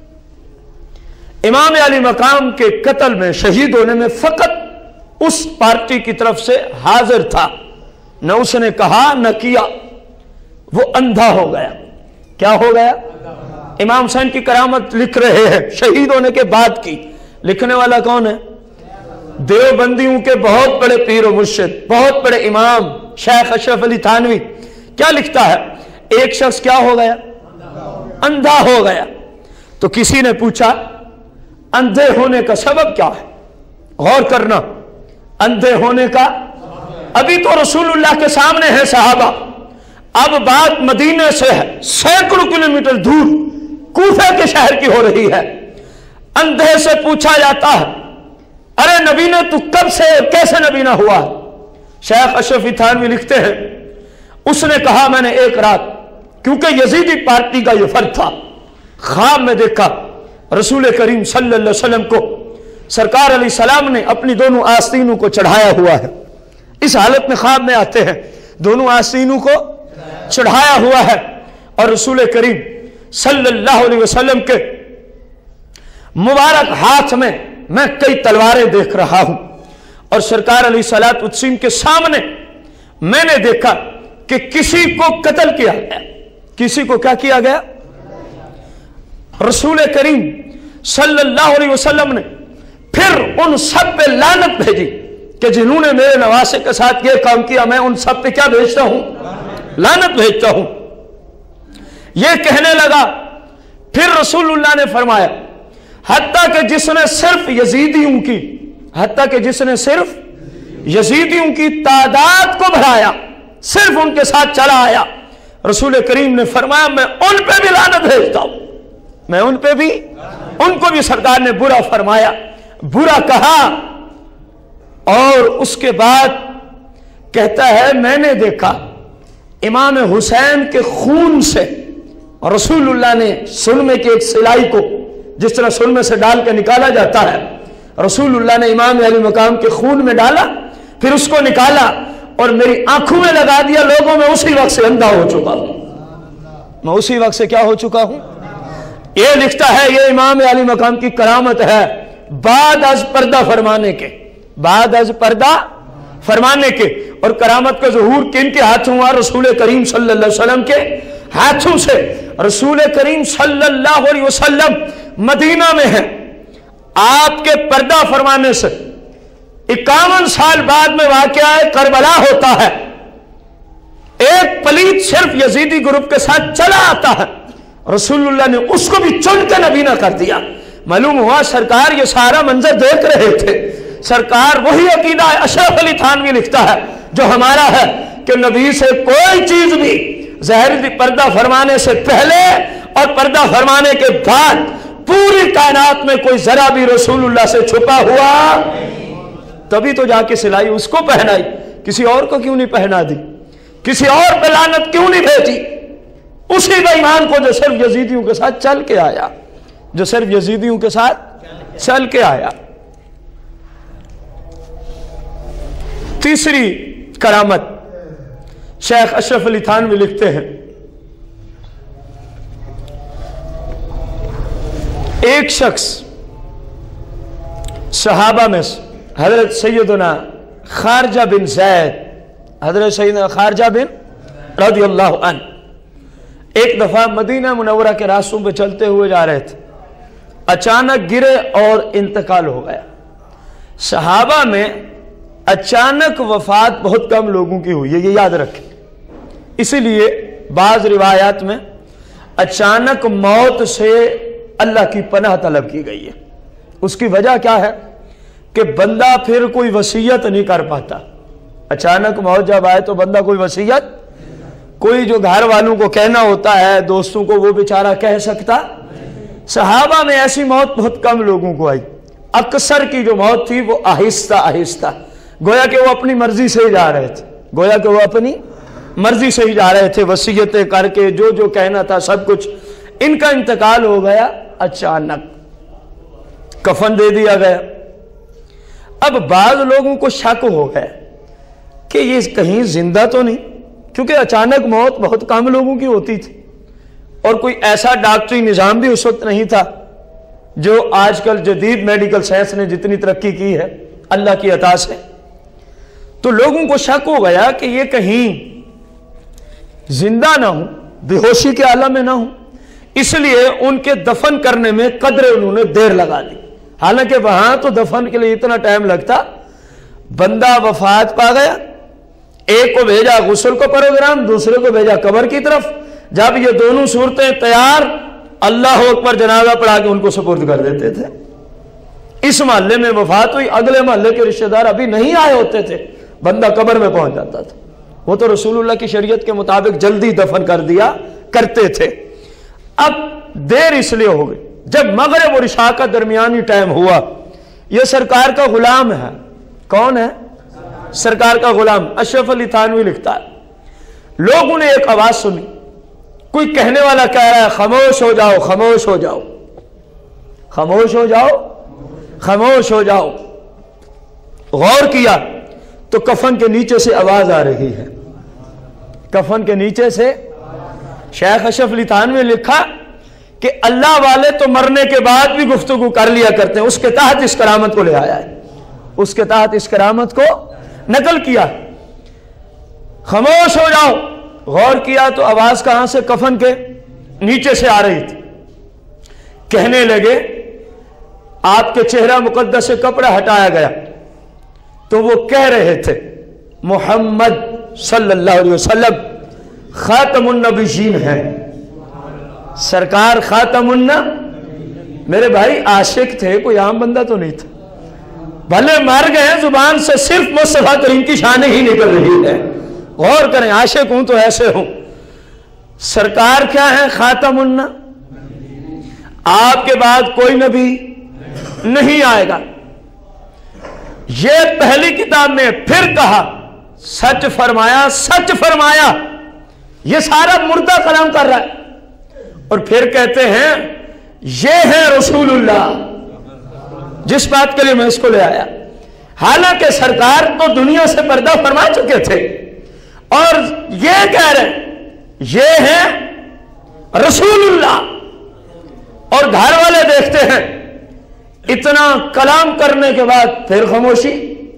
Speaker 1: امام علی مقام کے قتل میں، شہید ہونے میں فقط اس پارٹی کی طرف سے حاضر تھا، نہ اس نے کہا نہ کیا، وہ اندھا ہو گیا۔ کیا ہو گیا؟ امام حسین کی کرامت لکھ رہے ہیں شہید ہونے کے بعد کی۔ لکھنے والا کون ہے؟ دیوبندیوں کے بہت بڑے پیر و مرشد، بہت بڑے امام شیخ اشرف علی تھانوی۔ کیا لکھتا ہے؟ ایک شخص کیا ہو گیا؟ اندھا ہو گیا۔ تو کسی نے پوچھا اندھے ہونے کا سبب کیا ہے؟ غور کرنا، اندھے ہونے کا، ابھی تو رسول اللہ کے سامنے ہے صحابہ، اب بات مدینے سے ہے، سینکڑوں کلومیٹر دور کوفہ کے شہر کی ہو رہی ہے۔ اندھے سے پوچھا جاتا ہے ارے نبی نے تو کب سے کیسے نبی نہ ہوا؟ شیخ اشرف تھانوی لکھتے ہیں اس نے کہا میں نے ایک رات، کیونکہ یزیدی پارٹی کا یہ فرد تھا، خواب میں دیکھا رسول کریم صلی اللہ علیہ وسلم کو سرکار علیہ السلام نے اپنی دونوں آستینوں کو چڑھایا ہوا ہے۔ اس حالت میں خواب میں آتے ہیں دونوں آستینوں کو چڑھایا ہوا ہے، اور رسول کریم صلی اللہ علیہ وسلم کے مبارک ہاتھ میں میں کئی تلواریں دیکھ رہا ہوں، اور سرکار علیہ الصلوۃ والتسلیم کے سامنے میں نے دیکھا کہ کسی کو قتل کیا گیا۔ کسی کو کیا کیا گیا؟ رسول کریم صلی اللہ علیہ وسلم نے پھر ان سب پہ لعنت بھیجی کہ جنہوں نے میرے نواسے کے ساتھ یہ کام کیا، میں ان سب پہ کیا بھیجتا ہوں؟ لعنت بھیجتا ہوں۔ یہ کہنے لگا، پھر رسول اللہ نے فرمایا حتیٰ کہ جس نے صرف یزیدیوں کی، حتیٰ کہ جس نے صرف یزیدیوں کی تعداد کو بڑھایا، صرف ان کے ساتھ چلا آیا، رسول کریم نے فرمایا میں ان پہ بھی لعنت بھیجتا ہوں، میں ان پہ بھی، ان کو بھی سرکار نے برا فرمایا، برا کہا۔ اور اس کے بعد کہتا ہے میں نے دیکھا امام حسین کے خون سے رسول اللہ نے سرمے کی ایک سلائی کو جس طرح سرمے سے ڈال کے نکالا جاتا ہے، رسول اللہ نے امام علی مقام کے خون میں ڈالا، پھر اس کو نکالا اور میری آنکھوں میں لگا دیا، لوگوں میں اسی وقت سے اندھا ہو چکا ہوں، میں اسی وقت سے کیا ہو چکا ہوں؟ یہ لکھتا ہے یہ امام علی مقام کی کرامت ہے بعد از پردہ فرمانے کے، بعد از پردہ فرمانے کے۔ اور کرامت کا ظہور کن کے ہاتھوں ہوا؟ رسول کریم صلی اللہ علیہ وسلم کے ہاتھوں سے۔ رسول کریم صلی اللہ علیہ وسلم مدینہ میں ہیں، آپ کے پردہ فرمانے سے 51 سال بعد میں واقعہ کربلا ہوتا ہے، ایک پلیت صرف یزیدی گروپ کے ساتھ چلا آتا ہے، رسول اللہ نے اس کو بھی چن کے نبینا کر دیا۔ معلوم ہوا سرکار یہ سارا منظر دیکھ رہے تھے۔ سرکار وہی عقیدہ اشرف علی تھانوی لکھتا ہے جو ہمارا ہے کہ نبی سے کوئی چیز بھی ظاہری پردہ فرمانے سے پہلے اور پردہ فرمانے کے بعد پوری کائنات میں کوئی ذرا بھی رسول اللہ سے چھپا ہوا، تبھی تو جا کے سلائی اس کو پہنائی، کسی اور کو کیوں نہیں پہنا دی؟ کسی اور پہ لعنت کیوں نہیں بھیجی؟ اسی بے ایمان کو جو صرف یزیدیوں کے ساتھ چل کے آیا، جو صرف یزیدیوں کے ساتھ چل کے آیا۔ تیسری کرامت شیخ اشرف علی تھانوی لکھتے ہیں ایک شخص صحابہ میں حضرت سیدنا خارجہ بن زید، حضرت سیدنا خارجہ بن رضی اللہ عنہ ایک دفعہ مدینہ منورہ کے راستوں پہ چلتے ہوئے جا رہے تھے، اچانک گرے اور انتقال ہو گیا۔ صحابہ میں اچانک وفات بہت کم لوگوں کی ہوئی ہے، یہ یاد رکھیں، اسی لیے بعض روایات میں اچانک موت سے اللہ کی پناہ طلب کی گئی ہے۔ اس کی وجہ کیا ہے کہ بندہ پھر کوئی وصیت نہیں کر پاتا، اچانک موت جب آئے تو بندہ کوئی وصیت، کوئی جو گھر والوں کو کہنا ہوتا ہے، دوستوں کو، وہ بیچارہ کہہ سکتا۔ صحابہ میں ایسی موت بہت کم لوگوں کو آئی، اکثر کی جو موت تھی وہ آہستہ آہستہ، گویا کہ وہ اپنی مرضی سے ہی جا رہے تھے، گویا کہ وہ اپنی مرضی سے ہی جا رہے تھے، وصیتیں کر کے جو جو کہنا تھا سب کچھ. ان کا انتقال ہو گیا اچانک، کفن دے دیا گیا. اب بعض لوگوں کو شک ہو گیا کہ یہ کہیں زندہ تو نہیں، کیونکہ اچانک موت بہت کم لوگوں کی ہوتی تھی اور کوئی ایسا ڈاکٹری نظام بھی اس وقت نہیں تھا جو آج کل جدید میڈیکل سائنس نے جتنی ترقی کی ہے اللہ کی عطا سے. تو لوگوں کو شک ہو گیا کہ یہ کہیں زندہ نہ ہوں، بے ہوشی کے عالم میں نہ ہوں، اس لیے ان کے دفن کرنے میں قدرے انہوں نے دیر لگا دی. حالانکہ وہاں تو دفن کے لیے اتنا ٹائم لگتا. بندہ وفات پا گیا، ایک کو بھیجا غسل کو پروگرام، دوسرے کو بھیجا قبر کی طرف. جب یہ دونوں صورتیں تیار، اللہ اکبر جنازہ پڑھا کے ان کو سپرد کر دیتے تھے. اس محلے میں وفات ہوئی، اگلے محلے کے رشتہ دار ابھی نہیں آئے ہوتے تھے، بندہ قبر میں پہنچ جاتا تھا. وہ تو رسول اللہ کی شریعت کے مطابق جلدی دفن کر دیا کرتے تھے. اب دیر اس لیے ہو گئی، جب مغرب اور عشاء کا درمیانی ٹائم ہوا، یہ سرکار کا غلام ہے. کون ہے؟ سرکار کا غلام. اشرف علی تھانوی لکھتا ہے لوگوں نے ایک آواز سنی، کوئی کہنے والا کہہ رہا ہے خاموش ہو جاؤ، خاموش ہو جاؤ، خاموش ہو جاؤ، خاموش ہو جاؤ. غور کیا تو کفن کے نیچے سے آواز آ رہی ہے. کفن کے نیچے سے شیخ اشرف علی تھانوی نے لکھا کہ اللہ والے تو مرنے کے بعد بھی گفتگو کر لیا کرتے ہیں. اس کے تحت اس کرامت کو لے آیا ہے، اس کے تحت اس کرامت کو نقل کیا. خاموش ہو جاؤ. غور کیا تو آواز کہاں سے؟ کفن کے نیچے سے آ رہی تھی. کہنے لگے آپ کے چہرہ مقدس سے کپڑا ہٹایا گیا تو وہ کہہ رہے تھے محمد صلی اللہ علیہ وسلم خاتم النبیین ہیں. سرکار خاتم میرے بھائی عاشق تھے، کوئی عام بندہ تو نہیں تھا. بھلے مر گئے، زبان سے صرف مصطفیٰ کریم کی شان ہی نکل رہی ہے. غور کریں، عاشق ہوں تو ایسے ہوں. سرکار کیا ہے؟ خاتم آپ کے بعد کوئی نبی نہیں آئے گا. یہ پہلی کتاب میں پھر کہا سچ فرمایا، سچ فرمایا. یہ سارا مردہ کلام کر رہا ہے اور پھر کہتے ہیں یہ ہے رسول اللہ جس بات کے لیے میں اس کو لے آیا. حالانکہ سرکار تو دنیا سے پردہ فرما چکے تھے اور یہ کہہ رہے ہیں یہ ہے رسول اللہ. اور گھر والے دیکھتے ہیں اتنا کلام کرنے کے بعد پھر خاموشی.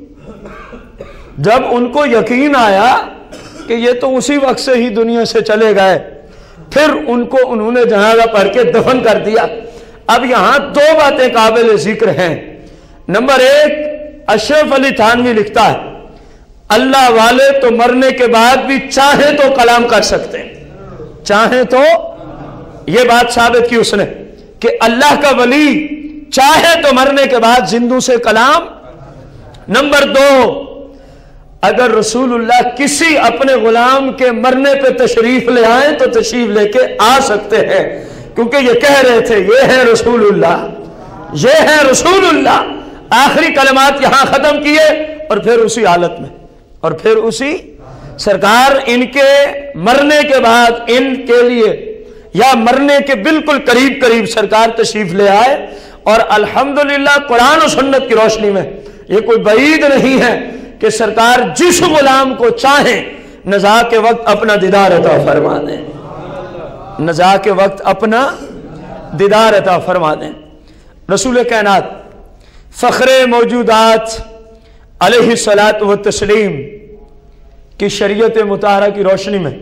Speaker 1: جب ان کو یقین آیا کہ یہ تو اسی وقت سے ہی دنیا سے چلے گئے، پھر ان کو انہوں نے جنازہ پڑھ کے دفن کر دیا. اب یہاں دو باتیں قابل ذکر ہیں. نمبر ایک، اشرف علی تھانوی لکھتا ہے اللہ والے تو مرنے کے بعد بھی چاہیں تو کلام کر سکتے ہیں. چاہیں تو، یہ بات ثابت کی اس نے کہ اللہ کا ولی چاہے تو مرنے کے بعد زندوں سے کلام. نمبر دو، اگر رسول اللہ کسی اپنے غلام کے مرنے پہ تشریف لے آئیں تو تشریف لے کے آ سکتے ہیں، کیونکہ یہ کہہ رہے تھے یہ ہے رسول اللہ، یہ ہے رسول اللہ. آخری کلمات یہاں ختم کیے اور پھر اسی حالت میں، اور پھر اسی سرکار ان کے مرنے کے بعد ان کے لیے یا مرنے کے بالکل قریب قریب سرکار تشریف لے آئے. اور الحمدللہ قرآن و سنت کی روشنی میں یہ کوئی بعید نہیں ہے کہ سرکار جس غلام کو چاہیں نزا کے وقت اپنا دیدار عطا فرما دیں، نزا کے وقت اپنا دیدار عطا فرما دیں. رسول کائنات فخر موجودات علیہ الصلاۃ والتسلیم کی شریعت مطہرہ کی روشنی میں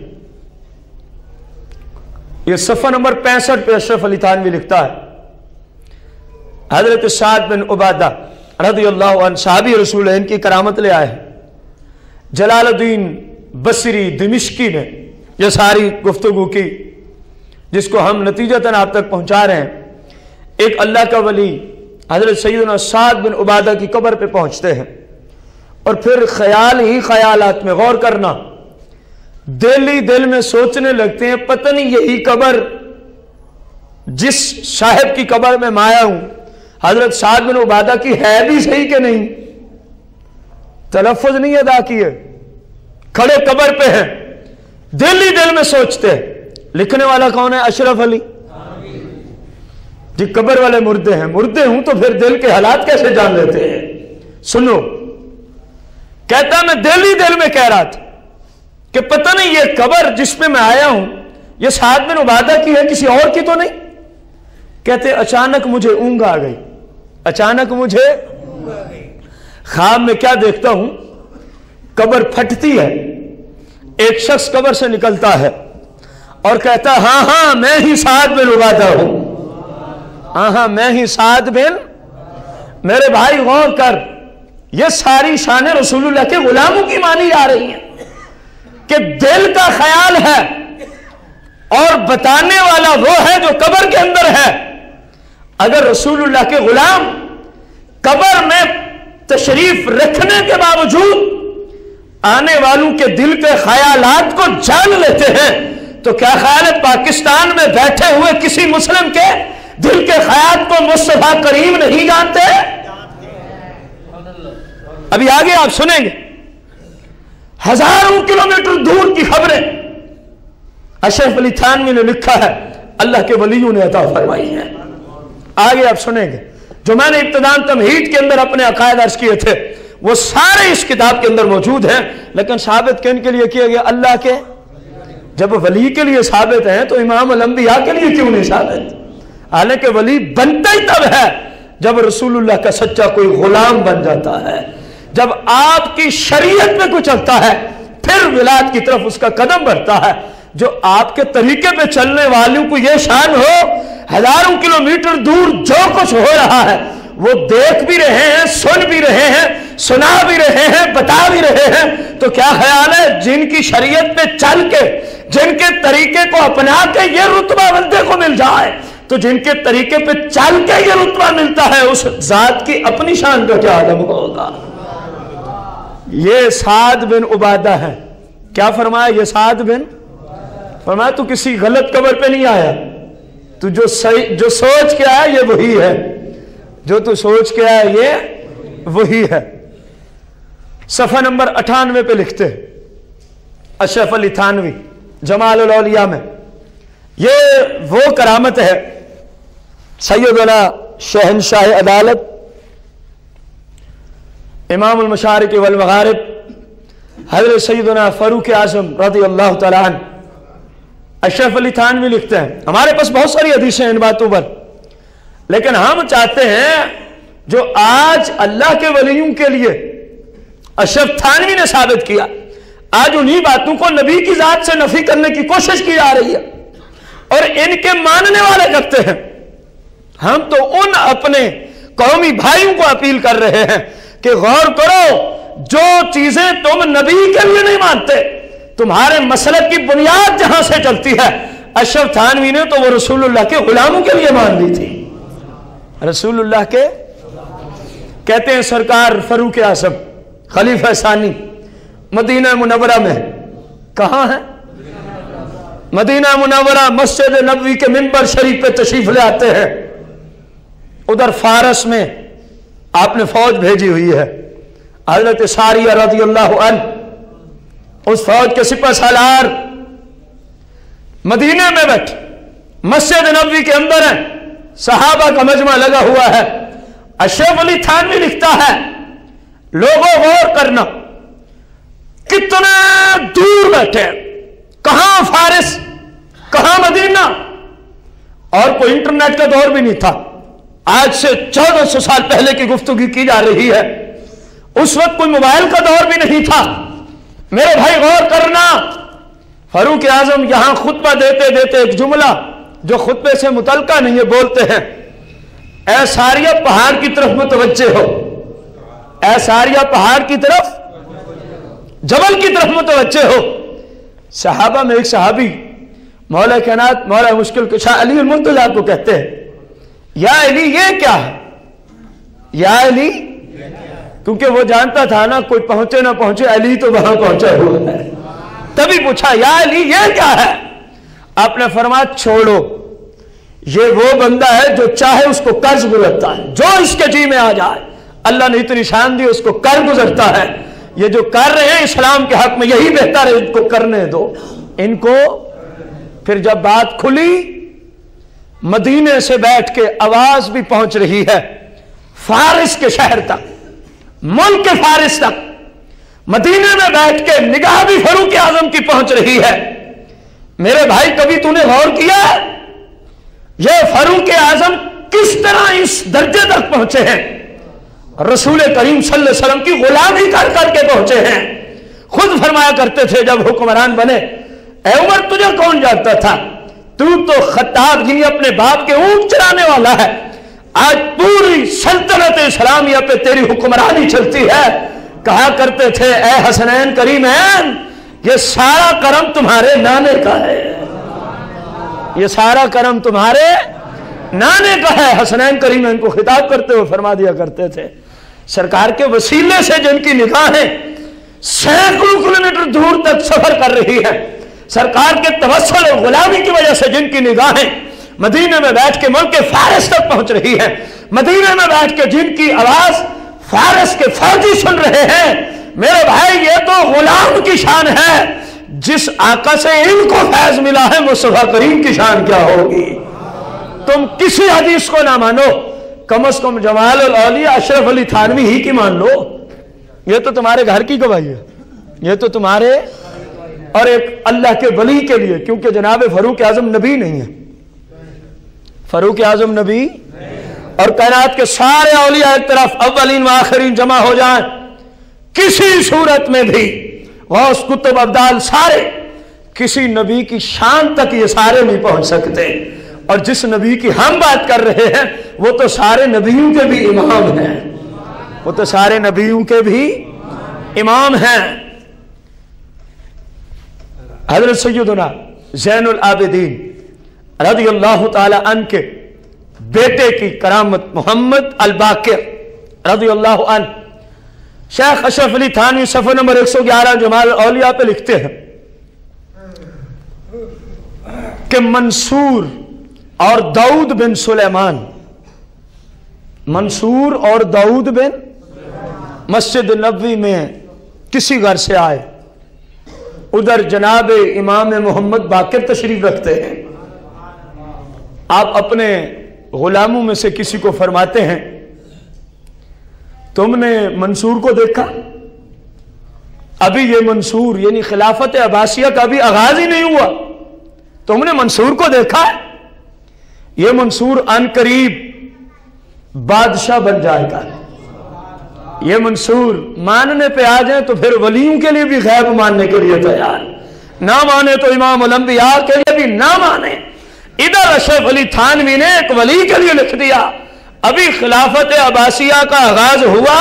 Speaker 1: یہ صفحہ نمبر 65 پہ اشرف علی تھانوی لکھتا ہے حضرت سعد بن عبادہ رضی اللہ عنہ صحابی رسول ان کی کرامت لے آئے ہیں. جلال الدین بصری دمشقی نے یہ ساری گفتگو کی جس کو ہم نتیجتاً آپ تک پہنچا رہے ہیں. ایک اللہ کا ولی حضرت سیدنا سعد بن عبادہ کی قبر پہ پہنچتے ہیں اور پھر خیال ہی خیالات میں غور کرنا، دل ہی دل میں سوچنے لگتے ہیں پتہ نہیں یہی قبر جس صاحب کی قبر میں میں آیا ہوں حضرت سعد بن عبادہ کی ہے بھی صحیح کہ نہیں. تلفظ نہیں ادا کیے، کھڑے قبر پہ ہیں. दिल ही दिल में सोचते हैं। लिखने वाला कौन है? अशरफ अली जी। कब्र वाले मुर्दे हैं, मुर्दे हूं तो फिर दिल के हालात कैसे जान लेते हैं? सुनो, कहता मैं दिल ही दिल में कह रहा था कि पता नहीं ये कब्र जिसमें मैं आया हूं ये साद बिन उबादा की है, किसी और की तो नहीं। कहते अचानक मुझे ऊंघ आ गई, अचानक मुझे ख्वाब में क्या देखता हूं, कब्र फटती है, एक शख्स कब्र से निकलता है और कहता हाँ हाँ मैं ही साद बिन उबादा हूं, हाँ हाँ मैं ही साद बिन। मेरे भाई गौर कर, ये सारी शान रसूलुल्लाह के गुलामों की मानी जा रही है कि दिल का ख्याल है और बताने वाला वो है जो कब्र के अंदर है। अगर रसूलुल्लाह के गुलाम कब्र में तशरीफ रखने के बावजूद आने वालों के दिल के ख्यालात को जान लेते हैं, तो क्या ख्याल है पाकिस्तान में बैठे हुए किसी मुस्लिम के दिल के ख्याल को मुस्तफा करीम नहीं जानते? अभी आगे आप सुनेंगे, हजारों किलोमीटर दूर की खबरें अशरफ अली थानवी ने लिखा है, अल्लाह के वलियों ने अता फरमाई है। आगे आप सुनेंगे, जो मैंने इब्तिदान तमहीद के अंदर अपने अकायद अर्ज किए थे वो सारे इस किताब के अंदर मौजूद हैं। लेकिन साबित किन के लिए किया गया? अल्लाह के। जब वली के लिए साबित है तो इमाम अल अंबिया के लिए क्यों नहीं साबित? हालांकि वली बनता ही तब है जब रसूलुल्लाह का सच्चा कोई गुलाम बन जाता है, जब आपकी शरीयत में कुछ चलता है, फिर विलायत की तरफ उसका कदम बढ़ता है। जो आपके तरीके पे चलने वालों को यह शान हो, हजारों किलोमीटर दूर जो कुछ हो रहा है वो देख भी रहे हैं, सुन भी रहे हैं, सुना भी रहे हैं, बता भी रहे हैं, तो क्या ख्याल है जिनकी शरीयत पे चल के, जिनके तरीके को अपना के ये रुतबा बंदे को मिल जाए, तो जिनके तरीके पे चल के ये रुतबा मिलता है, उस जात की अपनी शान का क्या आलम होगा? ये साद बिन उबादा है। क्या फरमाया? ये साद बिन, फरमाया तू किसी गलत कब्र पे नहीं आया, तू जो सोच के आया ये वही है, जो तू सोच के आया ये वही है। सफा नंबर 98 पे लिखते अशरफ अली थानवी जमालुल औलिया में, ये वो करामत है सैयदना शहनशाह अदालत इमामुल मशारिक वल मगारिब हज़रत सैयदना फारूक आज़म रज़ियल्लाहु तआला अन्हु। अशरफ अली थानवी लिखते हैं, हमारे पास बहुत सारी हदीसें हैं इन बातों पर, लेकिन हम चाहते हैं जो आज अल्लाह के वलियों के लिए अशरफ थानवी ने साबित किया, आज उन्हीं बातों को नबी की जात से नफी करने की कोशिश की जा रही है और इनके मानने वाले करते हैं। हम तो उन अपने कौमी भाइयों को अपील कर रहे हैं कि गौर करो, जो चीजें तुम नबी के लिए नहीं मानते, तुम्हारे मसलक की बुनियाद जहां से चलती है, अशरफ थानवी ने तो वो रसूलुल्लाह के गुलामों के लिए मान ली थी। रसूलुल्लाह के कहते हैं सरकार फारूक आज़म खलीफा सानी मदीना मुनव्वरा में, कहां है? मदीना मुनव्वरा मस्जिद नबवी के मिंबर शरीफ पे तशरीफ ले आते हैं। उधर फारस में आपने फौज भेजी हुई है, हजरत सारिया रज़ियल्लाहु अन्हा उस फौज के सिपह सालार मदीने में बैठे मस्जिद नबवी के अंदर है, सहाबा का मजमा लगा हुआ है। अशरफ अली थानवी लिखता है, लोगों गौर करना, कितने दूर बैठे, कहां फारिस, कहां मदीना, और कोई इंटरनेट का दौर भी नहीं था। आज से 1400 साल पहले की गुफ्तगू की जा रही है, उस वक्त कोई मोबाइल का दौर भी नहीं था। मेरे भाई गौर करना, फारूक आजम यहां खुतबा देते देते एक जुमला जो खुतबे से मुतल्का नहीं है बोलते हैं, ऐ सारिया पहाड़ की तरफ मुतवज्जे हो, ऐ सारिया पहाड़ की तरफ, जबल की तरफ मुतवज्जे हो। सहाबा में एक सहाबी मौला कायनात मौला मुश्किल कुशा अली मुर्तजा को कहते हैं, या अली ये क्या है? या अली, क्योंकि वो जानता था ना कोई पहुंचे ना पहुंचे, अली तो वहां पहुंचा हुआ है। तभी पूछा, या अली ये क्या है? आपने फरमाया, छोड़ो, ये वो बंदा है जो चाहे उसको कर्ज गुजरता है, जो इसके जी में आ जाए, अल्लाह ने इतनी शान दी उसको कर गुजरता है। ये जो कर रहे हैं इस्लाम के हक में यही बेहतर है, इनको करने दो, ان کو پھر جب بات کھلی مدینے سے بیٹھ کے آواز بھی پہنچ رہی ہے فارس کے شہر تک، ملک کے فارس تک، مدینے میں بیٹھ کے نگاہ بھی فاروق اعظم کی پہنچ رہی ہے۔ میرے بھائی کبھی تو نے غور کیا یہ فاروق اعظم کس طرح اس درجے تک پہنچے ہیں؟ رسول کریم صلی اللہ علیہ وسلم کی غلامی کر کر کے پہنچے ہیں۔ خود فرمایا کرتے تھے جب حکمران بنے، اے عمر تجھے کون جانتا تھا، تو خطاب یعنی اپنے باپ کے اونٹ چرانے والا ہے، آج پوری سلطنت اسلامیہ پہ تیری حکمرانی چلتی ہے۔ کہا کرتے تھے اے حسنین کریمین یہ سارا کرم تمہارے نانے کا ہے، یہ سارا کرم تمہارے نانے کا ہے۔ حسنین کریمین کو خطاب کرتے ہوئے فرما دیا کرتے تھے سرکار کے وسیلے سے جن کی نگاہیں سینکڑوں کلومیٹر دور تک سفر کر رہی ہے، سرکار کے توسل اور غلامی کی وجہ سے جن کی نگاہیں مدینے میں بیٹھ کے ملک فارس تک پہنچ رہی ہے، مدینے میں بیٹھ کے جن کی آواز فارس کے فوجی سن رہے ہیں، میرے بھائی یہ تو غلام کی شان ہے۔ جس آقا سے ان کو فیض ملا ہے مصطفیٰ کریم کی شان کیا ہوگی؟ تم کسی حدیث کو نہ مانو، کم از کم جمال الاولیاء اشرف علی تھانوی ہی کی مان لو، یہ تو تمہارے گھر کی گواہی ہے، یہ تو تمہارے اور ایک اللہ کے ولی کے لیے، کیونکہ جناب فاروق اعظم نبی نہیں ہے، فاروق اعظم نبی، اور کائنات کے سارے اولیاء ایک طرف اولین و آخرین جمع ہو جائیں کسی صورت میں بھی، غوث کتب ابدال سارے کسی نبی کی شان تک یہ سارے نہیں پہنچ سکتے، اور جس نبی کی ہم بات کر رہے ہیں وہ تو سارے نبیوں کے بھی امام ہیں، وہ تو سارے نبیوں کے بھی امام ہیں۔ حضرت سیدنا زین العابدین رضی اللہ تعالی عنہ کے بیٹے کی کرامت محمد الباقر رضی اللہ عنہ، شیخ اشرف علی تھانوی صفحہ نمبر 111 جمال الاولیاء پہ لکھتے ہیں کہ منصور اور داؤد بن سلیمان، منصور اور داؤد بن مسجد نبوی میں کسی گھر سے آئے، ادھر جناب امام محمد باقر تشریف رکھتے ہیں، آپ اپنے غلاموں میں سے کسی کو فرماتے ہیں تم نے منصور کو دیکھا؟ ابھی یہ منصور یعنی خلافت عباسیہ کا ابھی آغاز ہی نہیں ہوا، تم نے منصور کو دیکھا؟ یہ منصور ان قریب بادشاہ بن جائے گا، یہ منصور ماننے پہ آ جائیں تو پھر ولیوں کے لیے بھی غیب ماننے کے لیے تیار، نہ مانے تو امام الانبیاء کے لیے بھی نہ مانے۔ ادھر اشرف علی تھانوی نے ایک ولی کے لیے لکھ دیا ابھی خلافت عباسیہ کا آغاز ہوا،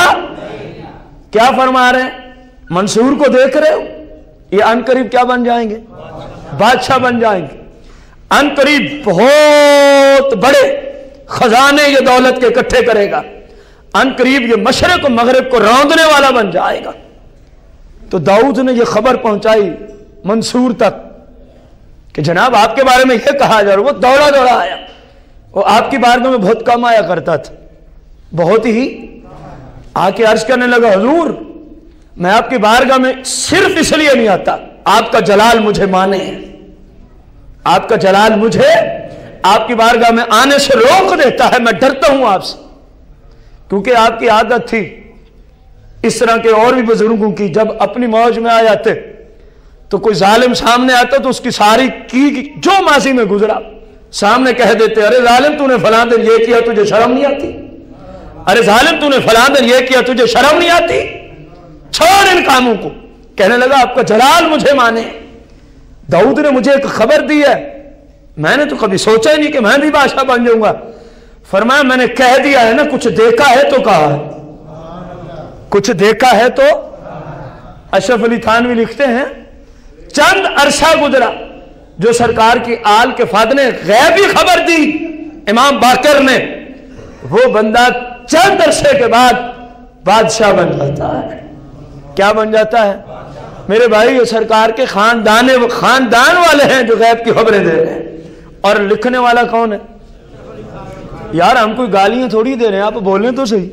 Speaker 1: کیا فرما رہے ہیں؟ منصور کو دیکھ رہے ہو، یہ ان قریب کیا بن جائیں گے؟ بادشاہ بن جائیں گے، ان قریب بہت بڑے خزانے یہ دولت کے اکٹھے کرے گا، ان قریب یہ مشرق و مغرب کو روندنے والا بن جائے گا۔ تو داؤد نے یہ خبر پہنچائی منصور تک کہ جناب آپ کے بارے میں یہ کہا جا رہا، وہ دوڑا دوڑا آیا، وہ آپ کی بارگاہ میں بہت کم آیا کرتا تھا، بہت ہی آ کے عرض کرنے لگا حضور میں آپ کی بارگاہ میں صرف اس لیے نہیں آتا آپ کا جلال مجھے مانے، آپ کا جلال مجھے آپ کی بارگاہ میں آنے سے روک دیتا ہے، میں ڈرتا ہوں آپ سے، کیونکہ آپ کی عادت تھی اس طرح کے اور بھی بزرگوں کی، جب اپنی موج میں آ جاتے تو کوئی ظالم سامنے آتا تو اس کی ساری کی جو ماضی میں گزرا سامنے کہہ دیتے، ارے ظالم تو نے فلاں دن یہ کیا تجھے شرم نہیں آتی، ارے ظالم تو نے فلاں دن یہ کیا تجھے شرم نہیں آتی، چھوڑ ان کاموں کو۔ کہنے لگا آپ کا جلال مجھے مانے، داؤد نے مجھے ایک خبر دی ہے، میں نے تو کبھی سوچا ہی نہیں کہ میں بھی بادشاہ بن جاؤں گا، فرمایا میں نے کہہ دیا ہے نا، کچھ دیکھا ہے تو کہا ہے، کچھ دیکھا ہے تو۔ اشرف علی تھانوی لکھتے ہیں چند عرصہ گزرا جو سرکار کی آل کے فاد نے غیبی خبر دی امام باقر نے، وہ بندہ چند عرصے کے بعد بادشاہ بن جاتا ہے۔ کیا بن جاتا ہے میرے بھائی؟ یہ سرکار کے خاندان والے ہیں جو غیب کی خبریں دے رہے ہیں، اور لکھنے والا کون ہے؟ یار ہم کوئی گالیاں تھوڑی دے رہے ہیں، آپ بولیں تو صحیح۔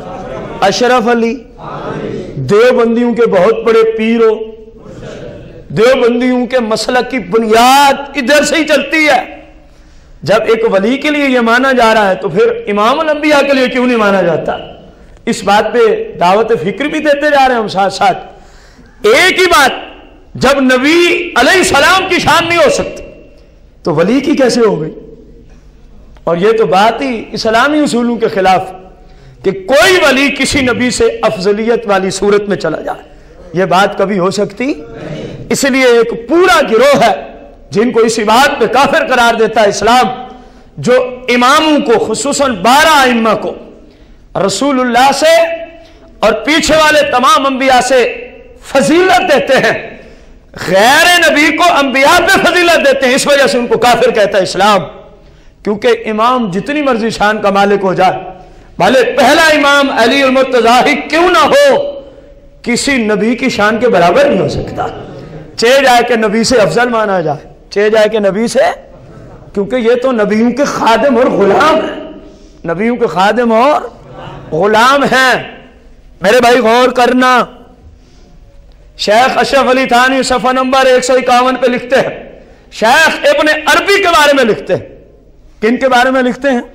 Speaker 1: اشرف علی دیوبندیوں کے بہت بڑے پیرو دیوبندیوں کے مسلک کی بنیاد ادھر سے ہی چلتی ہے. جب ایک ولی کے لیے یہ مانا جا رہا ہے تو پھر امام الانبیاء کے لیے کیوں نہیں مانا جاتا؟ اس بات پہ دعوت فکر بھی دیتے جا رہے ہیں ہم ساتھ ساتھ. ایک ہی بات، جب نبی علیہ السلام کی شان نہیں ہو سکتی تو ولی کی کیسے ہو گئی؟ اور یہ تو بات ہی اسلامی اصولوں کے خلاف کہ کوئی ولی کسی نبی سے افضلیت والی صورت میں چلا جائے. یہ بات کبھی ہو سکتی؟ اس لیے ایک پورا گروہ ہے جن کو اسی بات پہ کافر قرار دیتا ہے اسلام، جو اماموں کو خصوصاً 12 ائمہ کو رسول اللہ سے اور پیچھے والے تمام انبیاء سے فضیلت دیتے ہیں، غیر نبی کو انبیاء پہ فضیلت دیتے ہیں. اس وجہ سے ان کو کافر کہتا ہے اسلام. کیونکہ امام جتنی مرضی شان کا مالک ہو جائے، بھلے پہلا امام علی المرتضیٰ ہی کیوں نہ ہو، کسی نبی کی شان کے برابر نہیں ہو سکتا. چاہے جائے کہ نبی سے افضل مانا جائے، چاہے جائے کہ نبی سے، کیونکہ یہ تو نبیوں کے خادم اور غلام ہیں. نبیوں کے خادم اور غلام ہیں. میرے بھائی غور کرنا، شیخ اشرف علی تھانوی صفحہ نمبر 151 پہ لکھتے ہیں، شیخ ابن عربی کے بارے میں لکھتے ہیں. کن کے بارے میں لکھتے ہیں؟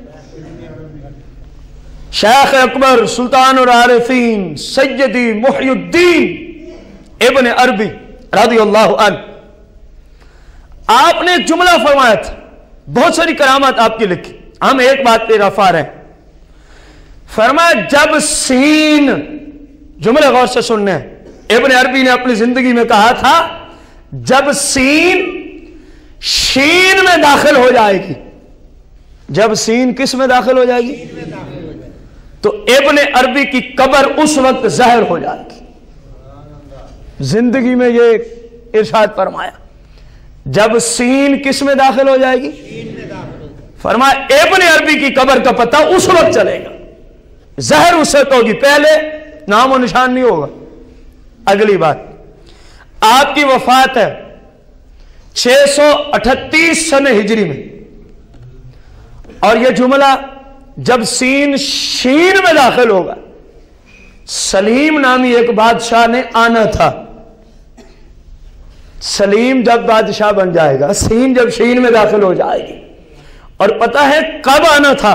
Speaker 1: شیخ اکبر سلطان العارفین سیدی محی الدین ابن عربی رضی اللہ عنہ. آپ نے ایک جملہ فرمایا تھا، بہت ساری کرامات آپ کی لکھی، ہم ایک بات پہ رفع رہے ہیں. فرمایا جب سین، جملے غور سے سننے ہیں، ابن عربی نے اپنی زندگی میں کہا تھا جب سین شین میں داخل ہو جائے گی، جب سین کس میں داخل ہو جائے گی تو ابن عربی کی قبر اس وقت ظاہر ہو جائے گی. زندگی میں یہ ارشاد فرمایا جب سین کس میں داخل ہو جائے گی، فرمایا ابن عربی کی قبر کا پتہ اس وقت چلے گا، ظاہر اس وقت ہوگی، پہلے نام و نشان نہیں ہوگا. اگلی بات، آپ کی وفات ہے 638 سنہ ہجری میں، اور یہ جملہ جب سین شین میں داخل ہوگا، سلیم نامی ایک بادشاہ نے آنا تھا. سلیم جب بادشاہ بن جائے گا، سین جب شین میں داخل ہو جائے گی، اور پتہ ہے کب آنا تھا؟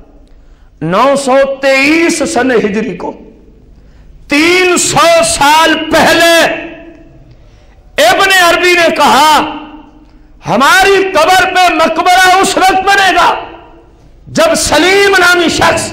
Speaker 1: 923 سنہ ہجری کو، 300 سال پہلے. ابن عربی نے کہا ہماری قبر پہ مقبرہ اس وقت بنے گا جب سلیم نامی شخص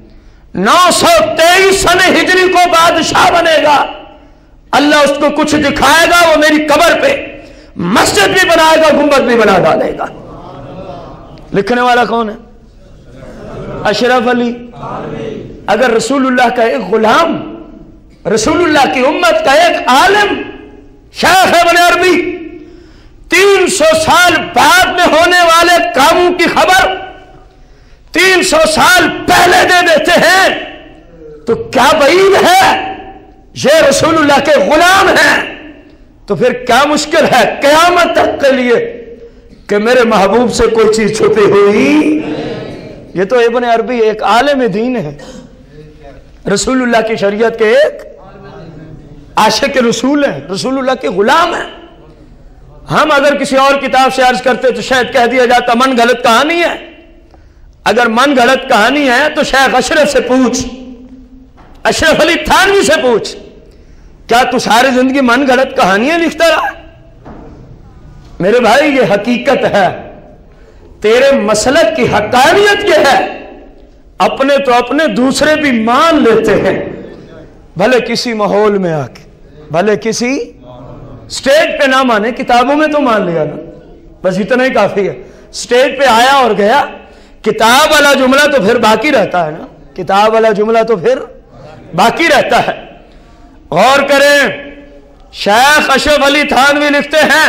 Speaker 1: 923 سنہ ہجری کو بادشاہ بنے گا. اللہ اس کو کچھ دکھائے گا، وہ میری قبر پہ مسجد بھی بنائے گا، گنبد بھی بنا ڈالے گا. لکھنے والا کون ہے؟ اشرف علی. اگر رسول اللہ کا ایک غلام، رسول اللہ کی امت کا ایک عالم شیخ ابن عربی 300 سال بعد میں ہونے والے کاموں کی خبر 300 سال پہلے دے دیتے ہیں تو کیا بعید ہے؟ یہ رسول اللہ کے غلام ہیں. تو پھر کیا مشکل ہے قیامت تک کے لیے کہ میرے محبوب سے کوئی چیز چھپی ہوئی؟ یہ تو ابن عربی ایک عالم دین ہے، رسول اللہ کی شریعت کے ایک عاشق رسول ہیں، رسول اللہ کے غلام ہیں. ہم اگر کسی اور کتاب سے عرض کرتے تو شاید کہہ دیا جاتا من گھڑت کہانی ہے. اگر من گھڑت کہانی ہے تو شیخ اشرف سے پوچھ، اشرف علی تھانوی سے پوچھ، کیا تو ساری زندگی من گھڑت کہانیاں لکھتا رہا؟ میرے بھائی یہ حقیقت ہے، تیرے مسلک کی حقانیت یہ ہے. اپنے تو اپنے دوسرے بھی مان لیتے ہیں، بھلے کسی ماحول میں آ کے، بھلے کسی سٹیج پہ نہ مانے، کتابوں میں تو مان لیا نا، بس اتنا ہی کافی ہے. سٹیج پہ آیا اور گیا، کتاب والا جملہ تو پھر باقی رہتا ہے نا، کتاب والا جملہ تو پھر باقی رہتا ہے. غور کریں، شیخ اشرف علی تھانوی لکھتے ہیں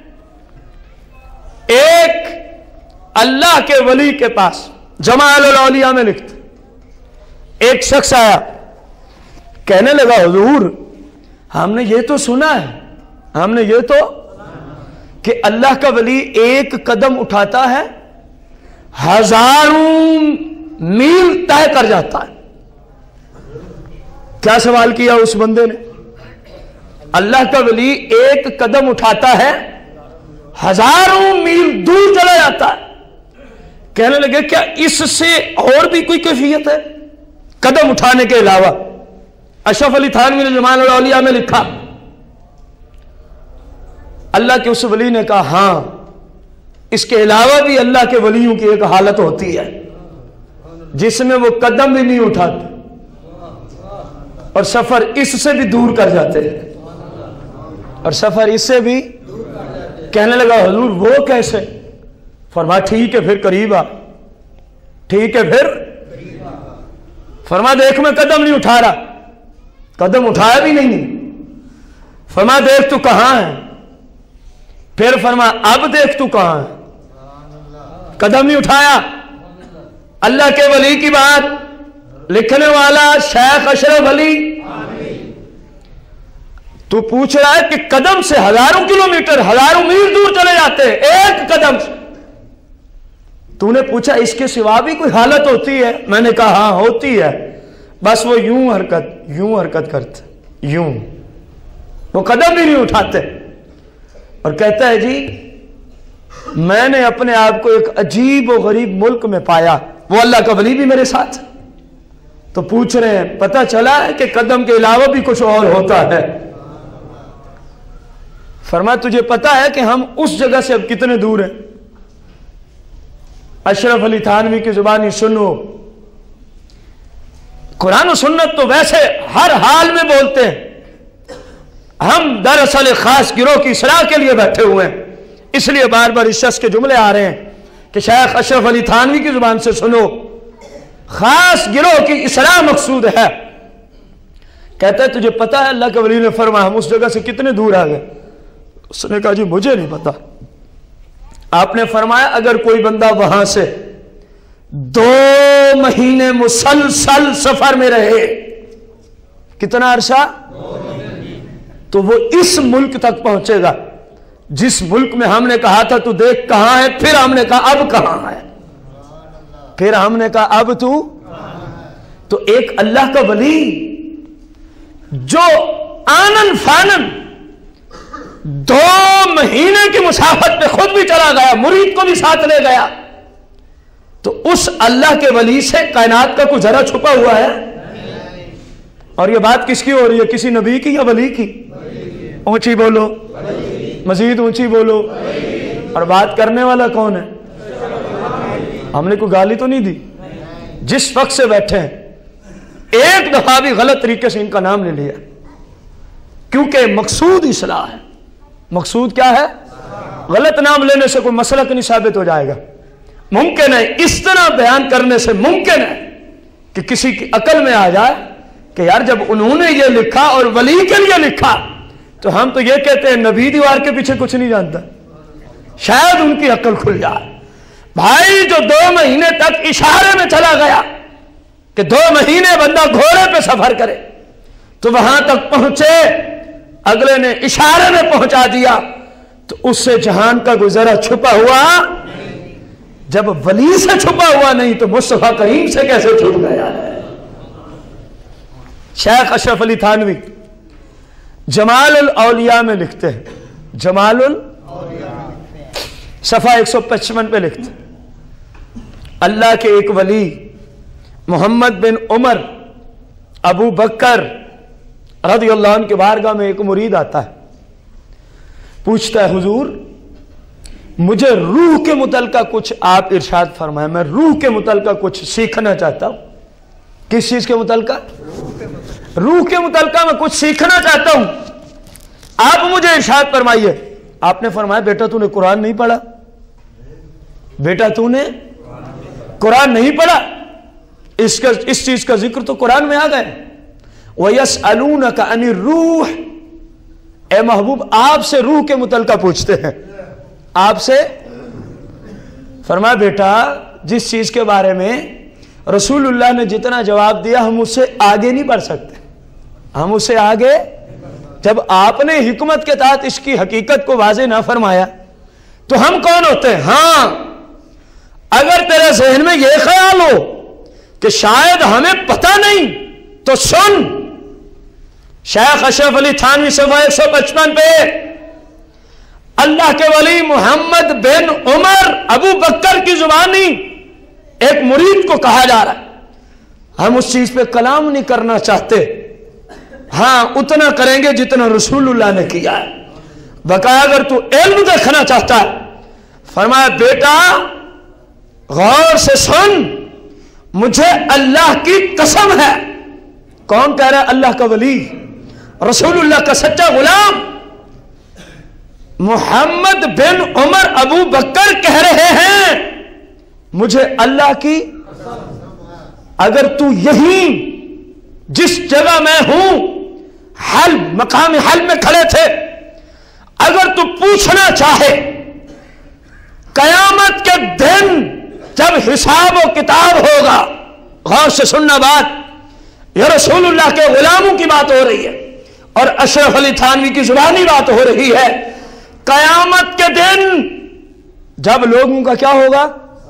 Speaker 1: ایک اللہ کے ولی کے پاس، جمال الاولیاء میں لکھتے، ایک شخص آیا، کہنے لگا حضور ہم نے یہ تو سنا ہے، ہم نے یہ تو کہ اللہ کا ولی ایک قدم اٹھاتا ہے ہزاروں میل طے کر جاتا ہے. کیا سوال کیا اس بندے نے؟ اللہ کا ولی ایک قدم اٹھاتا ہے ہزاروں میل دور چلا جاتا ہے. کہنے لگے کیا اس سے اور بھی کوئی کیفیت ہے قدم اٹھانے کے علاوہ؟ اشرف علی تھانوی نے جمال الاولیاء میں لکھا، اللہ کے اس ولی نے کہا ہاں اس کے علاوہ بھی اللہ کے ولیوں کی ایک حالت ہوتی ہے جس میں وہ قدم بھی نہیں اٹھاتے اور سفر اس سے بھی دور کر جاتے ہیں، اور سفر اس سے بھی. کہنے لگا حضور وہ کیسے؟ فرمایا ٹھیک ہے پھر قریب آ. ٹھیک ہے پھر فرمایا دیکھ میں قدم نہیں اٹھا رہا، قدم اٹھایا بھی نہیں. فرمایا دیکھ تو کہاں ہے؟ پھر فرمایا اب دیکھ تو کہاں ہے؟ قدم نہیں اٹھایا. اللہ کے ولی کی بات لکھنے والا شیخ اشرف علی تو پوچھ رہا ہے کہ قدم سے ہزاروں کلومیٹر ہزاروں میل دور چلے جاتے ہیں ایک قدم سے. تو نے پوچھا اس کے سوا بھی کوئی حالت ہوتی ہے؟ میں نے کہا ہاں ہوتی ہے، بس وہ یوں حرکت کرتے، یوں، وہ قدم بھی نہیں اٹھاتے. اور کہتا ہے جی میں نے اپنے آپ کو ایک عجیب و غریب ملک میں پایا، وہ اللہ کا ولی بھی میرے ساتھ. تو پوچھ رہے ہیں پتہ چلا ہے کہ قدم کے علاوہ بھی کچھ اور ہوتا ہے؟ فرمایا تجھے پتا ہے کہ ہم اس جگہ سے اب کتنے دور ہیں؟ اشرف علی تھانوی کی زبانی سنو. قرآن و سنت تو ویسے ہر حال میں بولتے ہیں، ہم دراصل خاص گروہ کی اصلاح کے لیے بیٹھے ہوئے ہیں، اس لیے بار بار اس شخص کے جملے آ رہے ہیں کہ شیخ اشرف علی تھانوی کی زبان سے سنو، خاص گروہ کی اصلاح مقصود ہے. کہتا ہے تجھے پتا ہے اللہ کے ولی نے فرمایا ہم اس جگہ سے کتنے دور آ گئے؟ اس نے کہا جی مجھے نہیں پتا. آپ نے فرمایا اگر کوئی بندہ وہاں سے 2 مہینے مسلسل سفر میں رہے، کتنا عرصہ؟ تو وہ اس ملک تک پہنچے گا جس ملک میں ہم نے کہا تھا تو دیکھ کہاں ہے، پھر ہم نے کہا اب کہاں ہے، پھر ہم نے کہا اب تو ایک اللہ کا ولی جو آنن فانن 2 مہینے کی مسافت پہ خود بھی چلا گیا، مرید کو بھی ساتھ لے گیا، تو اس اللہ کے ولی سے کائنات کا کوئی ذرا چھپا ہوا ہے؟ اور یہ بات کس کی ہو رہی ہے؟ کسی نبی کی یا ولی کی؟ اونچی بولو، مزید اونچی بولو. اور بات کرنے والا کون ہے؟ ہم نے کوئی گالی تو نہیں دی. جس وقت سے بیٹھے ہیں ایک دفعہ بھی غلط طریقے سے ان کا نام لے لیا، کیونکہ مقصود اصلاح ہے. مقصود کیا ہے؟ غلط نام لینے سے کوئی مسلک نہیں ثابت ہو جائے گا. ممکن ہے اس طرح بیان کرنے سے ممکن ہے کہ کسی کی عقل میں آ جائے کہ یار جب انہوں نے یہ لکھا اور ولی کے لیے لکھا تو ہم تو یہ کہتے ہیں نبی دیوار کے پیچھے کچھ نہیں جانتا. شاید ان کی عقل کھل جائے. بھائی جو 2 مہینے تک اشارے میں چلا گیا کہ 2 مہینے بندہ گھوڑے پہ سفر کرے تو وہاں تک پہنچے، اگلے نے اشارے میں پہنچا دیا، تو اس سے جہان کا گزرا چھپا ہوا. جب ولی سے چھپا ہوا نہیں تو مصطفیٰ کریم سے کیسے چھپ گیا ہے؟ شیخ اشرف علی تھانوی جمال الاولیاء میں لکھتے ہیں، جمال صفحہ 155 پہ لکھتے ہیں اللہ کے ایک ولی محمد بن عمر ابو بکر رضی اللہ عنہ کے بارگاہ میں ایک مرید آتا ہے، پوچھتا ہے حضور مجھے روح کے متعلقہ کچھ آپ ارشاد فرمائیں، میں روح کے متعلقہ کچھ سیکھنا چاہتا ہوں. کس چیز کے متعلقہ؟ روح کے متعلقہ میں کچھ سیکھنا چاہتا ہوں، آپ مجھے ارشاد فرمائیے. آپ نے فرمایا بیٹا تو نے قرآن نہیں پڑھا؟ بیٹا تو نے قرآن نہیں پڑھا؟ اس چیز کا ذکر تو قرآن میں آ گئے. وَيَسْأَلُونَكَ عَنِ الرُّوحِ، اے محبوب آپ سے روح کے متعلقہ پوچھتے ہیں. آپ سے فرمایا بیٹا جس چیز کے بارے میں رسول اللہ نے جتنا جواب دیا ہم اس سے آگے نہیں بڑھ سکتے، ہم اس سے آگے. جب آپ نے حکمت کے تحت اس کی حقیقت کو واضح نہ فرمایا تو ہم کون ہوتے ہیں؟ ہاں اگر تیرے ذہن میں یہ خیال ہو کہ شاید ہمیں پتہ نہیں تو سن، शेख अशरफ अली थानवी सफ़ा 155 पे अल्लाह के वली मोहम्मद बिन उमर अबू बकर की जुबानी एक मुरीद को कहा जा रहा है। हम उस चीज पे कलाम नहीं करना चाहते, हाँ उतना करेंगे जितना रसूलुल्लाह ने किया है। बकाया अगर तू इल्म देखना चाहता है, फरमाया बेटा गौर से सुन, मुझे अल्लाह की कसम है। कौन कह रहा है? अल्लाह का वली, रसूलुल्लाह का सच्चा गुलाम मोहम्मद बिन उमर अबू बकर कह रहे हैं, मुझे अल्लाह की, अगर तू यही जिस जगह मैं हूं, हल मकाम हल में खड़े थे, अगर तू पूछना चाहे कयामत के दिन जब हिसाब और किताब होगा, गौर से सुनना बात, यह रसूलुल्लाह के गुलामों की बात हो रही है और अशरफ अली थानवी की जुबानी बात हो रही है। कयामत के दिन जब लोगों का क्या होगा?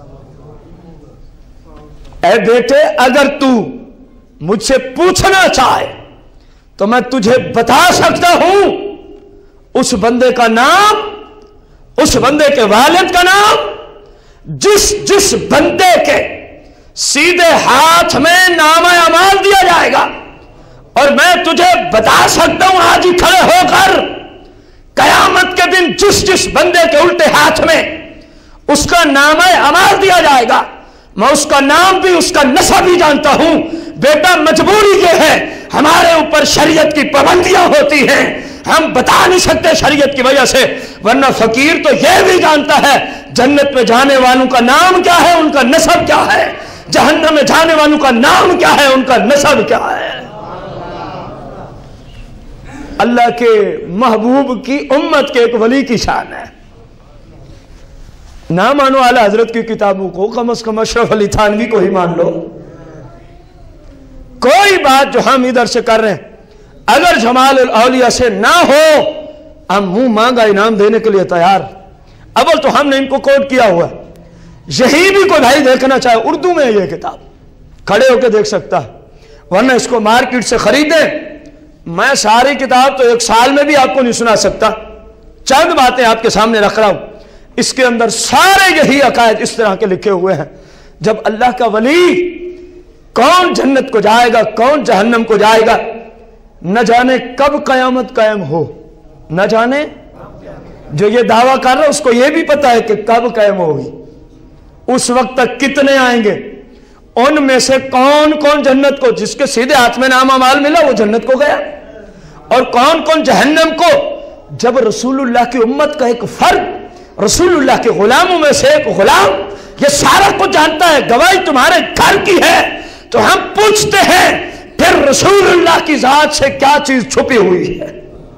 Speaker 1: ऐ बेटे अगर तू मुझसे पूछना चाहे तो मैं तुझे बता सकता हूं उस बंदे का नाम, उस बंदे के वालिद का नाम, जिस बंदे के सीधे हाथ में नामा अमाल दिया जाएगा। और मैं तुझे बता सकता हूं आज ही खड़े होकर, कयामत के दिन जिस बंदे के उल्टे हाथ में उसका नामा अमाल दिया जाएगा, मैं उसका नाम भी उसका नसब भी जानता हूं। बेटा मजबूरी ये है, हमारे ऊपर शरीयत की पाबंदियां होती हैं, हम बता नहीं सकते शरीयत की वजह से, वरना फकीर तो यह भी जानता है जन्नत में जाने वालों का नाम क्या है, उनका नसब क्या है, जहन्नम में जाने वालों का नाम क्या है, उनका नसब क्या है। अल्लाह के महबूब की उम्मत के एक वली की शान है। ना मानो आला हजरत की किताबों को, कम से कम अशरफ अली थानवी को ही मान लो। कोई बात जो हम इधर से कर रहे हैं अगर जमाल औलिया से ना हो, हम मुंह मांगा इनाम देने के लिए तैयार। अव्वल तो हमने इनको कोट किया हुआ, यही भी कोई भाई देखना चाहे उर्दू में ये किताब खड़े होकर देख सकता है, वरना इसको मार्केट से खरीदे। मैं सारी किताब तो एक साल में भी आपको नहीं सुना सकता, चंद बातें आपके सामने रख रहा हूं। इसके अंदर सारे यही अकायद इस तरह के लिखे हुए हैं। जब अल्लाह का वली, कौन जन्नत को जाएगा, कौन जहन्नम को जाएगा, न जाने कब कयामत कायम हो, न जाने। जो ये दावा कर रहा है उसको ये भी पता है कि कब कायम होगी, उस वक्त तक कितने आएंगे, उनमें से कौन कौन जन्नत को, जिसके सीधे हाथ में नामा माल मिला वो जन्नत को गया, और कौन कौन जहन्नम को। जब रसूलुल्लाह की उम्मत का एक फर्द, रसूलुल्लाह के गुलामों में से एक गुलाम ये सारा कुछ जानता है, गवाही तुम्हारे घर की है, तो हम पूछते हैं फिर रसूलुल्लाह की जात से क्या चीज छुपी हुई है।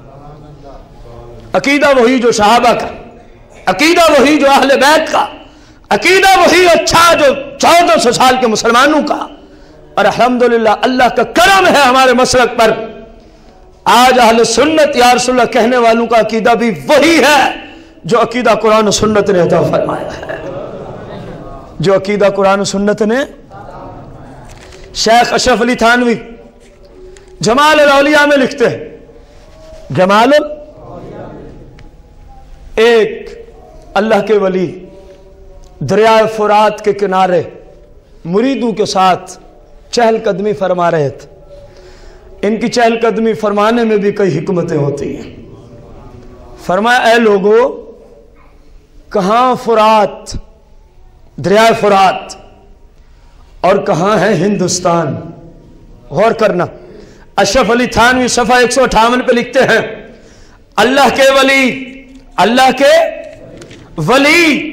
Speaker 1: अकीदा वही जो सहाबा का, अकीदा वही जो अहले बैत का, अकीदा वही अच्छा जो 1400 साल के मुसलमानों का। और अल्हम्दुलिल्लाह अल्लाह का करम है हमारे मसलक पर, आज अहले सुन्नत या रसूलुल्लाह कहने वालों का अकीदा भी वही है जो अकीदा कुरान और सुन्नत ने अता फरमाया है, जो अकीदा कुरान और सुन्नत ने। शेख अशरफ अली थानवी जमाल औलिया में लिखते हैं, जमाल एक अल्लाह के वली दरिया फुरात के किनारे मुरीदों के साथ चहलकदमी फरमा रहे थे। इनकी चहलकदमी फरमाने में भी कई हिकमतें होती हैं। फरमाया, ऐ लोगों, कहां फुरात, दरिया फुरात, और कहां है हिंदुस्तान। गौर करना, अशरफ अली थानवी सफा 158 पे लिखते हैं, अल्लाह के वली, अल्लाह के वली,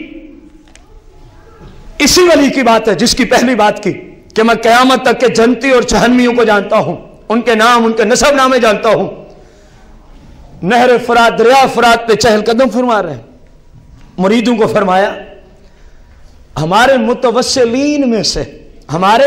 Speaker 1: इसी वली की बात है जिसकी पहली बात की कि मैं कयामत तक के जन्नती और जहन्नमियों को जानता हूं, उनके नाम, उनके नसब नामे जानता हूं। नहर फुरात, दरिया फुरात पे चहलकदम फरमा रहे हैं। मुरीदों को फरमाया, हमारे मुतवस्सिलीन में से, हमारे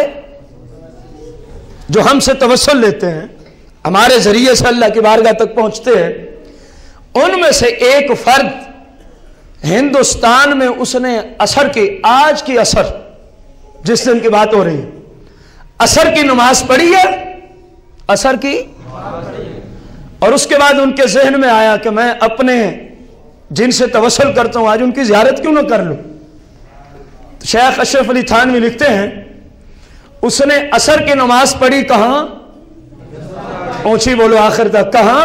Speaker 1: जो हमसे तवस्सुल लेते हैं, हमारे जरिए से अल्लाह की बारगाह तक पहुंचते हैं, उनमें से एक फर्द हिंदुस्तान में उसने असर की, आज की असर, जिस दिन की बात हो रही है, असर की नमाज पढ़ी है, असर की, اور اس کے بعد ان کے ذہن میں آیا کہ میں اپنے جن سے توسل کرتا ہوں آج ان کی زیارت کیوں نہ کر لوں. تو شیخ اشرف علی تھانوی لکھتے ہیں اس نے عصر کی نماز پڑھی کہاں؟ اونچی بولو آخر تک، کہاں؟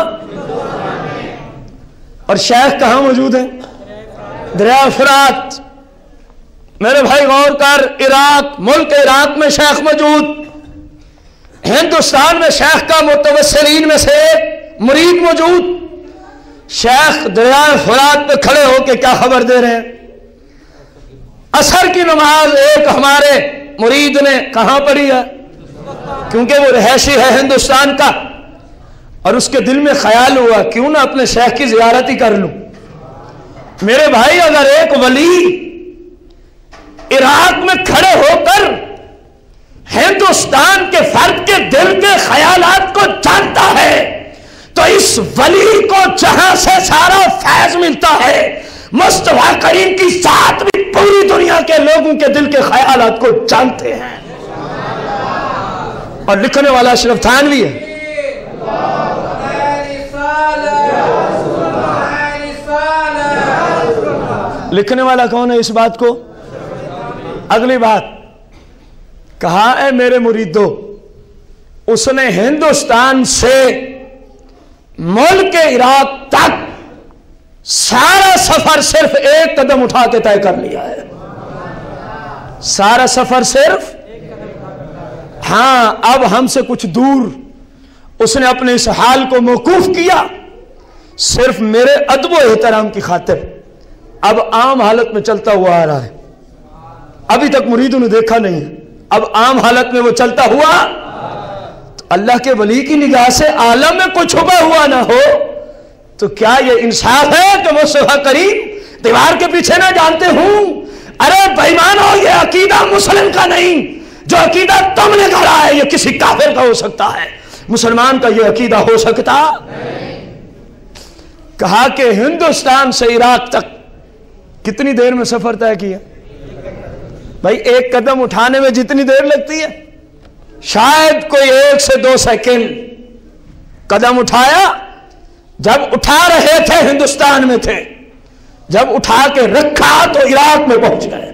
Speaker 1: اور شیخ کہاں موجود ہیں؟ دریا فرات. میرے بھائی غور کر، عراق، ملک عراق میں شیخ موجود، ہندوستان میں شیخ کا متوسلین میں سے مرید موجود. شیخ دریا فرات پہ کھڑے ہو کے کیا خبر دے رہے ہیں؟ عصر کی نماز ایک ہمارے مرید نے کہاں پڑھی ہے؟ کیونکہ وہ رہائشی ہے ہندوستان کا، اور اس کے دل میں خیال ہوا کیوں نہ اپنے شیخ کی زیارت ہی کر لوں. میرے بھائی اگر ایک ولی عراق میں کھڑے ہو کر ہندوستان کے فرد کے دل کے خیالات کو جانتا ہے تو اس ولی کو جہاں سے سارا فیض ملتا ہے، مصطفیٰ کریم کی ذات بھی پوری دنیا کے لوگوں کے دل کے خیالات کو جانتے ہیں. اور لکھنے والا اشرف تھانوی ہے. لکھنے والا کون ہے اس بات کو؟ اگلی بات کہا اے میرے مریدو، اس نے ہندوستان سے ملک عراق تک سارا سفر صرف ایک قدم اٹھا کے طے کر لیا ہے. سارا سفر صرف، ہاں اب ہم سے کچھ دور اس نے اپنے اس حال کو موقوف کیا صرف میرے ادب و احترام کی خاطر. اب عام حالت میں چلتا ہوا آ رہا ہے، ابھی تک مریدوں نے دیکھا نہیں ہے، اب عام حالت میں وہ چلتا ہوا. تو اللہ کے ولی کی نگاہ سے عالم میں کوئی چھپا ہوا نہ ہو تو کیا یہ انصاف ہے کہ مصطفیٰ کریم دیوار کے پیچھے نہ جانتے ہوں؟ ارے بے ایمانو، یہ عقیدہ مسلم کا نہیں. جو عقیدہ تم نے گھڑا ہے یہ کسی کافر کا ہو سکتا ہے، مسلمان کا یہ عقیدہ ہو سکتا. کہا کہ ہندوستان سے عراق تک کتنی دیر میں سفر طے کیا؟ بھائی ایک قدم اٹھانے میں جتنی دیر لگتی ہے شاید کوئی 1 سے 2 سیکنڈ. قدم اٹھایا، جب اٹھا رہے تھے ہندوستان میں تھے، جب اٹھا کے رکھا تو عراق میں پہنچ گئے.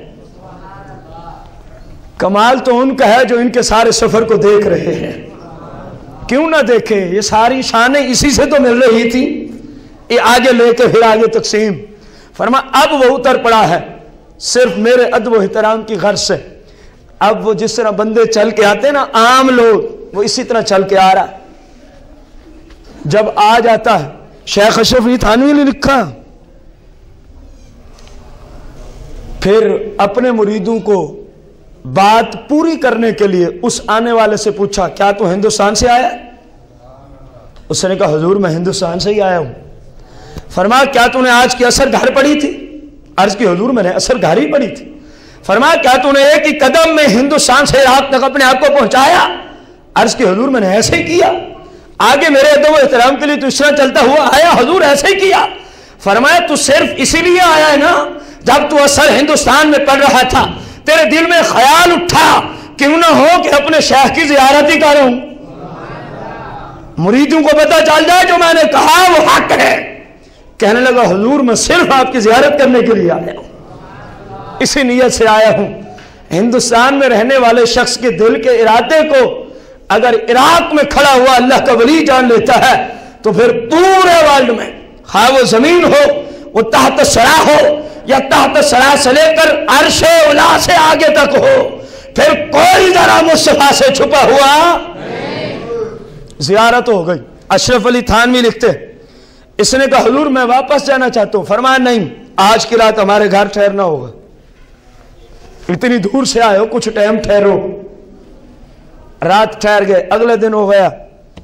Speaker 1: کمال تو ان کا ہے جو ان کے سارے سفر کو دیکھ رہے ہیں. کیوں نہ دیکھیں؟ یہ ساری شانیں اسی سے تو مل رہی تھی. یہ آگے لے کے پھر آگے تقسیم. فرما اب وہ اتر پڑا ہے صرف میرے ادب و احترام کی غرض سے. اب وہ جس طرح بندے چل کے آتے ہیں نا عام لوگ، وہ اسی طرح چل کے آ رہا ہے. جب آ جاتا ہے، شیخ اشرف علی تھانوی نے لکھا، پھر اپنے مریدوں کو بات پوری کرنے کے لیے اس آنے والے سے پوچھا کیا تو ہندوستان سے آیا؟ اس نے کہا حضور میں ہندوستان سے ہی آیا ہوں. فرمایا کیا تو نے آج کی عصر گھر پڑھی تھی؟ عرض کی حضور میں نے عصر گھر ہی پڑھی تھی. فرمایا کیا تو نے ایک ہی قدم میں ہندوستان سے عراق تک اپنے آپ کو پہنچایا؟ عرض کی حضور میں نے ایسے ہی کیا. آگے میرے ادب و احترام کے لیے تو اس طرح چلتا ہوا آیا؟ حضور ایسے ہی کیا. فرمایا تو صرف اسی لیے آیا ہے نا جب تو عصر ہندوستان میں پڑھ رہا تھا تیرے دل میں خیال اٹھا کیوں نہ ہو کہ اپنے شیخ کی زیارت ہی کروں، مریدوں کو پتہ چل جائے جو میں نے کہا وہ حق ہے. کہنے لگا حضور میں صرف آپ کی زیارت کرنے کے لیے آیا ہوں، اسی نیت سے آیا ہوں. ہندوستان میں رہنے والے شخص کے دل کے ارادے کو اگر عراق میں کھڑا ہوا اللہ کا ولی جان لیتا ہے تو پھر پورے ورلڈ میں، خواہ وہ زمین ہو، وہ تحت سرا ہو یا تحت سرا سے لے کر عرش اولا سے آگے تک ہو، پھر کوئی ذرا مصطفیٰ سے چھپا ہوا زیارت ہو گئی. اشرف علی تھانوی لکھتے، اس نے کہا حضور میں واپس جانا چاہتا ہوں. فرمایا نہیں، آج کی رات ہمارے گھر ٹھہرنا ہوگا، اتنی دور سے آئے ہو کچھ ٹائم ٹھہرو. رات ٹھہر گئے، اگلے دن ہو گیا.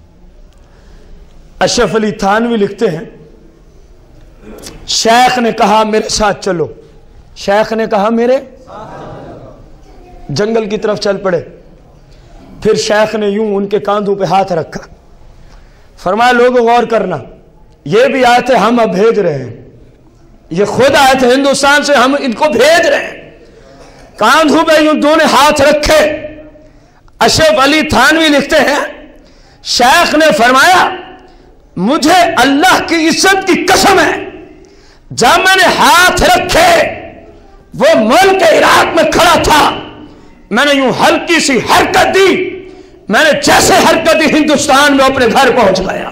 Speaker 1: اشرف علی تھانوی لکھتے ہیں شیخ نے کہا میرے ساتھ چلو. شیخ نے کہا میرے جنگل کی طرف چل پڑے. پھر شیخ نے یوں ان کے کاندھوں پہ ہاتھ رکھا. فرمایا لوگوں غور کرنا، یہ بھی آئے تھے ہم اب بھیج رہے ہیں، یہ خود آئے تھے ہندوستان سے ہم ان کو بھیج رہے ہیں. کاندھوں پہ یوں دونوں ہاتھ رکھے. اشرف علی تھانوی لکھتے ہیں شیخ نے فرمایا مجھے اللہ کی عزت کی قسم ہے، جب میں نے ہاتھ رکھے وہ ملک عراق میں کھڑا تھا، میں نے یوں ہلکی سی حرکت دی، میں نے جیسے حرکت دی ہندوستان میں اپنے گھر پہنچ گیا۔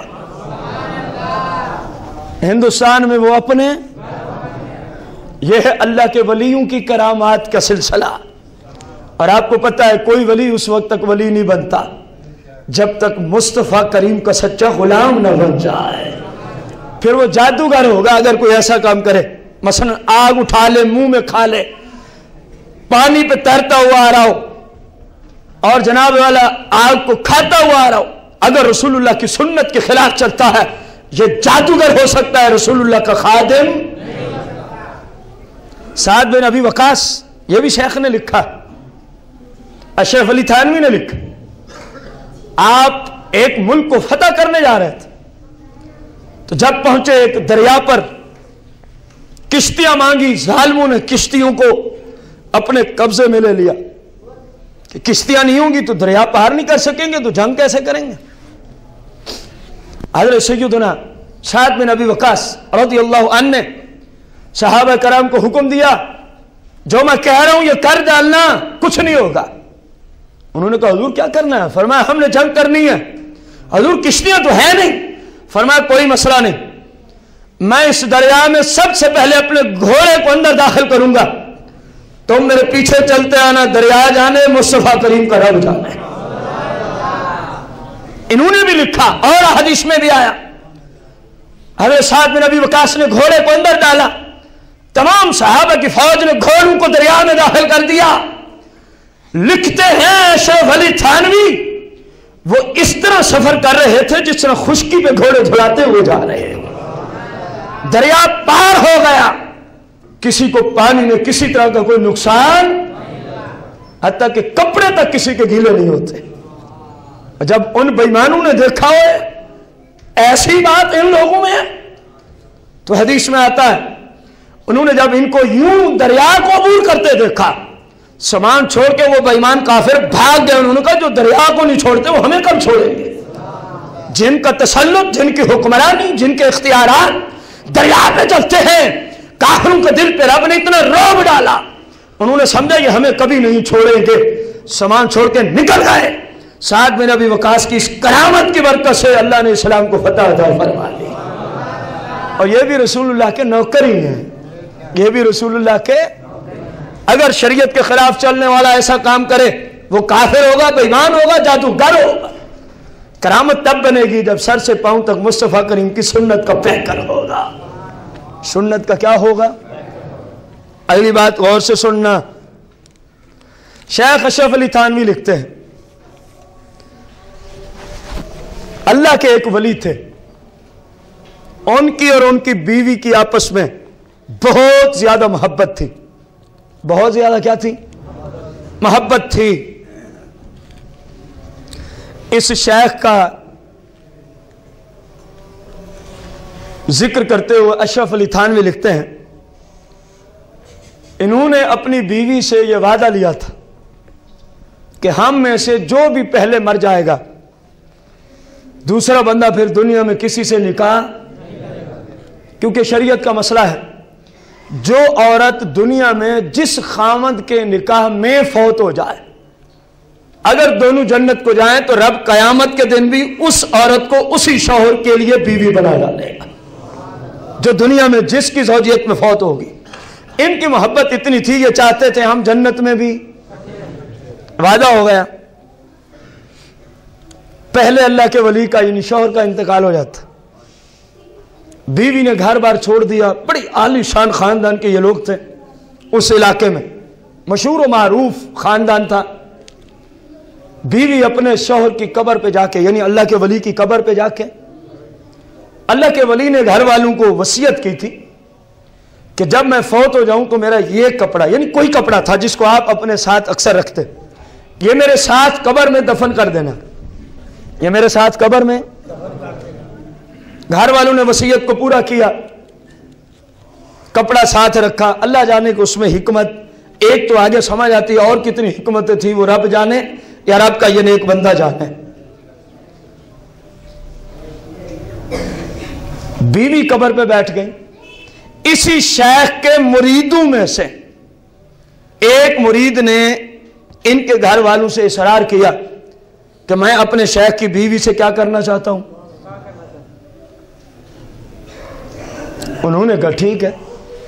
Speaker 1: ہندوستان میں وہ اپنے، یہ ہے اللہ کے ولیوں کی کرامات کا سلسلہ۔ اور آپ کو پتہ ہے کوئی ولی اس وقت تک ولی نہیں بنتا جب تک مصطفیٰ کریم کا سچا غلام نہ بن جائے۔ پھر وہ جادوگر ہوگا اگر کوئی ایسا کام کرے، مثلا آگ اٹھا لے، منہ میں کھا لے، پانی پہ تیرتا ہوا آ رہا ہو اور جناب والا آگ کو کھاتا ہوا آ رہا ہو، اگر رسول اللہ کی سنت کے خلاف چلتا ہے یہ جادوگر ہو سکتا ہے، رسول اللہ کا خادم۔ سعد بن ابی وقاص، یہ بھی شیخ نے لکھا، اشرف علی تھانوی نے لکھا، آپ ایک ملک کو فتح کرنے جا رہے تھے تو جب پہنچے ایک دریا پر، کشتیاں مانگی، ظالموں نے کشتیوں کو اپنے قبضے میں لے لیا کہ کشتیاں نہیں ہوں گی تو دریا پار نہیں کر سکیں گے تو جنگ کیسے کریں گے۔ حضرت سیدنا سعد بن ابی وقاص رضی اللہ عنہ نے صحابہ کرام کو حکم دیا جو میں کہہ رہا ہوں یہ کر ڈالنا، کچھ نہیں ہوگا۔ انہوں نے کہا حضور کیا کرنا ہے؟ فرمایا ہم نے جنگ کرنی ہے۔ حضور کشتیاں تو ہے نہیں۔ فرمایا کوئی مسئلہ نہیں، میں اس دریا میں سب سے پہلے اپنے گھوڑے کو اندر داخل کروں گا، تم میرے پیچھے چلتے آنا، دریا جانے مصطفیٰ کریم کا رب جانے۔ انہوں نے بھی لکھا اور حدیث میں بھی آیا، حضرت سعد بن ابی وقاص نے گھوڑے کو اندر ڈالا، تمام صحابہ کی فوج نے گھوڑوں کو دریا میں داخل کر دیا۔ لکھتے ہیں اشرف علی تھانوی وہ اس طرح سفر کر رہے تھے جس طرح خشکی پہ گھوڑے دھڑاتے ہوئے جا رہے ہیں۔ دریا پار ہو گیا، کسی کو پانی میں کسی طرح کا کوئی نقصان، حتیٰ کہ کپڑے تک کسی کے گیلے نہیں ہوتے۔ جب ان بےایمانوں نے دیکھا ہوئے ایسی بات ان لوگوں میں ہے تو حدیث میں آتا ہے انہوں نے جب ان کو یوں دریا کو عبور کرتے دیکھا، سامان چھوڑ کے وہ بے ایمان کافر بھاگ گئے۔ انہوں نے کہا جو دریا کو نہیں چھوڑتے وہ ہمیں کب چھوڑیں گے؟ جن کا تسلط، جن کی حکمرانی، جن کے اختیارات دریا پہ چلتے ہیں، کافروں کے دل پہ رب نے اتنا رعب ڈالا، انہوں نے سمجھا یہ ہمیں کبھی نہیں چھوڑیں گے، سامان چھوڑ کے نکل گئے۔ سعد بن ابی وقاص کی اس کرامت کی برکت سے اللہ نے اسلام کو فتح عطا فرما لی۔ اور یہ بھی رسول اللہ کے نوکر ہی ہیں، یہ بھی رسول اللہ کے، اگر شریعت کے خلاف چلنے والا ایسا کام کرے وہ کافر ہوگا، بے ایمان ہوگا، جادوگر ہوگا۔ کرامت تب بنے گی جب سر سے پاؤں تک مصطفیٰ کریم کی سنت کا پیکر ہوگا۔ سنت کا کیا ہوگا؟ اگلی بات غور سے سننا، شیخ اشرف علی تھانوی لکھتے ہیں اللہ کے ایک ولی تھے، ان کی اور ان کی بیوی کی آپس میں بہت زیادہ محبت تھی۔ بہت زیادہ کیا تھی؟ محبت تھی۔ اس شیخ کا ذکر کرتے ہوئے اشرف علی تھانوی لکھتے ہیں انہوں نے اپنی بیوی سے یہ وعدہ لیا تھا کہ ہم میں سے جو بھی پہلے مر جائے گا دوسرا بندہ پھر دنیا میں کسی سے نکاح، کیونکہ شریعت کا مسئلہ ہے جو عورت دنیا میں جس خامد کے نکاح میں فوت ہو جائے، اگر دونوں جنت کو جائیں تو رب قیامت کے دن بھی اس عورت کو اسی شوہر کے لیے بیوی بنا ڈالے گا جو دنیا میں جس کی زوجیت میں فوت ہوگی۔ ان کی محبت اتنی تھی، یہ چاہتے تھے ہم جنت میں بھی، وعدہ ہو گیا۔ پہلے اللہ کے ولی کا یعنی شوہر کا انتقال ہو جاتا، بیوی نے گھر بار چھوڑ دیا، بڑی عالی شان خاندان کے یہ لوگ تھے، اس علاقے میں مشہور و معروف خاندان تھا۔ بیوی اپنے شوہر کی قبر پہ جا کے یعنی اللہ کے ولی کی قبر پہ جا کے، اللہ کے ولی نے گھر والوں کو وصیت کی تھی کہ جب میں فوت ہو جاؤں تو میرا یہ کپڑا، یعنی کوئی کپڑا تھا جس کو آپ اپنے ساتھ اکثر رکھتے، یہ میرے ساتھ قبر میں دفن کر دینا، یہ میرے ساتھ قبر میں۔ گھر والوں نے وصیت کو پورا کیا، کپڑا ساتھ رکھا، اللہ جانے کہ اس میں حکمت ایک تو آگے سمجھ آتی ہے اور کتنی حکمتیں تھی وہ رب جانے یا رب کا یہ نیک بندہ جانے۔ बीवी कब्र पे बैठ गई। इसी शेख के मुरीदों में से एक मुरीद ने इनके घर वालों से इसरार किया कि मैं अपने शेख की बीवी से क्या करना चाहता हूं। उन्होंने कहा ठीक है।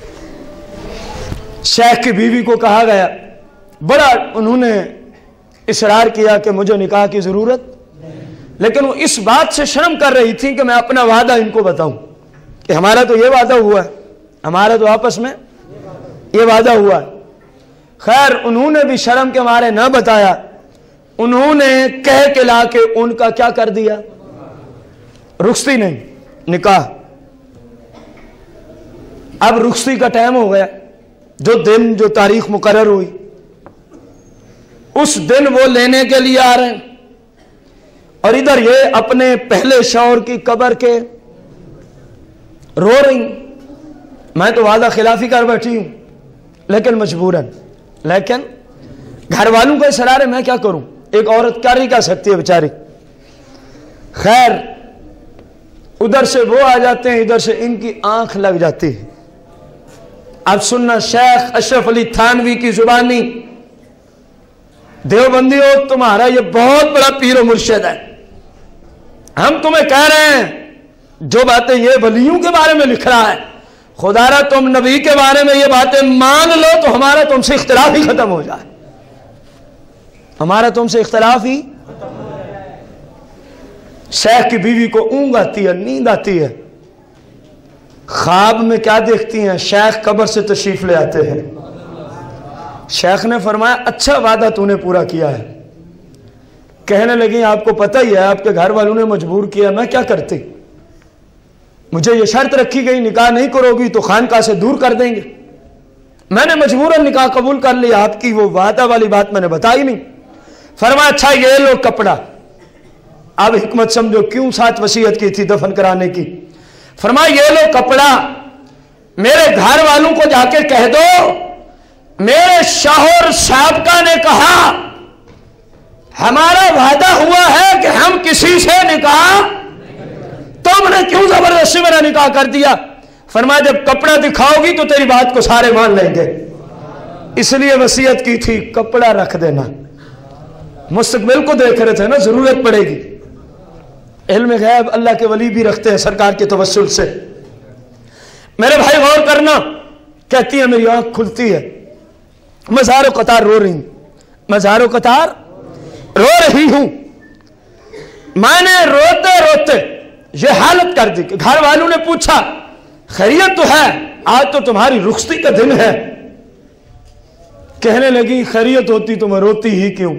Speaker 1: शेख की बीवी को कहा गया, बड़ा उन्होंने इसरार किया कि मुझे निकाह की जरूरत, लेकिन वो इस बात से शर्म कर रही थी कि मैं अपना वादा इनको बताऊं कि हमारा तो ये वादा हुआ है, हमारा तो आपस में ये वादा हुआ है। खैर उन्होंने भी शर्म के मारे न बताया, उन्होंने कह के ला के उनका क्या कर दिया, रुखसती नहीं, निकाह। अब रुखसती का टाइम हो गया, जो दिन जो तारीख मुकर्रर हुई उस दिन वो लेने के लिए आ रहे हैं, और इधर ये अपने पहले शौहर की कब्र के रो रही। मैं तो वादा खिलाफी कर बैठी हूं, लेकिन मजबूरन, लेकिन घर वालों का सरारे मैं क्या करूं, एक औरत क्या नहीं कर सकती है बेचारी। खैर उधर से वो आ जाते हैं, इधर से इनकी आंख लग जाती है। अब सुनना, शेख अशरफ अली थानवी की जुबानी, देवबंदियों तुम्हारा ये बहुत बड़ा पीर और मुर्शिद है, हम तुम्हें कह रहे हैं जो बातें ये वलियों के बारे में लिख रहा है, खुदारा तुम नबी के बारे में ये बातें मान लो तो हमारा तुमसे इख्तिलाफ ही खत्म हो जाए, हमारा तुमसे इख्तिलाफ ही। शेख की बीवी को ऊँघ आती है, नींद आती है, ख्वाब में क्या देखती हैं, शेख कब्र से तशरीफ ले आते हैं। शेख ने फरमाया अच्छा वादा तूने पूरा किया है। कहने लगी आपको पता ही है आपके घर वालों ने मजबूर किया, मैं क्या करती, मुझे ये शर्त रखी गई निकाह नहीं करोगी तो खानकाह से दूर कर देंगे, मैंने मजबूरन निकाह कबूल कर लिया, आपकी वो वादा वाली बात मैंने बताई नहीं। फरमाया अच्छा ये लो कपड़ा। अब हिकमत समझो क्यों साथ वसीयत की थी दफन कराने की। फरमाया ये लो कपड़ा, मेरे घर वालों को जाके कह दो मेरे शौहर साहबका ने कहा हमारा वादा हुआ है कि हम किसी से निकाह, तुमने क्यों जबरदस्ती मेरा निकाह कर दिया। फरमाया जब कपड़ा दिखाओगी तो तेरी बात को सारे मान लेंगे, इसलिए वसीयत की थी कपड़ा रख देना। मुस्तकबिल को देख रहे थे ना, जरूरत पड़ेगी। इल्म गैब अल्लाह के वली भी रखते हैं सरकार के तवस्सुल से। मेरे भाई गौर करना, कहती है मेरी आंख खुलती है, मज़ारो कतार रो रही हूं, मज़ारो कतार रो रही हूं। मैंने रोते रोते ये हालत कर दी कि घर वालों ने पूछा खैरियत तो है, आज तो तुम्हारी रुखसती का दिन है। कहने लगी खैरियत होती तो मैं रोती ही क्यों।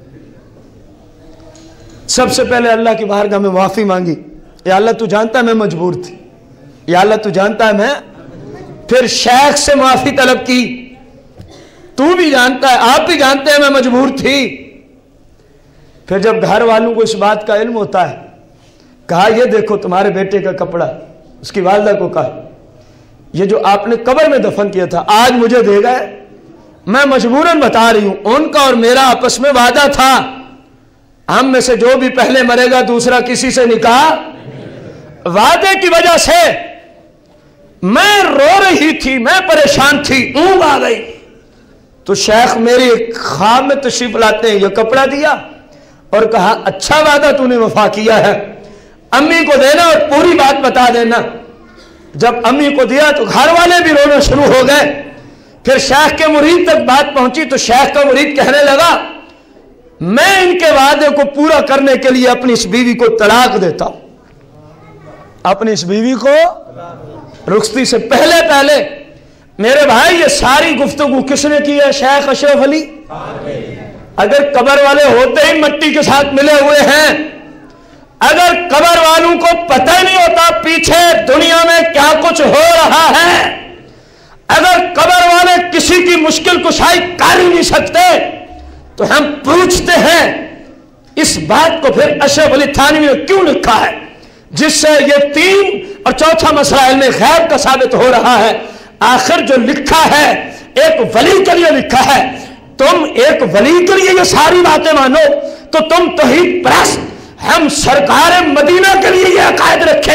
Speaker 1: सबसे पहले अल्लाह की बारगाह में माफी मांगी, या अल्लाह तू जानता है मैं मजबूर थी, या अल्लाह तू जानता है मैं। फिर शेख से माफी तलब की, तू भी जानता है आप भी जानते हैं मैं मजबूर थी। फिर जब घर वालों को इस बात का इल्म होता है, कहा ये देखो तुम्हारे बेटे का कपड़ा। उसकी वालिदा को कहा ये जो आपने कब्र में दफन किया था आज मुझे दे गए, मैं मजबूरन बता रही हूं, उनका और मेरा आपस में वादा था हम में से जो भी पहले मरेगा दूसरा किसी से निकाह। वादे की वजह से मैं रो रही थी, मैं परेशान थी, ऊँघ आ गई तो शेख मेरे ख्वाब में तशरीफ लाते हैं, ये कपड़ा दिया और कहा अच्छा वादा तूने वफा किया है, अम्मी को देना और पूरी बात बता देना। जब अम्मी को दिया तो घर वाले भी रोना शुरू हो गए। फिर शेख के मुरीद तक बात पहुंची तो शेख का मुरीद कहने लगा मैं इनके वादे को पूरा करने के लिए अपनी इस बीवी को तलाक देता हूं। अपनी इस बीवी को रुखसती से पहले पहले। मेरे भाई ये सारी गुफ्तगू किसने की है? शेख अशरफ अली। अगर कब्र वाले होते ही मिट्टी के साथ मिले हुए हैं, अगर कब्र वालों को पता ही नहीं होता पीछे दुनिया में क्या कुछ हो रहा है, अगर कब्र वाले किसी की मुश्किल कुशाई कर ही नहीं सकते, तो हम पूछते हैं इस बात को फिर अशरफ अली थानवी ने क्यों लिखा है, जिससे ये तीन और चौथा मसला इल्म गैब का साबित हो रहा है। आखिर जो लिखा है एक वली के लिए लिखा है। तुम एक वली के लिए ये सारी बातें मानो तो तुम तौहीद परस्त, हम सरकार मदीना के लिए ये अकायद रखें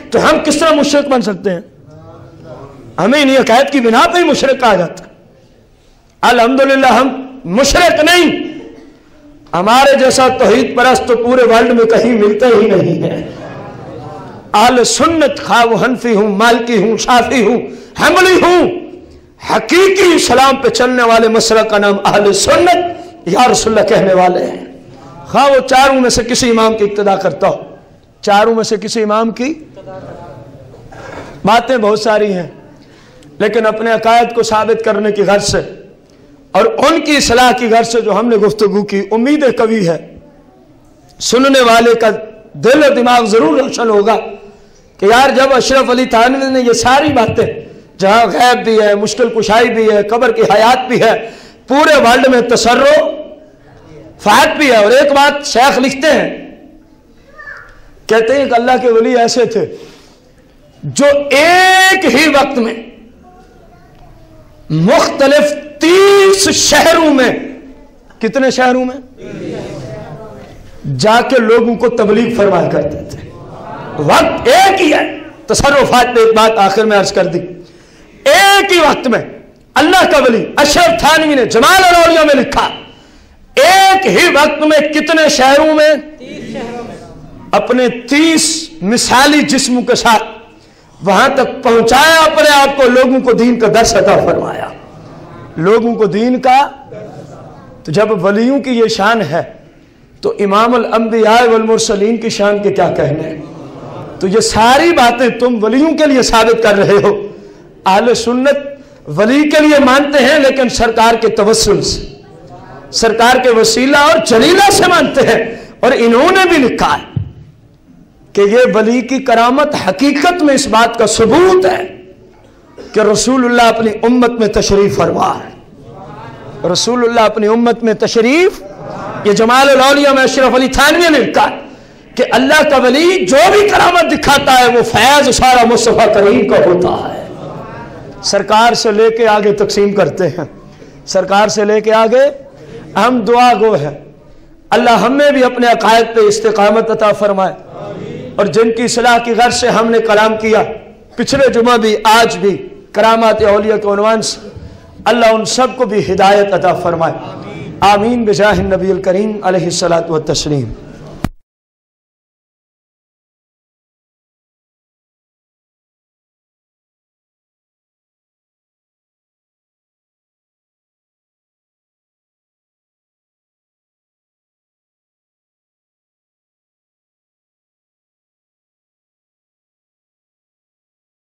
Speaker 1: تو ہم کس طرح مشرک بن سکتے ہیں؟ ہمیں انہیں عقائد کی بنا پہ ہی مشرک کہا جاتا ہے۔ الحمدللہ ہم مشرک نہیں، ہمارے جیسا توحید پرست تو پورے ورلڈ میں کہیں ملتا ہی نہیں ہے۔ اہل سنت، خواہ وہ حنفی ہوں، مالکی ہوں، شافعی ہوں، حنبلی ہوں، حقیقی اسلام پہ چلنے والے مسلک کا نام اہل سنت یا رسول اللہ کہنے والے ہیں۔ خواہ وہ چاروں میں سے کسی امام کی اقتدا کرتا ہو، چاروں میں سے کسی امام کی باتیں بہت ساری ہیں، لیکن اپنے عقائد کو ثابت کرنے کی غرض سے اور ان کی اصلاح کی غرض سے جو ہم نے گفتگو کی، امید قوی ہے سننے والے کا دل و دماغ ضرور روشن ہوگا کہ یار جب اشرف علی تھانوی نے یہ ساری باتیں، جہاں غیب بھی ہے، مشکل کشائی بھی ہے، قبر کی حیات بھی ہے، پورے ورلڈ میں تصرفات بھی ہے۔ اور ایک بات شیخ لکھتے ہیں، کہتے ہیں کہ اللہ کے ولی ایسے تھے جو ایک ہی وقت میں مختلف 30 شہروں میں، کتنے شہروں میں جا کے لوگوں کو تبلیغ فرمایا کرتے تھے۔ وقت ایک ہی ہے۔ تصرفات میں ایک بات آخر میں عرض کر دی، ایک ہی وقت میں اللہ کا ولی اشرف تھانوی نے جمال الاولیاء میں لکھا، ایک ہی وقت میں کتنے شہروں میں؟ 30 شہروں میں، اپنے 30 مثالی جسموں کے ساتھ وہاں تک پہنچایا اپنے آپ کو، لوگوں کو دین کا درس عطا فرمایا، لوگوں کو دین کا۔ تو جب ولیوں کی یہ شان ہے تو امام الانبیاء والمرسلین کی شان کے کیا کہنے؟ تو یہ ساری باتیں تم ولیوں کے لیے ثابت کر رہے ہو۔ اہل سنت ولی کے لیے مانتے ہیں لیکن سرکار کے توسل سے، سرکار کے وسیلہ اور جلیلہ سے مانتے ہیں، اور انہوں نے بھی لکھا ہے کہ یہ ولی کی کرامت حقیقت میں اس بات کا ثبوت ہے کہ رسول اللہ اپنی امت میں تشریف فرما ہے، رسول اللہ اپنی امت میں تشریف۔ یہ جمال الاولیاء میں اشرف علی تھانوی نے لکھا کہ اللہ کا ولی جو بھی کرامت دکھاتا ہے وہ فیض سارا مصطفیٰ کریم کا ہوتا ہے۔ سرکار سے لے کے آگے تقسیم کرتے ہیں، سرکار سے لے کے آگے ہم دعا گو ہیں، اللہ ہمیں بھی اپنے عقائد پہ استقامت عطا فرمائے، اور جن کی اصلاح کی غرض سے ہم نے کلام کیا پچھلے جمعہ بھی آج بھی کرامات اولیاء کے عنوان سے، اللہ ان سب کو بھی ہدایت عطا فرمائے۔ آمین بجاہ النبی الکریم علیہ الصلاۃ والتسلیم۔